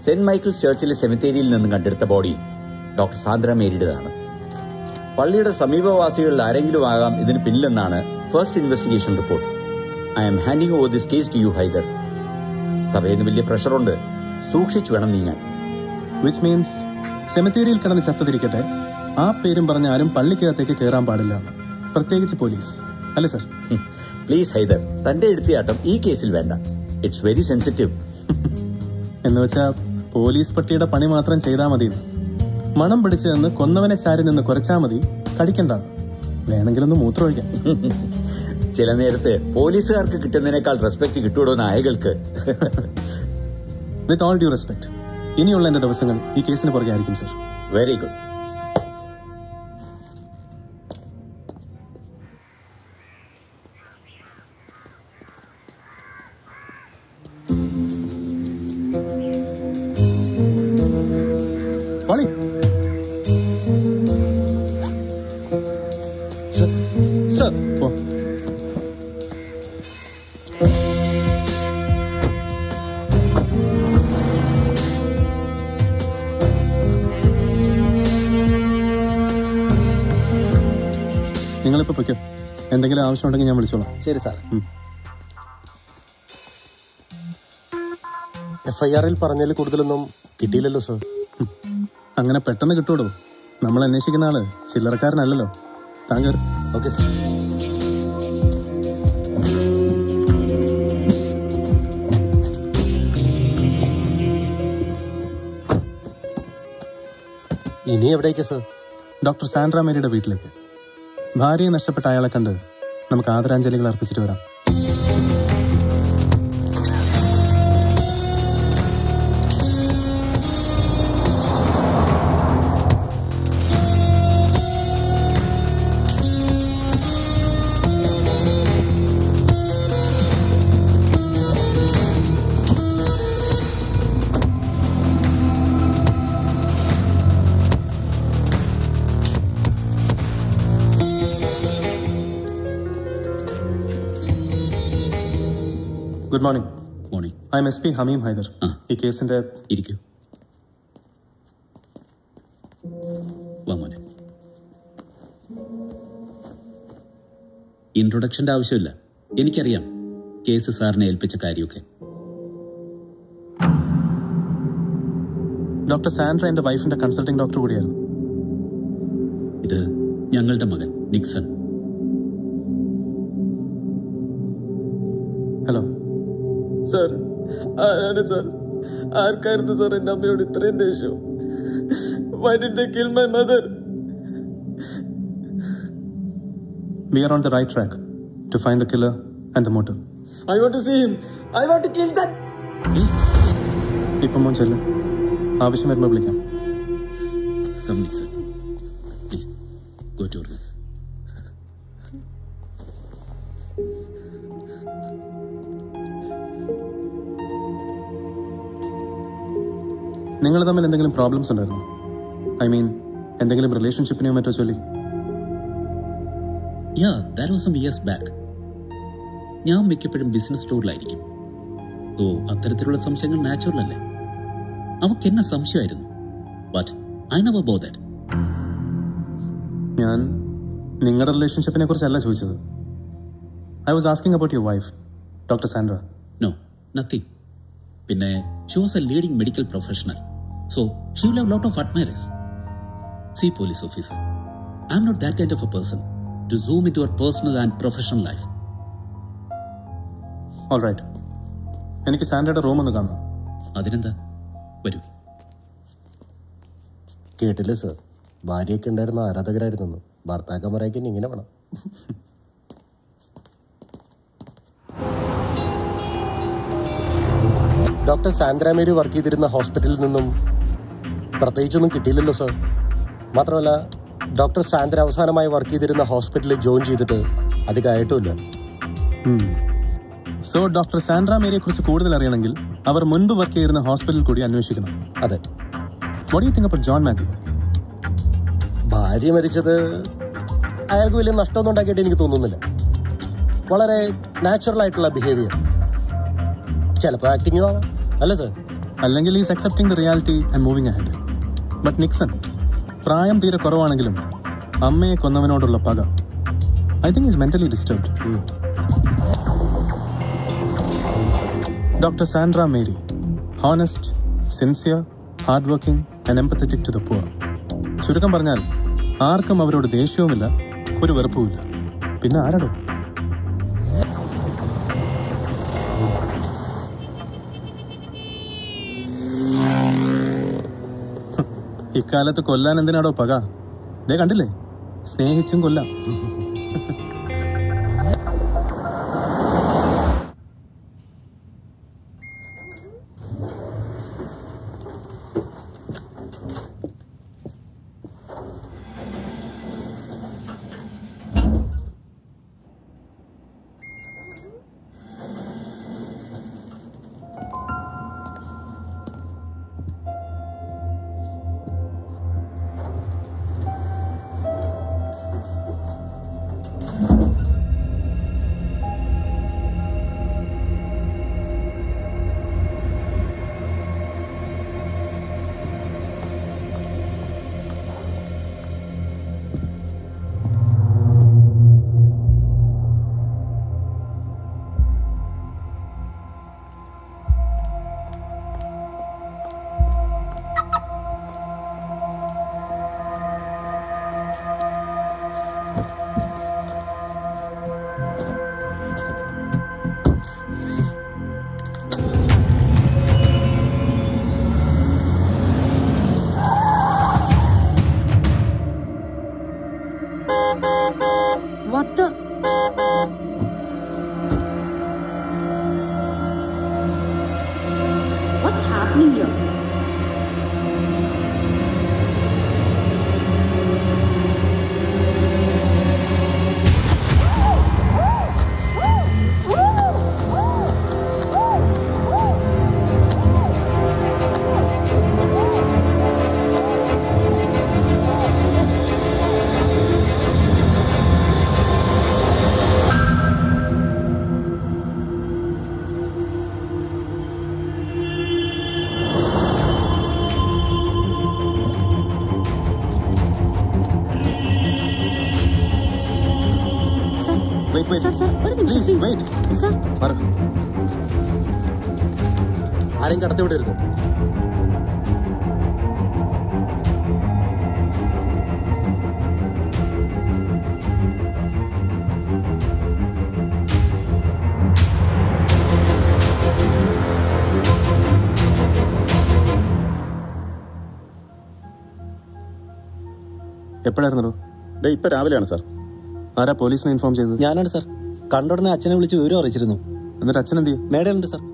സെന്റ് മൈക്കിൾസ് ചർച്ചിലെ സെമിത്തേരിയിൽ നിന്നും കണ്ടെടുത്ത ബോഡി ഡോക്ടർ സാന്ദ്ര മേരിയുടേതാണ്. പള്ളിയുടെ സമീപവാസികളിൽ ആരെങ്കിലും ആകാം ഇതിന് പിന്നിലെന്നാണ് first investigation report. I am handing over this case to you Haider. സഭയിൽ നിന്ന് വലിയ പ്രഷറുണ്ട്, സൂക്ഷിച്ചു വേണം നീങ്ങാൻ. വിച്ച് മീൻസ് സെമിത്തേരിയിൽ കിടന്ന് ചത്തതിരിക്കട്ടെ, ആ പേരും പറഞ്ഞ ആരും പള്ളിക്കകത്തേക്ക് കയറാൻ പാടില്ല, പ്രത്യേകിച്ച് പോലീസ്, അല്ലേ സർ? പ്ലീസ് ഹൈദർ, തന്റെ എടുത്തിയാട്ടം ഈ കേസിൽ വേണ്ട. It's very sensitive. എന്ന് വെച്ചാ പോലീസ് പട്ടിയുടെ പണി മാത്രം ചെയ്താൽ മതി. മണം പിടിച്ചതെന്ന് കൊന്നവനെ ചാരി നിന്ന് കുറച്ചാ മതി, കടിക്കണ്ടെന്ന്. വേണമെങ്കിലൊന്ന് മൂത്രമൊഴിക്കാം. ചില നേരത്ത് പോലീസുകാർക്ക് കിട്ടുന്നതിനേക്കാൾ റെസ്പെക്ട് കിട്ടുമോ നായകൾക്ക്? വിത്ത് ഓൾ ഡ്യൂ റെസ്പെക്ട്, ഇനിയുള്ള എന്റെ ദിവസങ്ങൾ ഈ കേസിന് പുറകെ ആയിരിക്കും സർ. Very good. നിങ്ങളിപ്പോ പൊയ്ക്കോ, എന്തെങ്കിലും ആവശ്യമുണ്ടെങ്കിൽ ഞാൻ വിളിച്ചോളാം. ശരി സാർ. FIR-ൽ പറഞ്ഞതിൽ കൂടുതലൊന്നും കിട്ടിയില്ലല്ലോ സർ. അങ്ങനെ പെട്ടെന്ന് കിട്ടുമോ? നമ്മൾ അന്വേഷിക്കുന്ന ആള് ചില്ലറക്കാരനല്ലല്ലോ. താങ്കൾ ഓക്കെ സർ. ഇനി എവിടേക്കാ സർ? ഡോക്ടർ സാൻഡ്ര മേരിയുടെ വീട്ടിലേക്ക്. ഭാര്യയെ നഷ്ടപ്പെട്ട അയാളെ കണ്ട് നമുക്ക് ആദരാഞ്ജലികൾ അർപ്പിച്ചിട്ട് വരാം. Good morning. Morning. I am SP Hamim Haider. ഈ കേസിന്റെ ഇരിക്കൂ. മോനെ, ഇൻട്രൊഡക്ഷന്റെ ആവശ്യമില്ല. എനിക്കറിയാം കേസ് സാറിനെ ഏൽപ്പിച്ച കാര്യമൊക്കെ. ഡോക്ടർ സാൻഡ്ര എന്റെ വൈഫിന്റെ കൺസൾട്ടിംഗ് ഡോക്ടർ കൂടിയായിരുന്നു. ഇത് ഞങ്ങളുടെ മകൻ നിക്സൺ. Hello sir. ആരാണ് സാർ? ആർക്കായിരുന്നു സാർ എന്റെ അമ്മയോട് ഇത്രയും ദേഷ്യം? Why did they kill my mother? We are on the right track to find the killer and the motive. I want to see him. I want to kill that. ഇപ്പം മോൻ ചെല്ലും, ആവശ്യം വരുമ്പോൾ വിളിക്കാം. Come, Nixon. Please, go to your room. നിങ്ങൾ തമ്മിൽ എന്തെങ്കിലും പ്രോബ്ലംസ് ഉണ്ടായിരുന്നോ? ഐ മീൻ എന്തെങ്കിലും റിലേഷൻഷിപ്പിനെയോ മറ്റോ ചൊല്ലി? Yeah, that was some years back. ഞാൻ മിക്കപ്പോഴും ബിസിനസ് സ്റ്റോറിലായിരിക്കും. സോ അത്തരത്തിലുള്ള സംശയങ്ങൾ നാച്ചുറൽ അല്ലേ? അവക്ക് എന്നെ സംശയമായിരുന്നു. But I never bothered. ഞാൻ നിങ്ങളുടെ റിലേഷൻഷിപ്പിനെ കുറിച്ചല്ല ചോദിച്ചത്. I was asking about your wife, doctor Sandra. No, nothing. പിന്നെ she was a leading medical professional, so she will have lot of admirers. See, police officer, I'm not that kind of a person to zoom into her personal and professional life. All right. എനിക്ക് സാൻഡ്രയുടെ റൂം ഒന്ന് കാണണം. അതിനെന്താ, വരൂ. കേട്ടില്ലേ സർ, ഭാര്യയൊക്കെ ഉണ്ടായിരുന്ന ആരാധകരായിരുന്നു. ഭർത്താക്കന്മാരേക്ക് ഇങ്ങനെ വേണം. ഡോക്ടർ സാൻഡ്ര മേരി വർക്ക് ചെയ്തിരുന്ന ഹോസ്പിറ്റലിൽ നിന്നും പ്രത്യേകിച്ചൊന്നും കിട്ടിയില്ലല്ലോ സർ. മാത്രമല്ല ഡോക്ടർ സാൻഡ്ര അവസാനമായി വർക്ക് ചെയ്തിരുന്ന ഹോസ്പിറ്റലിൽ ജോയിൻ ചെയ്തിട്ട് അധികമായിട്ടുമില്ല. സോ ഡോക്ടർ സാൻഡ്ര മേരിയെ കുറിച്ച് കൂടുതൽ അറിയണമെങ്കിൽ അവർ മുൻപ് വർക്ക് ചെയ്തിരുന്ന ഹോസ്പിറ്റലിൽ കൂടി അന്വേഷിക്കണം. അതെ. What do you think about John Matthew? ഭാര്യ മരിച്ചത് അയാൾക്ക് വലിയ നഷ്ടമൊന്നും ഉണ്ടാക്കിയിട്ട് എനിക്ക് തോന്നുന്നില്ല. വളരെ നാച്ചുറൽ ആയിട്ടുള്ള ബിഹേവിയർ. ചിലപ്പോൾ ആക്ടിങ്ങും ആവാം, അല്ലേ സർ? അല്ലെങ്കിൽ is accepting the reality and moving ahead. But Nixon പ്രായം തീരെ കുറവാണെങ്കിലും അമ്മയെ കൊന്നവനോടുള്ള പക, I think is mentally disturbed. Doctor Sandra Mary, honest, sincere, hard working and empathetic to the poor. ചുരുക്കം പറഞ്ഞാൽ ആർക്കും അവരോട് ദേഷ്യവുമില്ല, ഒരു വെറുപ്പുമില്ല. പിന്നെ ആരാടോ? ഇക്കാലത്ത് കൊല്ലാൻ എന്തിനാടോ പക? ദേ കണ്ടില്ലേ, സ്നേഹിച്ചും കൊല്ലാം. ആരെയും കടത്തിവിടരുത്. എപ്പോഴായിരുന്നോ? ഇപ്പൊ രാവിലെയാണ് സാർ. ആരാ പോലീസിനെ ഇൻഫോം ചെയ്തത്? ഞാനാണ് സാർ. കണ്ടുടനെ അച്ഛനെ വിളിച്ച് വിവരം അറിയിച്ചിരുന്നു. എന്നിട്ട് അച്ഛൻ എന്ത് ചെയ്യും? മേഡയുണ്ട് സാർ.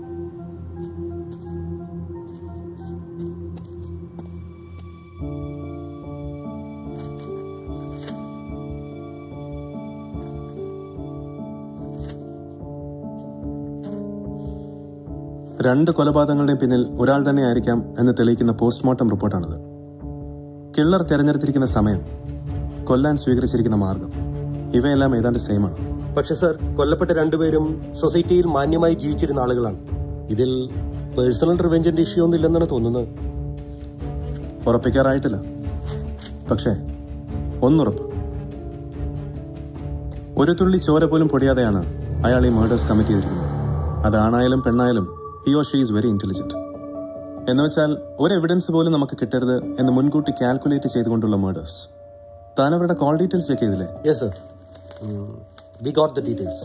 രണ്ട് കൊലപാതകങ്ങളുടെയും പിന്നിൽ ഒരാൾ തന്നെ ആയിരിക്കാം എന്ന് തെളിയിക്കുന്ന പോസ്റ്റ്മോർട്ടം റിപ്പോർട്ടാണിത്. കില്ലർ തിരഞ്ഞെടുത്തിരിക്കുന്ന സമയം, കൊല്ലാൻ സ്വീകരിച്ചിരിക്കുന്ന മാർഗം, ഇവയെല്ലാം ഏതാണ്ട് സെയിം ആണ്. പക്ഷെ സർ, കൊല്ലപ്പെട്ട രണ്ടുപേരും സൊസൈറ്റിയിൽ മാന്യമായി ജീവിച്ചിരുന്ന ആളുകളാണ്. ഇതിൽ പേഴ്സണൽ റിവെഞ്ചിന്റെ ഇഷ്യൂ ഒന്നും ഇല്ലെന്നാണ് തോന്നുന്നത്. ഉറപ്പിക്കാറായിട്ടില്ല. പക്ഷേ ഒന്നുറപ്പ്, ഒരു തുള്ളി ചോര പോലും പൊടിയാതെയാണ് അയാൾ ഈ മർഡേഴ്സ് കമ്മിറ്റ് ചെയ്തിരിക്കുന്നത്. അത് ആണായാലും പെണ്ണായാലും he or she is very intelligent. എന്ന് വെച്ചാൽ ഒരു എവിഡൻസ് പോലും നമുക്ക് കിട്ടരുത് എന്ന് മുൻകൂട്ടി കാൽക്കുലേറ്റ് ചെയ്തുകൊണ്ടുള്ള മർഡേഴ്സ്. താൻ അവരുടെ കോൾ ഡീറ്റെയിൽസ് ചെക്ക് ചെയ്തില്ലേ? Yes sir, we got the details.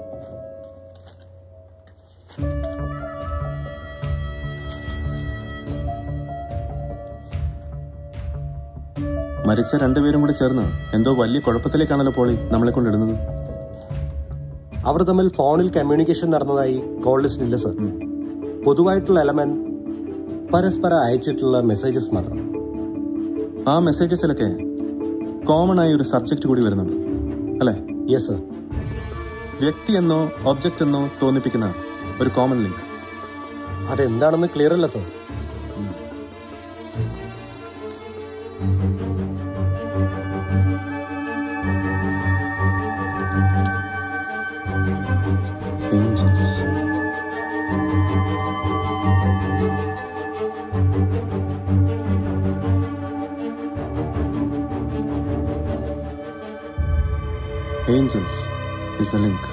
മരിച്ച രണ്ടുപേരും കൂടി ചേർന്ന് എന്തോ വലിയ കുഴപ്പത്തിലേക്കാണല്ലോ പോളി നമ്മളെ കൊണ്ടിടുന്നത്. അവർ തമ്മിൽ ഫോണിൽ കമ്മ്യൂണിക്കേഷൻ നടന്നതായി കോൾ ലിസ്റ്റ് ഇല്ല സർ. പൊതുവായിട്ടുള്ള എലമെന്റ് പരസ്പരം അയച്ചിട്ടുള്ള മെസ്സേജസ് മാത്രം. ആ മെസ്സേജസിലൊക്കെ കോമൺ ആയ ഒരു സബ്ജക്റ്റ് കൂടി വരുന്നുണ്ട് അല്ലേ? Yes sir. വ്യക്തി എന്നോ ഒബ്ജക്റ്റ് എന്നോ തോന്നിപ്പിക്കുന്ന ഒരു കോമൺ ലിങ്ക്. അതെന്താണെന്ന് ക്ലിയർ അല്ല sir. Angels. Angels is the link.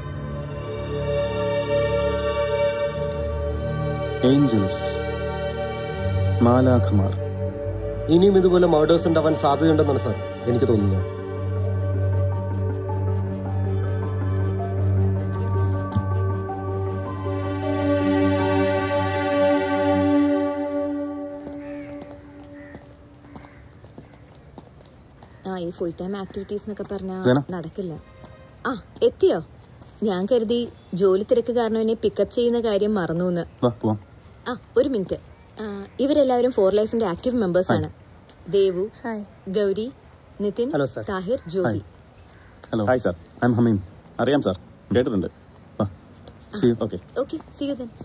Angels, മാലാഖമാർ. ഇനിയും ഇതുപോലെ മർഡേഴ്സ് ഉണ്ടാവാൻ സാധ്യതയുണ്ടെന്നാണ് സാർ എനിക്ക് തോന്നുന്നത്. ഈ ഫുൾ ടൈം ആക്ടിവിറ്റീസ് എന്നൊക്കെ പറഞ്ഞാൽ ജന. നടക്കില്ല. ആ എത്തിയോ? ഞാൻ കരുതി ജോലി തിരക്ക് കാരണം എന്നെ പിക്കപ്പ് ചെയ്യുന്ന കാര്യം മറന്നു. ആ ഒരു മിനിറ്റ്. ഇവരെല്ലാവരും ഫോർ ലൈഫിന്റെ ആക്റ്റീവ് മെമ്പേഴ്സ് ആണ്. ദേവു, ഗൗരി, നിതിൻ, താഹിർ, ജോലി. Hello. Hi sir, I am Hamim. അറിയാം സാർ, കേട്ടിട്ടുണ്ട്. Okay, see you then.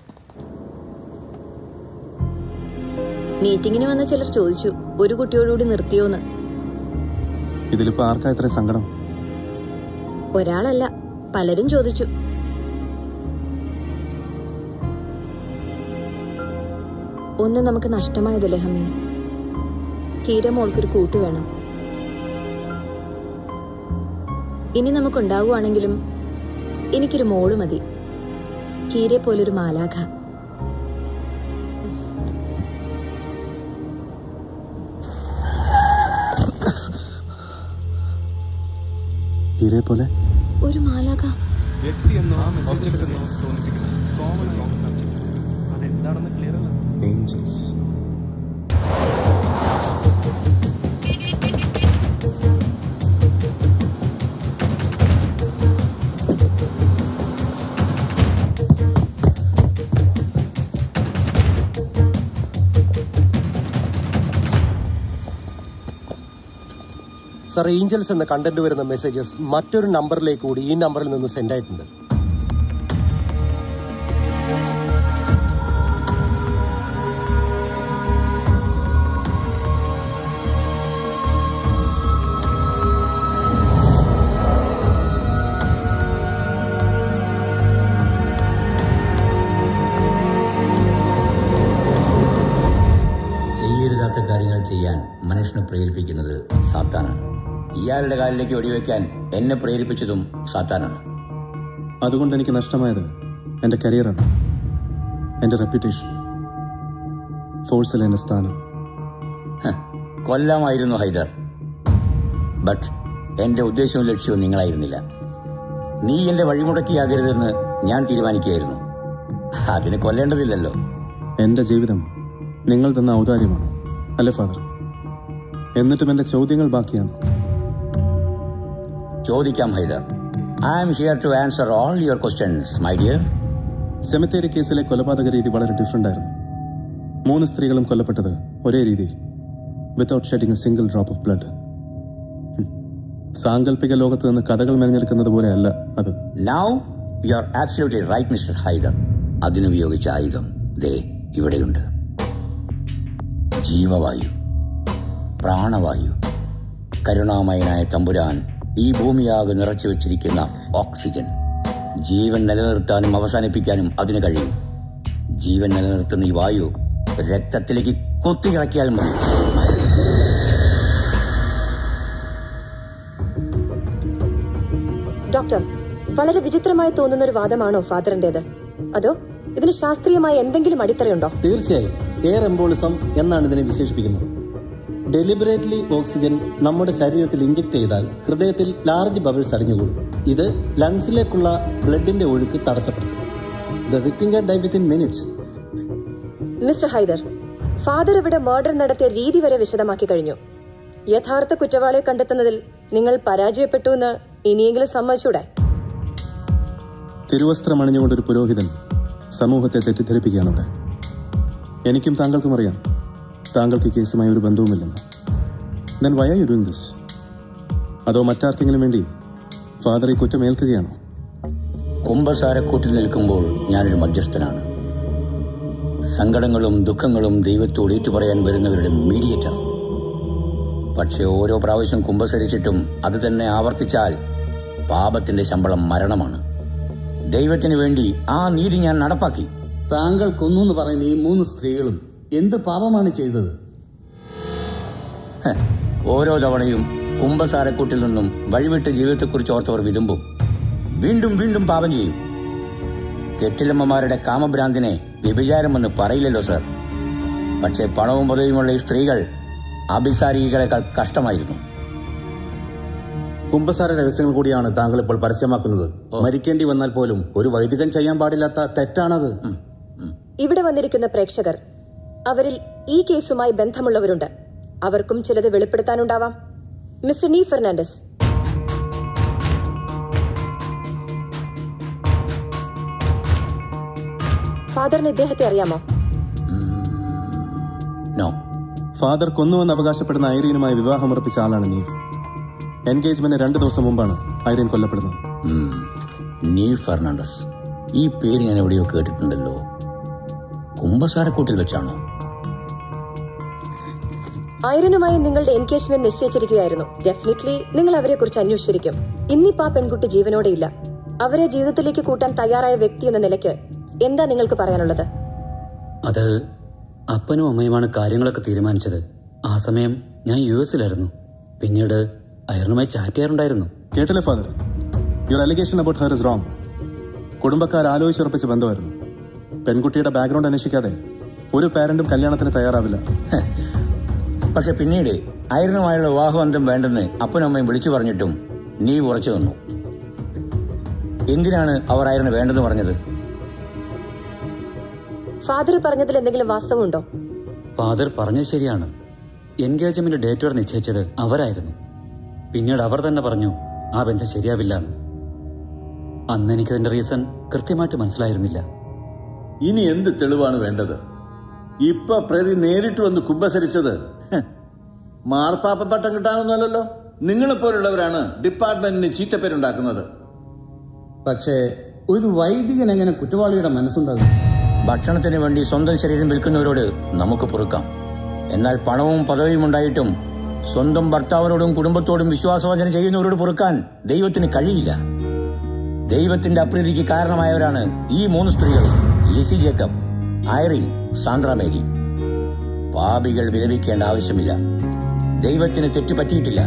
മീറ്റിംഗിന് വന്ന ചിലർ ചോദിച്ചു ഒരു കുട്ടിയോടുകൂടി നിർത്തിയോന്ന്. ഇതിലിപ്പോ ആർക്കാ ഇത്ര സങ്കടം? ഒരാളല്ല, പലരും ചോദിച്ചു. ഒന്നും നമുക്ക് നഷ്ടമായതല്ലേ ഹമീം. കീര മോൾക്കൊരു കൂട്ടു വേണം. ഇനി നമുക്കുണ്ടാവുകയാണെങ്കിലും എനിക്കൊരു മോള് മതി, കീരെ പോലൊരു മാലാഖ. കീരെ പോലെ ഒരു മാലാഖ. ഏഞ്ചൽസ്. സാർ, ഏഞ്ചൽസ് എന്ന കണ്ടന്റ് വരുന്ന മെസ്സേജസ് മറ്റൊരു നമ്പറിലേക്ക് കൂടി ഈ നമ്പറിൽ നിന്ന് സെൻഡ് ആയിട്ടുണ്ട്. ചെയ്യരുതാത്ത കാര്യങ്ങൾ ചെയ്യാൻ മനുഷ്യനെ പ്രേരിപ്പിക്കുന്നത് സാത്താനാണ്. ഇയാളുടെ കാലിലേക്ക് വെടിവെക്കാൻ എന്നെ പ്രേരിപ്പിച്ചതും സാത്താനാണ്. അതുകൊണ്ട് എനിക്ക് നഷ്ടമായത് എൻ്റെ കരിയറാണ്, എൻ്റെ റെപ്യൂട്ടേഷൻ, ഫോഴ്സിൽ എൻ്റെ സ്ഥാനം. കൊല്ലാമായിരുന്നു ഹൈദർ, ബട്ട് എന്റെ ഉദ്ദേശവും ലക്ഷ്യവും നിങ്ങളായിരുന്നില്ല. നീ എന്റെ വഴിമുടക്കിയാകരുതെന്ന് ഞാൻ തീരുമാനിക്കുകയായിരുന്നു. അതിന് കൊല്ലേണ്ടതില്ലല്ലോ. എൻ്റെ ജീവിതം നിങ്ങൾ തന്ന ഔദാര്യമാണ് അല്ലേ ഫാദർ? എന്നിട്ടും എൻ്റെ ചോദ്യങ്ങൾ ബാക്കിയാണ്. ചോദിക്കാം Haider. I am here to answer all your questions my dear. Cemetery കേസിലെ കൊലപാതക രീതി വളരെ ഡിഫറൻ്റ് ആയിരുന്നു. 3 സ്ത്രീകളും കൊല്ലപ്പെട്ടത് ഒരേ രീതിയിൽ, without shedding a single drop of blood. സാങ്കല്പിക ലോകത്ത് നിന്ന് കഥകൾ മെനഞ്ഞെടുക്കുന്നത് പോലെയല്ല അത്. Now you are absolutely right mister Haider. അതിനുപയോഗിച്ച ആയുധം ദേ ഇവിടെയുണ്ട്. ജീവവായു, പ്രാണവായു. കരുണാമയനായ തമ്പുരാൻ ഈ ഭൂമിയാകെ നിറച്ചു വെച്ചിരിക്കുന്ന ഓക്സിജൻ. ജീവൻ നിലനിർത്താനും അവസാനിപ്പിക്കാനും അതിന് കഴിയും. ജീവൻ നിലനിർത്തുന്ന ഈ വായു രക്തത്തിലേക്ക് കൊത്തിയിറക്കിയാൽ മതി. ഡോക്ടർ, വളരെ വിചിത്രമായി തോന്നുന്ന ഒരു വാദമാണോ ഫാദറിന്റേത്? അതോ ഇതിന് ശാസ്ത്രീയമായ എന്തെങ്കിലും അടിത്തറയുണ്ടോ? തീർച്ചയായും എയർ എംബോളിസം എന്നാണ് ഇതിനെ വിശേഷിപ്പിക്കുന്നത്. ഡെലിബറേറ്റ്ലി ഓക്സിജൻ നമ്മുടെ ശരീരത്തിൽ ഇഞ്ചക്ട് ചെയ്താൽ ഹൃദയത്തിൽ ലാർജ് ബബിൾസ് അടിഞ്ഞുകൂടും. ഇത് ലങ്സിലേക്കുള്ള ബ്ലഡിന്റെ ഒഴുക്ക് തടസ്സപ്പെടുത്തും. The victim can die within minutes. Mister Haider, father ഇവിടെ മർഡർ നടത്തിയ രീതി വരെ വിശദമാക്കി കഴിഞ്ഞു. യഥാർത്ഥ കുറ്റവാളിയെ കണ്ടെത്തുന്നതിൽ നിങ്ങൾ പരാജയപ്പെട്ടു എന്ന് ഇനിയെങ്കിലും സമ്മതിച്ചൂടെ? തിരുവസ്ത്രം അണിഞ്ഞുകൊണ്ടൊരു പുരോഹിതൻ സമൂഹത്തെ തെറ്റിദ്ധരിപ്പിക്കുകയാണ് ഇവിടെ. എനിക്കും താങ്കൾക്കും അറിയാം താങ്കൾക്ക് കേസുമായി ഒരു ബന്ധവുമില്ലെന്ന്. Then why are you doing this? അതോ മറ്റാർക്കെങ്കിലും വേണ്ടി ഫാദർ ഈ കുറ്റം ഏൽക്കുകയാണോ? കുമ്പസാരക്കൂട്ടിൽ നിൽക്കുമ്പോൾ ഞാനൊരു മധ്യസ്ഥനാണ്. സങ്കടങ്ങളും ദുഃഖങ്ങളും ദൈവത്തോട് ഏറ്റുപറയാൻ വരുന്നവരുടെ മീഡിയേറ്റർ. പക്ഷെ ഓരോ പ്രാവശ്യം കുമ്പസരിച്ചിട്ടും അത് തന്നെ ആവർത്തിച്ചാൽ പാപത്തിന്റെ ശമ്പളം മരണമാണ്. ദൈവത്തിന് വേണ്ടി ആ നീതി ഞാൻ നടപ്പാക്കി. താങ്കൾ കൊന്നു പറയുന്ന ഈ 3 സ്ത്രീകളും എന്ത് പാപമാണ് ചെയ്തത്? ഓരോ തവണയും കുമ്പസാരക്കൂട്ടിൽ നിന്നും വഴിവിട്ട് ജീവിതത്തെക്കുറിച്ച് ഓർത്തവർ വിതുമ്പും. വീണ്ടും വീണ്ടും പാപം ചെയ്യും. കെട്ടിലമ്മമാരുടെ കാമഭ്രാന്തിനെ വ്യഭിചാരമെന്ന് പറയില്ലല്ലോ സർ. പക്ഷേ പണവും പദവിയുമുള്ള ഈ സ്ത്രീകൾ അഭിസാരികളെക്കാൾ കഷ്ടമായിരുന്നു. കുമ്പസാര രഹസ്യങ്ങൾ കൂടിയാണ് താങ്കൾ ഇപ്പോൾ പരസ്യമാക്കുന്നത്. മരിക്കേണ്ടി വന്നാൽ പോലും ഒരു വൈദികൻ ചെയ്യാൻ പാടില്ലാത്ത തെറ്റാണത്. ഇവിടെ വന്നിരിക്കുന്ന പ്രേക്ഷകർ, അവരിൽ ഈ കേസുമായി ബന്ധമുള്ളവരുണ്ട്. അവർക്കും ചിലത് വെളിപ്പെടുത്താനുണ്ടാവാം. മിസ്റ്റർ നീ ഫെർണാണ്ടസ്. ഫാദറിന് ഇദ്ദേഹത്തെ അറിയാമോ? ഫാദർ കൊന്നുവെന്ന് അവകാശപ്പെടുന്ന ഐറീനുമായി വിവാഹമുറപ്പിച്ച ആളാണ് നീ. എൻഗേജ്മെന്റ് 2 ദിവസം മുമ്പാണ് ഐറീൻ കൊല്ലപ്പെടുന്നത്. നീ ഫെർണാണ്ടസ്, ഈ പേര് ഞാൻ എവിടെയോ കേട്ടിട്ടുണ്ടല്ലോ. കുമ്പസാരക്കൂട്ടിൽ വെച്ചാണോ? ഐറനുമായി നിങ്ങളുടെ എൻഗേജ്മെന്റ് നിശ്ചയിച്ചിരിക്കുകയായിരുന്നു. ഡെഫിനറ്റ്ലി നിങ്ങൾ അവരെ കുറിച്ച് അന്വേഷിച്ചിരിക്കും. ഇന്നിപ്പോ ആ പെൺകുട്ടി ജീവനോടെ ഇല്ല. അവരെ ജീവിതത്തിലേക്ക് കൂട്ടാൻ തയ്യാറായ വ്യക്തി എന്ന നിലയ്ക്ക് എന്താ നിങ്ങൾക്ക് പറയാനുള്ളത്? അത് അപ്പനും അമ്മയുമാണ് കാര്യങ്ങളൊക്കെ തീരുമാനിച്ചത്. ആ സമയം ഞാൻ US-ലായിരുന്നു. പിന്നീട് ഐറനുമായി ചാറ്റ് ചെയ്യാറുണ്ടായിരുന്നു. കേട്ടില്ലേ father? Your allegation about her is wrong. കുടുംബക്കാർ ആലോചിച്ചുറപ്പിച്ച ബന്ധമായിരുന്നു. പെൺകുട്ടിയുടെ ബാക്ക്ഗ്രൗണ്ട് അന്വേഷിക്കാതെ ഒരു പാരന്റും കല്യാണത്തിന് തയ്യാറാവില്ല. പക്ഷെ പിന്നീട് ഐറനുമായുള്ള വിവാഹബന്ധം വേണ്ടെന്ന് അപ്പനും അമ്മയും വിളിച്ചു പറഞ്ഞിട്ടും നീ ഉറച്ചു നിന്നു. എന്തിനാണ് അവർ ഐറന് വേണ്ടെന്ന് പറഞ്ഞത്? ഫാദർ പറഞ്ഞതിൽ എന്തെങ്കിലും വാസ്തവമുണ്ടോ? ഫാദർ പറഞ്ഞത് ശരിയാണ്. എൻഗേജ്മെന്റ് ഡേറ്റ് വരെ നിശ്ചയിച്ചത് അവരായിരുന്നു. പിന്നീട് അവർ തന്നെ പറഞ്ഞു ആ ബന്ധം ശരിയാവില്ല എന്ന്. അന്ന് എനിക്കതിന്റെ റീസൺ കൃത്യമായിട്ട് മനസ്സിലായിരുന്നില്ല. ഇനി എന്ത് തെളിവാണ് വേണ്ടത്? ഇപ്പൊ പ്രതി നേരിട്ട് വന്ന് കുമ്പസരിച്ചത് മാർപ്പാപ്പ പട്ടം കിട്ടാനൊന്നുമല്ലല്ലോ. നിങ്ങളെപ്പോലുള്ളവരാണ് ഡിപ്പാർട്ട്മെന്റിന് ചീത്തപ്പേരുണ്ടാക്കുന്നത്. പക്ഷേ ഒരു വൈദികൻ എങ്ങനെ കുറ്റവാളിയുടെ മനസ്സുണ്ടാകും? ഭക്ഷണത്തിന് വേണ്ടി സ്വന്തം ശരീരം വിൽക്കുന്നവരോട് നമുക്ക് പൊറുക്കാം. എന്നാൽ പണവും പദവിയും ഉണ്ടായിട്ടും സ്വന്തം ഭർത്താവിനോടും കുടുംബത്തോടും വിശ്വാസവഞ്ചന ചെയ്യുന്നവരോട് പൊറുക്കാൻ ദൈവത്തിന് കഴിയില്ല. ദൈവത്തിന്റെ അപ്രീതിക്ക് കാരണമായവരാണ് ഈ 3 സ്ത്രീകൾ: Lizzy Jacob, Irene, Sandra Mary. പാപികൾ വിലപിക്കേണ്ട ആവശ്യമില്ല. ദൈവത്തിന് തെറ്റുപറ്റിയിട്ടില്ല.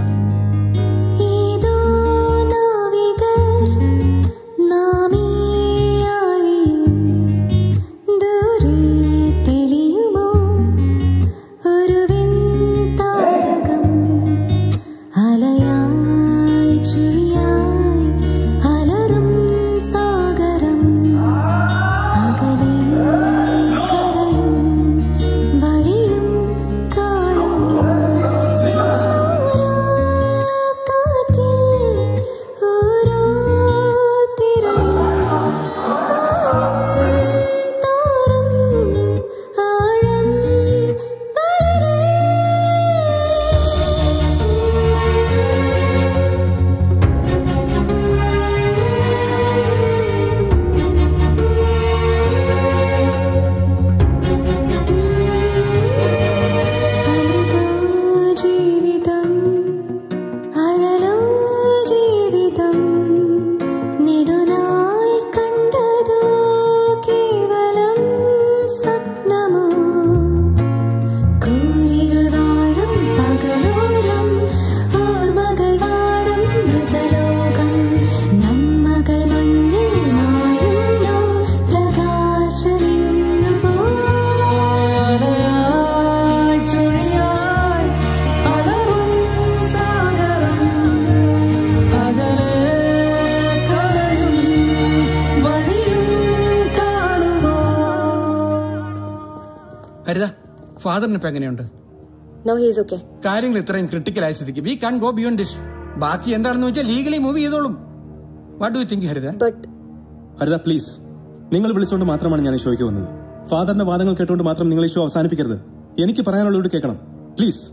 ഫാദറിന് ഇപ്പൊ എങ്ങനെയുണ്ട്? കാര്യങ്ങൾ ഇത്രയും ക്രിട്ടിക്കൽ ആയ സ്ഥിതിക്ക് we can go beyond this. ബാക്കി എന്താണെന്ന് വെച്ചാൽ ലീഗലി മൂവ് ചെയ്തോളും. What do you think Haritha? Haritha please, നിങ്ങൾ വിളിച്ചുകൊണ്ട് മാത്രമാണ് ഞാൻ ഈ ഷോയ്ക്ക് വന്നത്. ഫാദറിന്റെ വാദങ്ങൾ കേട്ടുകൊണ്ട് മാത്രം നിങ്ങൾ ഈ ഷോ അവസാനിപ്പിക്കരുത്. എനിക്ക് പറയാനുള്ളവരോട് കേൾക്കണം പ്ലീസ്.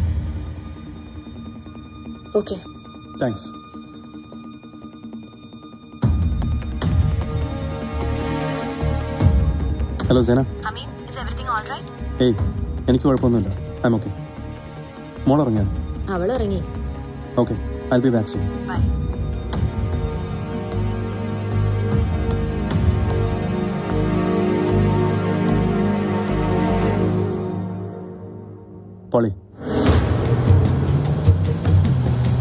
താങ്ക്സ്. ഹലോ സേന. ഏയ്, എനിക്ക് കുഴപ്പമൊന്നുമില്ല. I am okay. മോൾ ഇറങ്ങിയോ? അവൾ ഇറങ്ങി. Okay, I will be back soon. Bye. പോളി,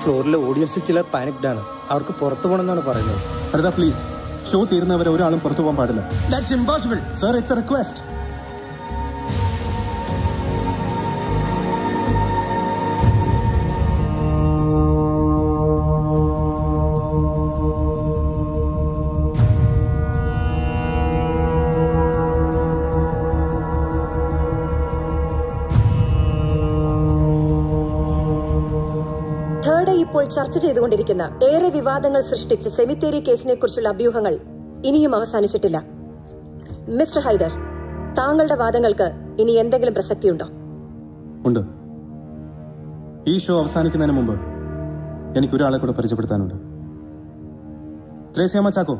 ഫ്ലോറിലെ ഓഡിയൻസിൽ ചിലർ പാനിക്ഡ് ആണ്. അവർക്ക് പുറത്തു പോകണമെന്നാണ് പറയുന്നത്. ഹരിത പ്ലീസ്, ഷോ തീരുന്നവരെ ഒരാളും പുറത്തു പോകാൻ പാടില്ല. That's impossible sir, it's a request. ഇപ്പോൾ ചർച്ച ചെയ്തുകൊണ്ടിരിക്കുന്ന ഏറെ വിവാദങ്ങൾ സൃഷ്ടിച്ച സെമിത്തേരി കേസിനെ കുറിച്ചുള്ള അഭ്യൂഹങ്ങൾ ഇനിയും അവസാനിച്ചിട്ടില്ല. മിസ്റ്റർ ഹൈദർ, താങ്കളുടെ വാദങ്ങൾക്ക് ഇനി എന്തെങ്കിലും പ്രസക്തിയുണ്ടോ? ഉണ്ട്. ഈ ഷോ അവസാനിക്കുന്നതിന് മുമ്പ് എനിക്ക് ഒരാളെ കൂടെ പരിചയപ്പെടുത്താനുണ്ട്. ത്രേസ്യാമ്മ ചാക്കോ,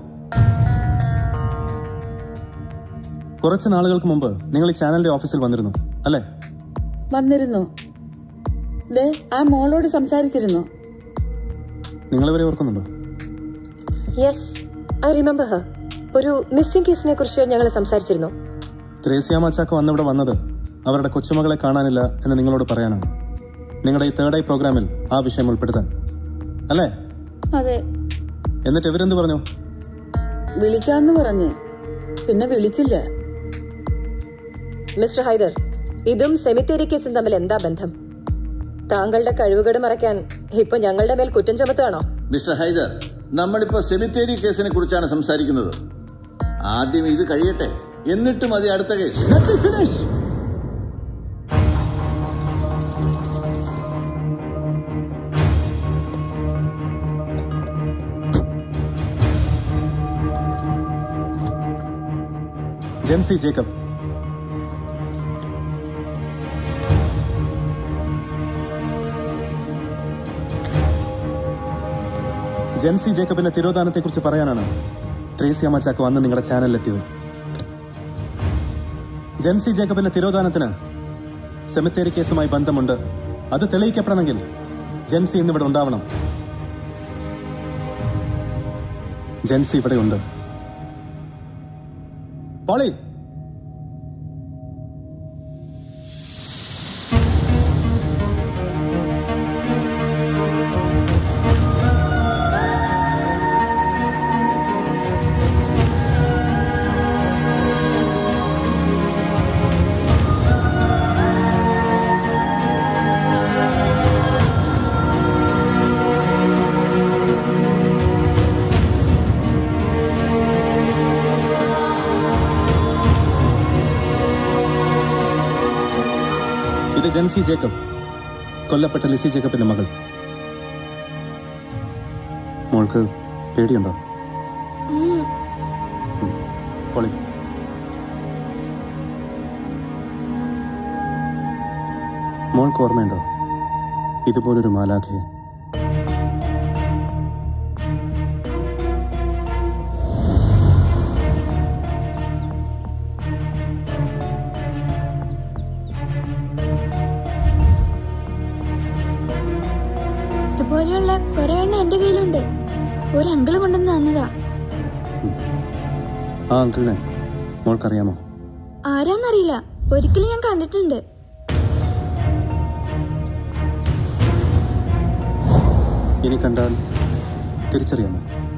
കുറച്ച് നാളുകൾക്ക് മുമ്പ് നിങ്ങൾ ഈ ചാനലിന്റെ ഓഫീസിൽ വന്നിരുന്നു അല്ലേ? വന്നിരുന്നു. ആ മോളോട് സംസാരിച്ചിരുന്നു. നിങ്ങൾ ഇവരെ ഓർക്കുന്നുണ്ടോ? Yes, I remember her. ഒരു മിസ്സിംഗ് കേസിനെ കുറിച്ച് ഞങ്ങൾ സംസാരിച്ചിരുന്നു. ത്രേസ്യാമ്മ ചാക്കോ അന്നിവിടെ വന്നത് അവരുടെ കൊച്ചുമകളെ കാണാനില്ല എന്ന് നിങ്ങളോട് പറയാനാണ്. നിങ്ങളുടെ ഈ തേർഡ് ഐ പ്രോഗ്രാമിൽ ആ വിഷയം ഉൾപ്പെടുത്താൻ അല്ലേ? അതെ. എന്നിട്ട് ഇവരെന്ത് പറഞ്ഞു? വിളിക്കാന്ന് പറഞ്ഞു, പിന്നെ വിളിച്ചില്ല. മിസ്റ്റർ ഹൈദർ, ഇതും സെമിത്തേരി കേസും തമ്മിൽ എന്താ ബന്ധം? താങ്കളുടെ കഴിവുകേട് മറയ്ക്കാൻ ഇപ്പൊ ഞങ്ങളുടെ മേൽ കുറ്റം ചുമത്തുകയാണോ? മിസ്റ്റർ ഹൈദർ, നമ്മളിപ്പോ സെമിത്തേരി കേസിനെ കുറിച്ചാണ് സംസാരിക്കുന്നത്. ആദ്യം ഇത് കഴിയട്ടെ, എന്നിട്ട് മതി അടുത്ത കേസ്. ജെൻസി ജേക്കബ്, ജെൻസി ജേക്കബിന്റെ തിരോധാനത്തെ കുറിച്ച് പറയാനാണ് ത്രേസ്യാമ്മ ചാക്കോ അന്ന് നിങ്ങളുടെ ചാനലിലെത്തിയത്. ജെൻസി ജേക്കബിന്റെ തിരോധാനത്തിന് സെമിത്തേരി കേസുമായി ബന്ധമുണ്ട്. അത് തെളിയിക്കപ്പെടണമെങ്കിൽ ജെൻസി ഇന്നിവിടെ ഉണ്ടാവണം. ജെൻസി ഇവിടെയുണ്ട്. പോളി, ജെൻസി ജേക്കബ്, കൊല്ലപ്പെട്ട ലിസി ജേക്കബിന്റെ മകൾ. മോൾക്ക് പേടിയുണ്ടോ? പോളി, മോൾക്ക് ഓർമ്മയുണ്ടോ ഇതുപോലൊരു മാലാഖയെ? ഇതുപോലെയുള്ള കുറെ എണ്ണ എന്റെ കയ്യിലുണ്ട്. ഒരു അങ്കിള് കൊണ്ടുവന്ന് തന്നതാ. ആ അങ്കിളിനെ മോൾക്കറിയാമോ? ആരാന്നറിയില്ല, ഒരിക്കലും ഞാൻ കണ്ടിട്ടുണ്ട്. ഇനി കണ്ടാൽ തിരിച്ചറിയാമോ?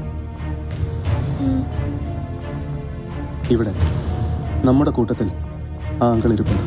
ഇവിടെ നമ്മുടെ കൂട്ടത്തിൽ ആ അങ്കിൾ ഇരിപ്പുണ്ട്.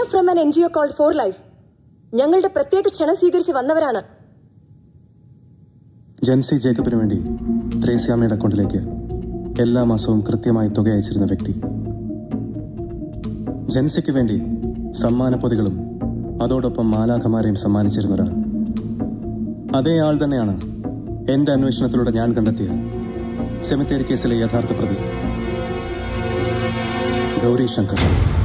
From an NGO called for life. ഞങ്ങളുടെ പ്രത്യേക ക്ഷണം സ്വീകരിച്ച് വന്നവരാണ്. ജെൻസി ജേക്കബിന് വേണ്ടി ത്രേസ്യാമ്മയുടെ അക്കൗണ്ടിലേക്ക് എല്ലാ മാസവും കൃത്യമായി തുക അയച്ചിരുന്ന വ്യക്തി. ജെൻസിക്ക് വേണ്ടി സമ്മാനപ്പൊതികളും അതോടൊപ്പം മാലാഖമാരെയും സമ്മാനിച്ചിരുന്ന ഒരാൾ. അതേ ആൾ തന്നെയാണ് എന്റെ അന്വേഷണത്തിലൂടെ ഞാൻ കണ്ടെത്തിയ സെമിത്തേരി കേസിലെ യഥാർത്ഥ പ്രതി ഗൗരി ശങ്കർ.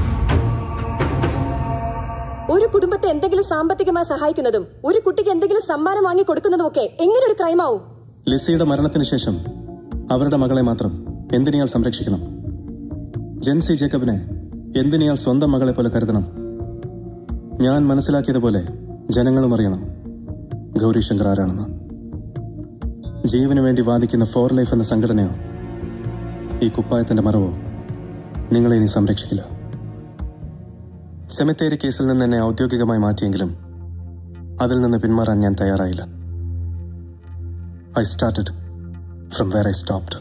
ഒരു കുടുംബത്തെ എന്തെങ്കിലും സാമ്പത്തികമായി സഹായിക്കുന്നതും ഒരു കുട്ടിക്ക് എന്തെങ്കിലും സമ്മാനം വാങ്ങി കൊടുക്കുന്നതും ഒക്കെ എങ്ങനെ ഒരു ക്രൈമാവും? ലിസിയുടെ മരണത്തിന് ശേഷം അവരുടെ മകളെ മാത്രം എന്തിനയാൾ സംരക്ഷിക്കണം? ജെൻസി ജേക്കബിനെ എന്തിനയാൾ സ്വന്തം മകളെ പോലെ കരുതണം? ഞാൻ മനസ്സിലാക്കിയതുപോലെ ജനങ്ങളും അറിയണം ഗൗരി ശങ്കർ ആരാണെന്ന്. ജീവന് വേണ്ടി വാദിക്കുന്ന ഫോർ ലൈഫ് എന്ന സംഘടനയോ ഈ കുപ്പായത്തിന്റെ മറവോ നിങ്ങളെ ഇനി സംരക്ഷിക്കില്ല. സെമിത്തേരി കേസിൽ നിന്ന് എന്നെ ഔദ്യോഗികമായി മാറ്റിയെങ്കിലും അതിൽ നിന്ന് പിന്മാറാൻ ഞാൻ തയ്യാറായില്ല. I started from where I stopped.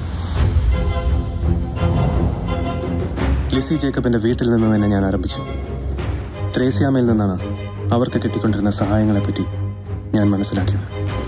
Lissy ജേക്കബിന്റെ വീട്ടിൽ നിന്ന് തന്നെ ഞാൻ ആരംഭിച്ചു. ത്രേസ്യാമയിൽ നിന്നാണ് അവർക്ക് കിട്ടിക്കൊണ്ടിരുന്ന സഹായങ്ങളെപ്പറ്റി ഞാൻ മനസ്സിലാക്കിയത്.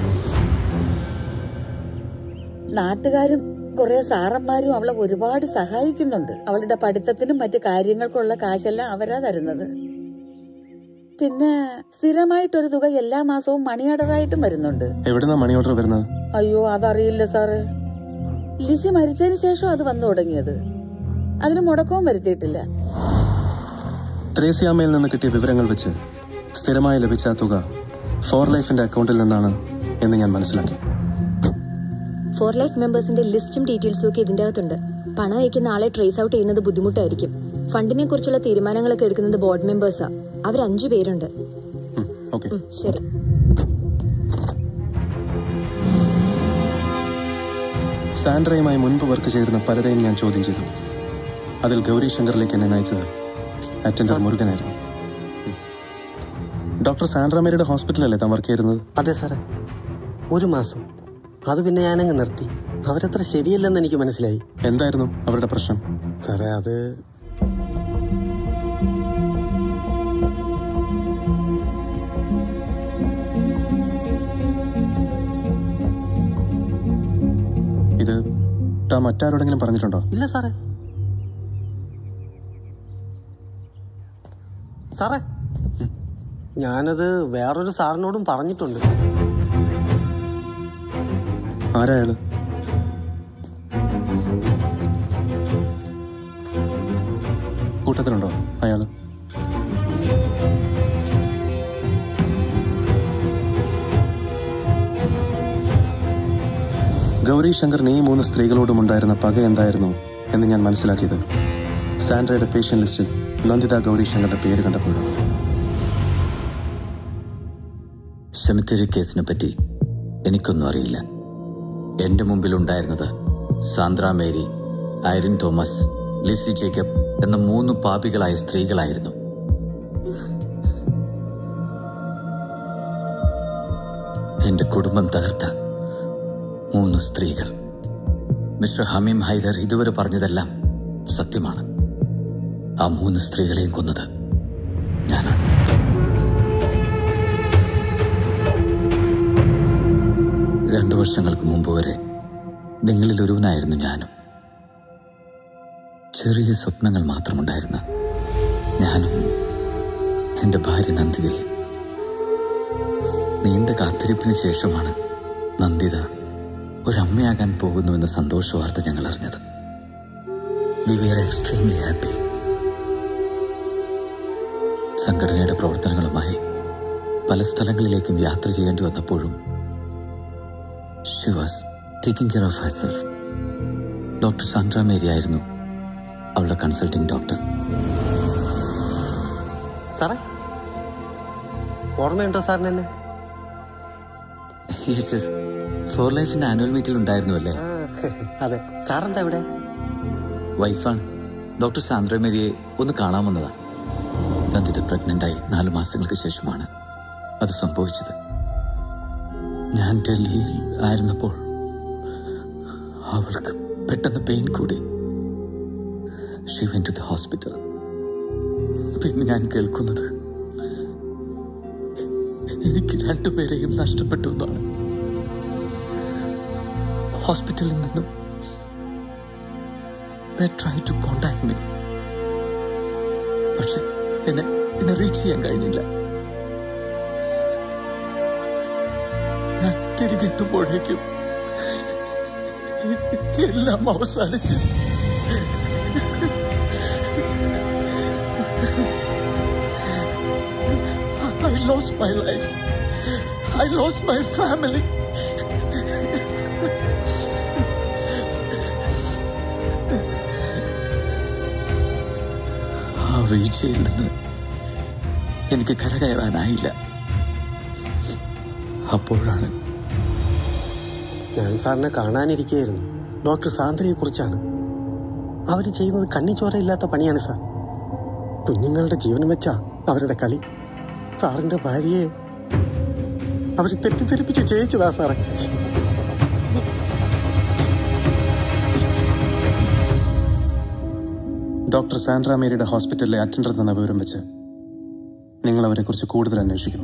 നാട്ടുകാരും കുറെ സാറന്മാരും അവളെ ഒരുപാട് സഹായിക്കുന്നുണ്ട്. അവളുടെ പഠിത്തത്തിനും മറ്റു കാര്യങ്ങൾക്കുള്ള കാശെല്ലാം അവരാ തരുന്നത്. പിന്നെ സ്ഥിരമായിട്ടൊരു തുക എല്ലാ മാസവും മണി ഓർഡറായിട്ടും വരുന്നുണ്ട്. എവിടുന്നാ മണി ഓർഡർ വരുന്നത്? അയ്യോ, അതറിയില്ല സാറ്. ലിസി മരിച്ചതിന് ശേഷം അത് വന്നു തുടങ്ങിയത്. അതിന് മുടക്കവും വരുത്തിയിട്ടില്ല. ത്രേസ്യാമയിൽ നിന്ന് കിട്ടിയ വിവരങ്ങൾ വെച്ച് സ്ഥിരമായി ലഭിച്ച തുക ഫോർ ലൈഫിന്റെ അക്കൗണ്ടിൽ നിന്നാണ് എന്ന് ഞാൻ മനസ്സിലാക്കി. ഫോർ ലൈഫ് മെമ്പേഴ്സിന്റെ ലിസ്റ്റും ഡീറ്റെയിൽസും ഒക്കെ ഇതിന്റെ അകത്തുണ്ട്. പണം അയക്കുന്ന ആളെ ട്രേസ് ഔട്ട് ചെയ്യുന്നത് ബുദ്ധിമുട്ടായിരിക്കും. ഫണ്ടിനെ കുറിച്ചുള്ള തീരുമാനങ്ങളൊക്കെ എടുക്കുന്നത് ബോർഡ് മെമ്പേഴ്സാ. അവർ 5 പേരുണ്ട്. ശരി. സാൻഡ്രയുമായി മുൻപ് വർക്ക് ചെയ്തിരുന്ന പലരെയും ഞാൻ ചോദ്യം ചെയ്തു. അതിൽ ഗൗരി ശങ്കറിലേക്ക് എന്നെ നയിച്ചത് അറ്റൻഡർ മുരുകനായിരുന്നു. ഡോക്ടർ സാൻഡ്രാമേരിയുടെ ഹോസ്പിറ്റലല്ലേ താൻ വർക്ക് ചെയ്തിരുന്നത്? അതെ സാറേ, 1 മാസം. അത് പിന്നെ ഞാനങ്ങ് നിർത്തി. അവരത്ര ശരിയല്ലെന്ന് എനിക്ക് മനസ്സിലായി. എന്തായിരുന്നു അവരുടെ പ്രശ്നം? സാറേ, അത് ഇത് താൻ മറ്റാരോടെങ്കിലും പറഞ്ഞിട്ടുണ്ടോ? ഇല്ല സാറേ. സാറേ, ഞാനത് വേറൊരു സാറിനോടും പറഞ്ഞിട്ടുണ്ട്. ആരായാള്? കൂട്ടത്തിലുണ്ടോ അയാള്? ഗൗരി ശങ്കറിന് ഈ 3 സ്ത്രീകളോടും ഉണ്ടായിരുന്ന പക എന്തായിരുന്നു എന്ന് ഞാൻ മനസ്സിലാക്കിയത് സാൻഡ്രയുടെ പേഷ്യന്റ് ലിസ്റ്റിൽ നന്ദിത ഗൗരി ശങ്കറിന്റെ പേര് കണ്ടപ്പോഴാണ്. സെമിത്തേരി കേസിനെ പറ്റി എനിക്കൊന്നും അറിയില്ല. എന്റെ മുമ്പിലുണ്ടായിരുന്നത് Sandra Mary, Irene Thomas, Lizzy Jacob എന്ന 3 പാപികളായ സ്ത്രീകളായിരുന്നു. എന്റെ കുടുംബം തകർത്ത 3 സ്ത്രീകൾ. മിസ്റ്റർ ഹമീം ഹൈദർ ഇതുവരെ പറഞ്ഞതെല്ലാം സത്യമാണ്. ആ 3 സ്ത്രീകളെയും കൊന്നത് ഞാനാണ്. രണ്ടു വർഷങ്ങൾക്ക് മുമ്പ് വരെ നിങ്ങളിൽ ഒരുവനായിരുന്നു ഞാനും. ചെറിയ സ്വപ്നങ്ങൾ മാത്രമുണ്ടായിരുന്ന ഞാനും എന്റെ ഭാര്യ നന്ദിതയും. നീണ്ട കാത്തിരിപ്പിന് ശേഷമാണ് നന്ദിത ഒരമ്മയാകാൻ പോകുന്നുവെന്ന സന്തോഷ വാർത്ത ഞങ്ങൾ അറിഞ്ഞത്. We were extremely happy. സംഘടനയുടെ പ്രവർത്തനങ്ങളുമായി പല സ്ഥലങ്ങളിലേക്കും യാത്ര ചെയ്യേണ്ടി വന്നപ്പോഴും she was taking care of herself. Doctor Sandra Mary ആയിരുന്നു അവളുടെ കൺസൾട്ടിംഗ് ഡോക്ടർ. സാറേ, ഓർമ്മയുണ്ടോ സാറിന് എന്നെ? ഫോർ ലൈഫിന്റെ ആനുവൽ മീറ്റിൽ ഉണ്ടായിരുന്നു അല്ലേ? അതെ. സാറെന്താ ഇവിടെ? വൈഫാണ്. ഡോക്ടർ സാൻഡ്ര മേരിയെ ഒന്ന് കാണാൻ വന്നതാ. നന്ദിത പ്രഗ്നന്റായി 4 മാസങ്ങൾക്ക് ശേഷമാണ് അത് സംഭവിച്ചത്. ഞാൻ ഡൽഹിയിൽ ആയിരുന്നപ്പോൾ അവൾക്ക് പെട്ടെന്ന് പെയിൻ കൂടി. She went to the hospital. പിന്നെ ഞാൻ കേൾക്കുന്നത് എനിക്ക് രണ്ടുപേരെയും നഷ്ടപ്പെട്ടു എന്നാണ്. ഹോസ്പിറ്റലിൽ നിന്നും they tried to contact me. പക്ഷെ എന്നെ റീച്ച് ചെയ്യാൻ കഴിഞ്ഞില്ല. ഞാൻ തിരികെ എത്തുമ്പോഴേക്കും എല്ലാം അവസാനിച്ചു. I lost my life. I lost my family. ആ വീഴ്ചയിൽ നിന്ന് എനിക്ക് കരകയറാനായില്ല. അപ്പോഴാണ് ഞാൻ സാറിനെ കാണാനിരിക്കുകയായിരുന്നു. ഡോക്ടർ സാന്ദ്രയെ കുറിച്ചാണ്. അവര് ചെയ്യുന്നത് കണ്ണിച്ചോരയില്ലാത്ത പണിയാണ് സാർ. കുഞ്ഞുങ്ങളുടെ ജീവനം വെച്ചാ അവരുടെ കളി. സാറിന്റെ ഭാര്യയെ അവര് തെറ്റിദ്ധരിപ്പിച്ച് ജയിച്ചതാ സാറേ. ഡോക്ടർ സാൻഡ്ര മേരിയുടെ ഹോസ്പിറ്റലിലെ അറ്റൻഡർ എന്ന വിവരം വെച്ച് നിങ്ങൾ അവരെക്കുറിച്ച് കൂടുതൽ അന്വേഷിക്കുന്നു.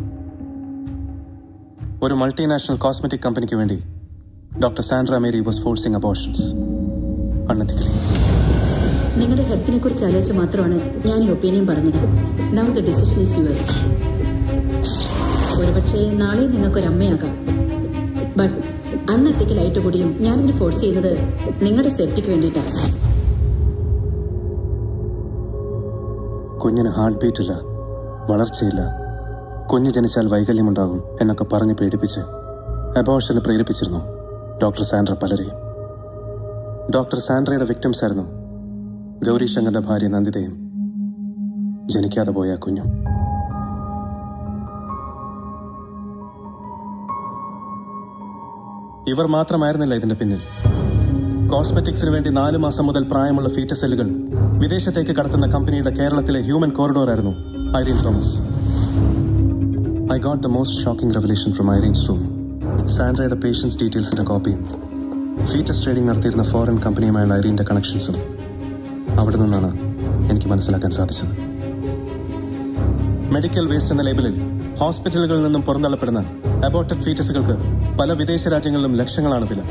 ഒരു മൾട്ടിനാഷണൽ കോസ്മെറ്റിക് കമ്പനിക്ക് വേണ്ടി doctor Sandra Mary was forcing abortions unethically. നിങ്ങളുടെ ഹെൽത്തിനെ കുറിച്ച് ആലോചിച്ച് മാത്രമാണ് ഞാൻ ഈ ഒപ്പീനിയൻ പറഞ്ഞത്. Now the decision is yours. ഒരുപക്ഷെ നാളെ നിങ്ങൾക്കൊരമ്മയാകാം. ബട്ട് അൺഎത്തിക്കലായിട്ട് കൂടിയും ഞാനിതിന് ഫോഴ്സ് ചെയ്യുന്നത് നിങ്ങളുടെ സേഫ്റ്റിക്ക് വേണ്ടിയിട്ടാണ്. കുഞ്ഞിന് ഹാർട്ട് ബീറ്റ് ഇല്ല, വളർച്ചയില്ല, കുഞ്ഞ് ജനിച്ചാൽ വൈകല്യമുണ്ടാകും എന്നൊക്കെ പറഞ്ഞ് പേടിപ്പിച്ച് അബോർഷന് പ്രേരിപ്പിച്ചിരുന്നു ഡോക്ടർ സാൻഡ്ര പലരെയും. ഡോക്ടർ സാൻഡ്രയുടെ വിക്ടിംസ് ആയിരുന്നു ഗൗരി ശങ്കറിന്റെ ഭാര്യ നന്ദിതയും ജനിക്കാതെ പോയ കുഞ്ഞും. ഇവർ മാത്രമായിരുന്നില്ല ഇതിന്റെ പിന്നിൽ. കോസ്മെറ്റിക്സിന് വേണ്ടി 4 മാസം മുതൽ പ്രായമുള്ള ഫീറ്റസ് സെല്ലുകൾ വിദേശത്തേക്ക് കടത്തുന്ന കമ്പനിയുടെ കേരളത്തിലെ ഹ്യൂമൻ കോറിഡോർ ആയിരുന്നു Irene Thomas. I got the most shocking revelation from Irene's room. സാൻഡ്രയുടെ പേഷ്യൻസ് ഡീറ്റെയിൽസിന്റെ കോപ്പിയും ഫീറ്റസ് ട്രേഡിംഗ് നടത്തിയിരുന്ന ഫോറിൻ കമ്പനിയുമായുള്ള ഐറീന്റെ കണക്ഷൻസും അവിടെ നിന്നാണ് എനിക്ക് മനസ്സിലാക്കാൻ സാധിച്ചത്. മെഡിക്കൽ വേസ്റ്റ് എന്ന ലേബലിൽ ഹോസ്പിറ്റലുകളിൽ നിന്നും പുറന്തള്ളപ്പെടുന്ന അബോർട്ടഡ് ഫീറ്റസുകൾക്ക് പല വിദേശ രാജ്യങ്ങളിലും ലക്ഷങ്ങളാണ് വില.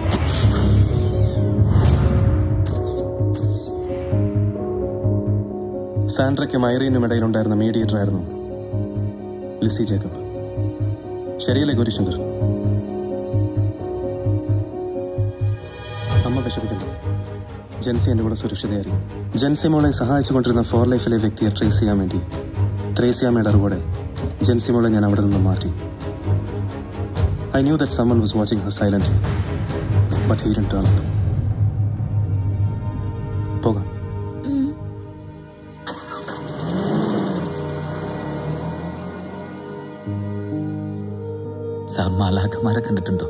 സാൻഡ്രയ്ക്കും ഐറീനും ഇടയിലുണ്ടായിരുന്ന മീഡിയേറ്റർ ആയിരുന്നു ലിസി ജേക്കബ്. ശരിയല്ലേ ഗൗരിശങ്കർ? അമ്മ വിഷമിക്കുന്നു. ജെൻസി എന്റെ കൂടെ സുരക്ഷിതയായിരിക്കും. ജെൻസി മോളെ സഹായിച്ചുകൊണ്ടിരുന്ന ഫോർ ലൈഫിലെ വ്യക്തിയെ ട്രേസ് ചെയ്യാൻ വേണ്ടി ത്രേസ്യാമ്മയുടെ അറിവോടെ ജെൻസി മോളെ ഞാൻ അവിടെ നിന്നും മാറ്റി. I knew that someone was watching her silently, but he didn't turn up. പോകാം. സാർ മാലാഖമാരെ കണ്ടിട്ടുണ്ടോ?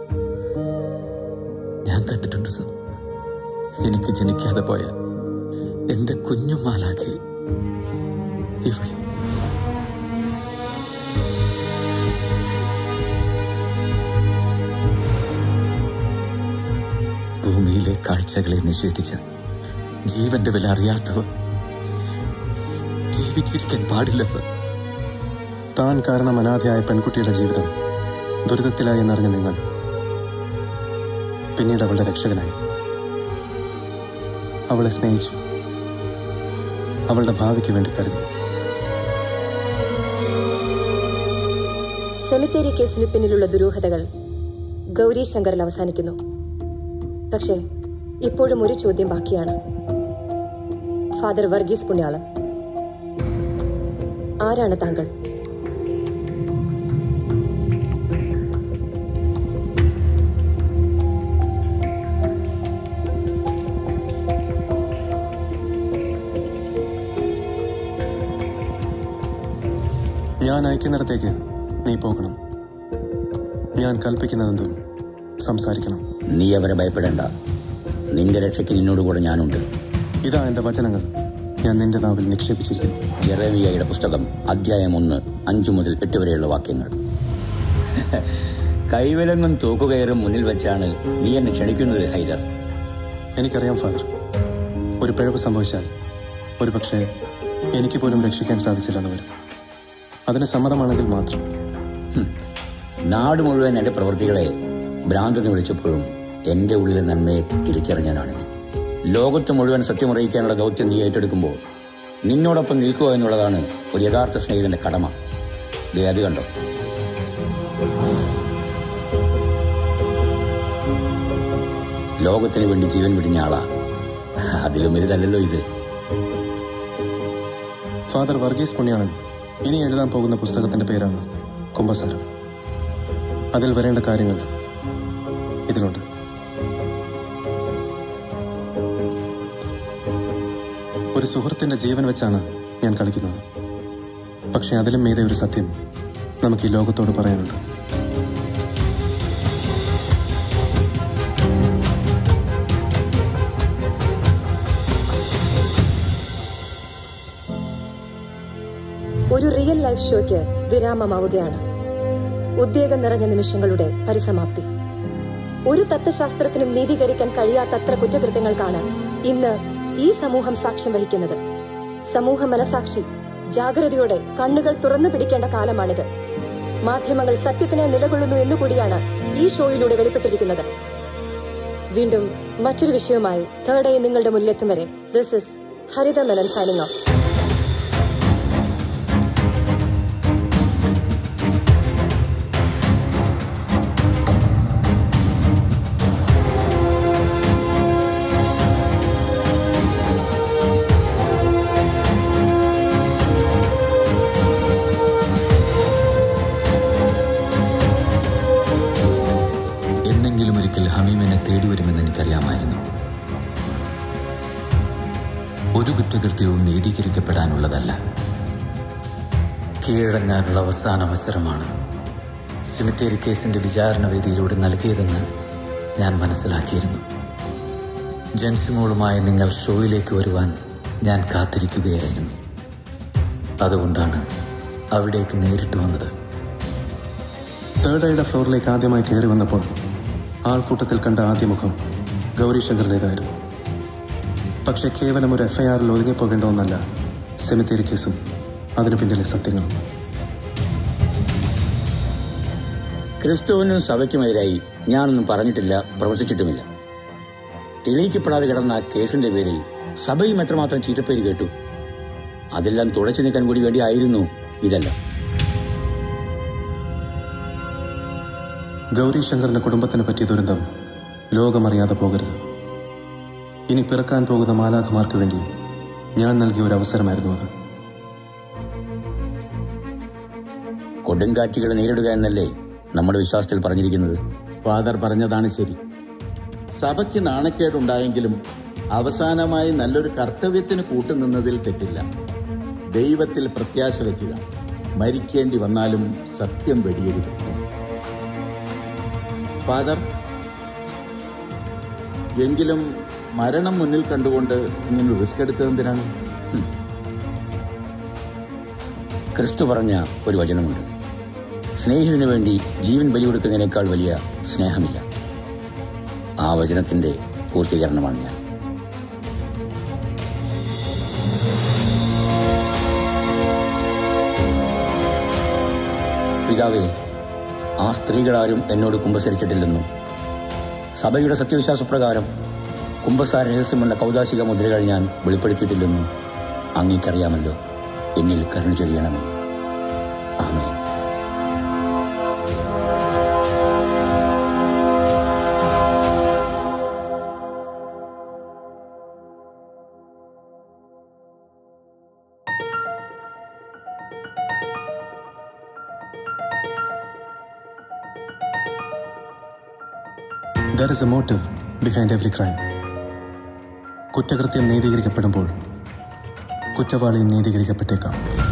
ഞാൻ കണ്ടിട്ടുണ്ട് സാർ. എനിക്ക് ജനിക്കാതെ പോയ എന്റെ കുഞ്ഞു മാലാഖയെ ഇവിടെ. ഭൂമിയിലെ കാഴ്ചകളെ നിഷേധിച്ച ജീവന്റെ വില അറിയാത്തവർ ജീവിച്ചിരിക്കാൻ പാടില്ല സർ. താൻ കാരണം അനാഥയായ പെൺകുട്ടിയുടെ ജീവിതം ദുരിതത്തിലായി എന്നറിഞ്ഞ നിങ്ങൾ പിന്നീട് അവളുടെ രക്ഷകനായി. അവളെ സ്നേഹിച്ചു, അവളുടെ ഭാവിക്ക് വേണ്ടി കരുതി. സെമിത്തേരി കേസിന് പിന്നിലുള്ള ദുരൂഹതകൾ ഗൗരി ശങ്കറിൽ അവസാനിക്കുന്നു. പക്ഷേ ഇപ്പോഴും ഒരു ചോദ്യം ബാക്കിയാണ്. ഫാദർ വർഗീസ് പുണ്യാളൻ, ആരാണ് താങ്കൾ? ഞാൻ അയക്കുന്നിടത്തേക്ക് നീ പോകണം. ഞാൻ കൽപ്പിക്കുന്നതെന്തും സംസാരിക്കണം. നീ അവരെ ഭയപ്പെടേണ്ട. നിന്റെ രക്ഷയ്ക്ക് നിന്നോട് കൂടെ ഞാനുണ്ട്. ഇതാ എന്റെ വചനങ്ങൾ ഞാൻ നിന്റെ നാവിൽ നിക്ഷേപിച്ചിരിക്കുന്നു. ജെറേമിയയുടെ പുസ്തകം അധ്യായം 1 5 മുതൽ 8 വരെയുള്ള വാക്യങ്ങൾ. കൈവിലങ്ങും തൂക്കുകയറും മുന്നിൽ വെച്ചാണ് നീ എന്നെ ക്ഷണിക്കുന്നത് ഹൈദർ. എനിക്കറിയാം ഫാദർ, ഒരു പിഴവ് സംഭവിച്ചാൽ ഒരുപക്ഷെ എനിക്ക് പോലും രക്ഷിക്കാൻ സാധിച്ചില്ലെന്ന് വരും. അതിന് സമ്മതമാണെങ്കിൽ മാത്രം. നാട് മുഴുവൻ എൻ്റെ പ്രവൃത്തികളെ ഭ്രാന്തെന്ന് വിളിച്ചപ്പോഴും എൻ്റെ ഉള്ളിലെ നന്മയെ തിരിച്ചറിഞ്ഞാണ്. ലോകത്ത് മുഴുവൻ സത്യമറിയിക്കാനുള്ള ദൗത്യം നീ ഏറ്റെടുക്കുമ്പോൾ നിന്നോടൊപ്പം നിൽക്കുക എന്നുള്ളതാണ് ഒരു യഥാർത്ഥ സ്നേഹിതന്റെ കടമ. ദേ അത് കണ്ടോ. ലോകത്തിന് വേണ്ടി ജീവൻ വിടിഞ്ഞ ആളാ. അതിലും ഇതല്ലല്ലോ ഇത്. ഫാദർ വർഗീസ് പുണ്യാളൻ ഇനി എഴുതാൻ പോകുന്ന പുസ്തകത്തിന്റെ പേരാണ് കുംഭസാരം. അതിൽ വരേണ്ട കാര്യങ്ങൾ ഇതിലുണ്ട്. ഒരു സുഹൃത്തിന്റെ ജീവൻ വെച്ചാണ് ഞാൻ കളിക്കുന്നത്. പക്ഷെ അതിലും മീതെ ഒരു സത്യം നമുക്ക് ഈ ലോകത്തോട് പറയാനുണ്ട്. ഒരു റിയൽ ലൈഫ് ഷോയ്ക്ക് വിരാമമാവുകയാണ്. ഉദ്വേഗം നിറഞ്ഞ നിമിഷങ്ങളുടെ പരിസമാപ്തി. ഒരു തത്വശാസ്ത്രത്തിനും നീതീകരിക്കാൻ കഴിയാത്തത്ര കുറ്റകൃത്യങ്ങൾക്കാണ് ഇന്ന് ഈ സമൂഹം സാക്ഷ്യം വഹിക്കുന്നത്. സമൂഹ മനസാക്ഷി ജാഗ്രതയോടെ കണ്ണുകൾ തുറന്നു പിടിക്കേണ്ട കാലമാണിത്. മാധ്യമങ്ങൾ സത്യത്തിനായി നിലകൊള്ളുന്നു എന്നുകൂടിയാണ് ഈ ഷോയിലൂടെ വെളിപ്പെട്ടിരിക്കുന്നത്. വീണ്ടും മറ്റൊരു വിഷയവുമായി തേർഡ് ഐ നിങ്ങളുടെ മുന്നിലെത്തും വരെ this is Haritha Menon signing off. ഹമീമിനെ തേടി വരുമെന്ന് എനിക്കറിയാമായിരുന്നു. ഒരു കുറ്റകൃത്യവും നീതീകരിക്കപ്പെടാനുള്ളതല്ല, കീഴടങ്ങാനുള്ള അവസാന അവസരമാണ് സെമിത്തേരി കേസിന്റെ വിചാരണ വേദിയിലൂടെ നൽകിയതെന്ന് ഞാൻ മനസ്സിലാക്കിയിരുന്നു. ജൻസിമോളുമായി നിങ്ങൾ ഷോയിലേക്ക് വരുവാൻ ഞാൻ കാത്തിരിക്കുകയായിരുന്നു. അതുകൊണ്ടാണ് അവിടേക്ക് നേരിട്ട് വന്നത്. തേർഡ് ഐയുടെ ഫ്ലോറിലേക്ക് ആദ്യമായി കയറി വന്നപ്പോൾ ആൾക്കൂട്ടത്തിൽ കണ്ട ആദ്യ മുഖം ഗൗരീശങ്കറിൻ്റെതായിരുന്നു. പക്ഷെ കേവലം ഒരു FIRൽ ഒതുങ്ങിപ്പോകേണ്ട ഒന്നല്ല സെമിത്തേരി കേസും അതിനു പിന്നിലെ സത്യങ്ങളും. ക്രിസ്തുവിനും സഭയ്ക്കുമെതിരായി ഞാനൊന്നും പറഞ്ഞിട്ടില്ല, പ്രവർത്തിച്ചിട്ടുമില്ല. തെളിയിക്കപ്പെടാതെ കിടന്ന കേസിന്റെ പേരിൽ സഭയും എത്രമാത്രം ചീത്തപ്പേര് കേട്ടു. അതെല്ലാം തുടച്ചു നീക്കാൻ കൂടി വേണ്ടി ആയിരുന്നു ഇതെല്ലാം. ഗൗരീശങ്കറിന്റെ കുടുംബത്തിന് പറ്റിയ ദുരന്തം ലോകമറിയാതെ പോകരുത്. ഇനി പിറക്കാൻ പോകുന്ന മാലാഖമാർക്ക് വേണ്ടി ഞാൻ നൽകിയ ഒരു അവസരമായിരുന്നു അത്. കൊടുങ്കാറ്റുകളെ നേരിടുക എന്നല്ലേ നമ്മുടെ വിശ്വാസത്തിൽ പറഞ്ഞിരിക്കുന്നത്. ഫാദർ പറഞ്ഞതാണ് ശരി. സഭയ്ക്ക് നാണക്കേടുണ്ടായെങ്കിലും അവസാനമായി നല്ലൊരു കർത്തവ്യത്തിന് കൂട്ടുനിന്നതിൽ തെറ്റില്ല. ദൈവത്തിൽ പ്രത്യാശ വയ്ക്കുക. മരിക്കേണ്ടി വന്നാലും സത്യം വെടിയരുത്. ഫാദർ, എങ്കിലും മരണം മുന്നിൽ കണ്ടുകൊണ്ട് ഇങ്ങനെ റിസ്ക് എടുത്തതെന്തിനാണ്? ക്രിസ്തു പറഞ്ഞ ഒരു വചനമുണ്ട്, സ്നേഹിതന് വേണ്ടി ജീവൻ ബലി കൊടുക്കുന്നതിനേക്കാൾ വലിയ സ്നേഹമില്ല. ആ വചനത്തിന്റെ പൂർത്തീകരണമാണ് ഞാൻ. പിതാവേ, ആ സ്ത്രീകളാരും എന്നോട് കുമ്പസരിച്ചിട്ടില്ലെന്നും സഭയുടെ സത്യവിശ്വാസപ്രകാരം കുമ്പസാര രഹസ്യമെന്ന കൗദാശിക മുദ്രകൾ ഞാൻ വെളിപ്പെടുത്തിയിട്ടില്ലെന്നും അങ്ങേക്കറിയാമല്ലോ. എന്നിൽ കരുണ ചൊരിയണമേ. ആമേൻ. There is a motive behind every crime. കുറ്റകൃത്യം നീതീകരിക്കപ്പെടുമ്പോൾ കുറ്റവാളിയും നീതീകരിക്കപ്പെട്ടേക്കാം.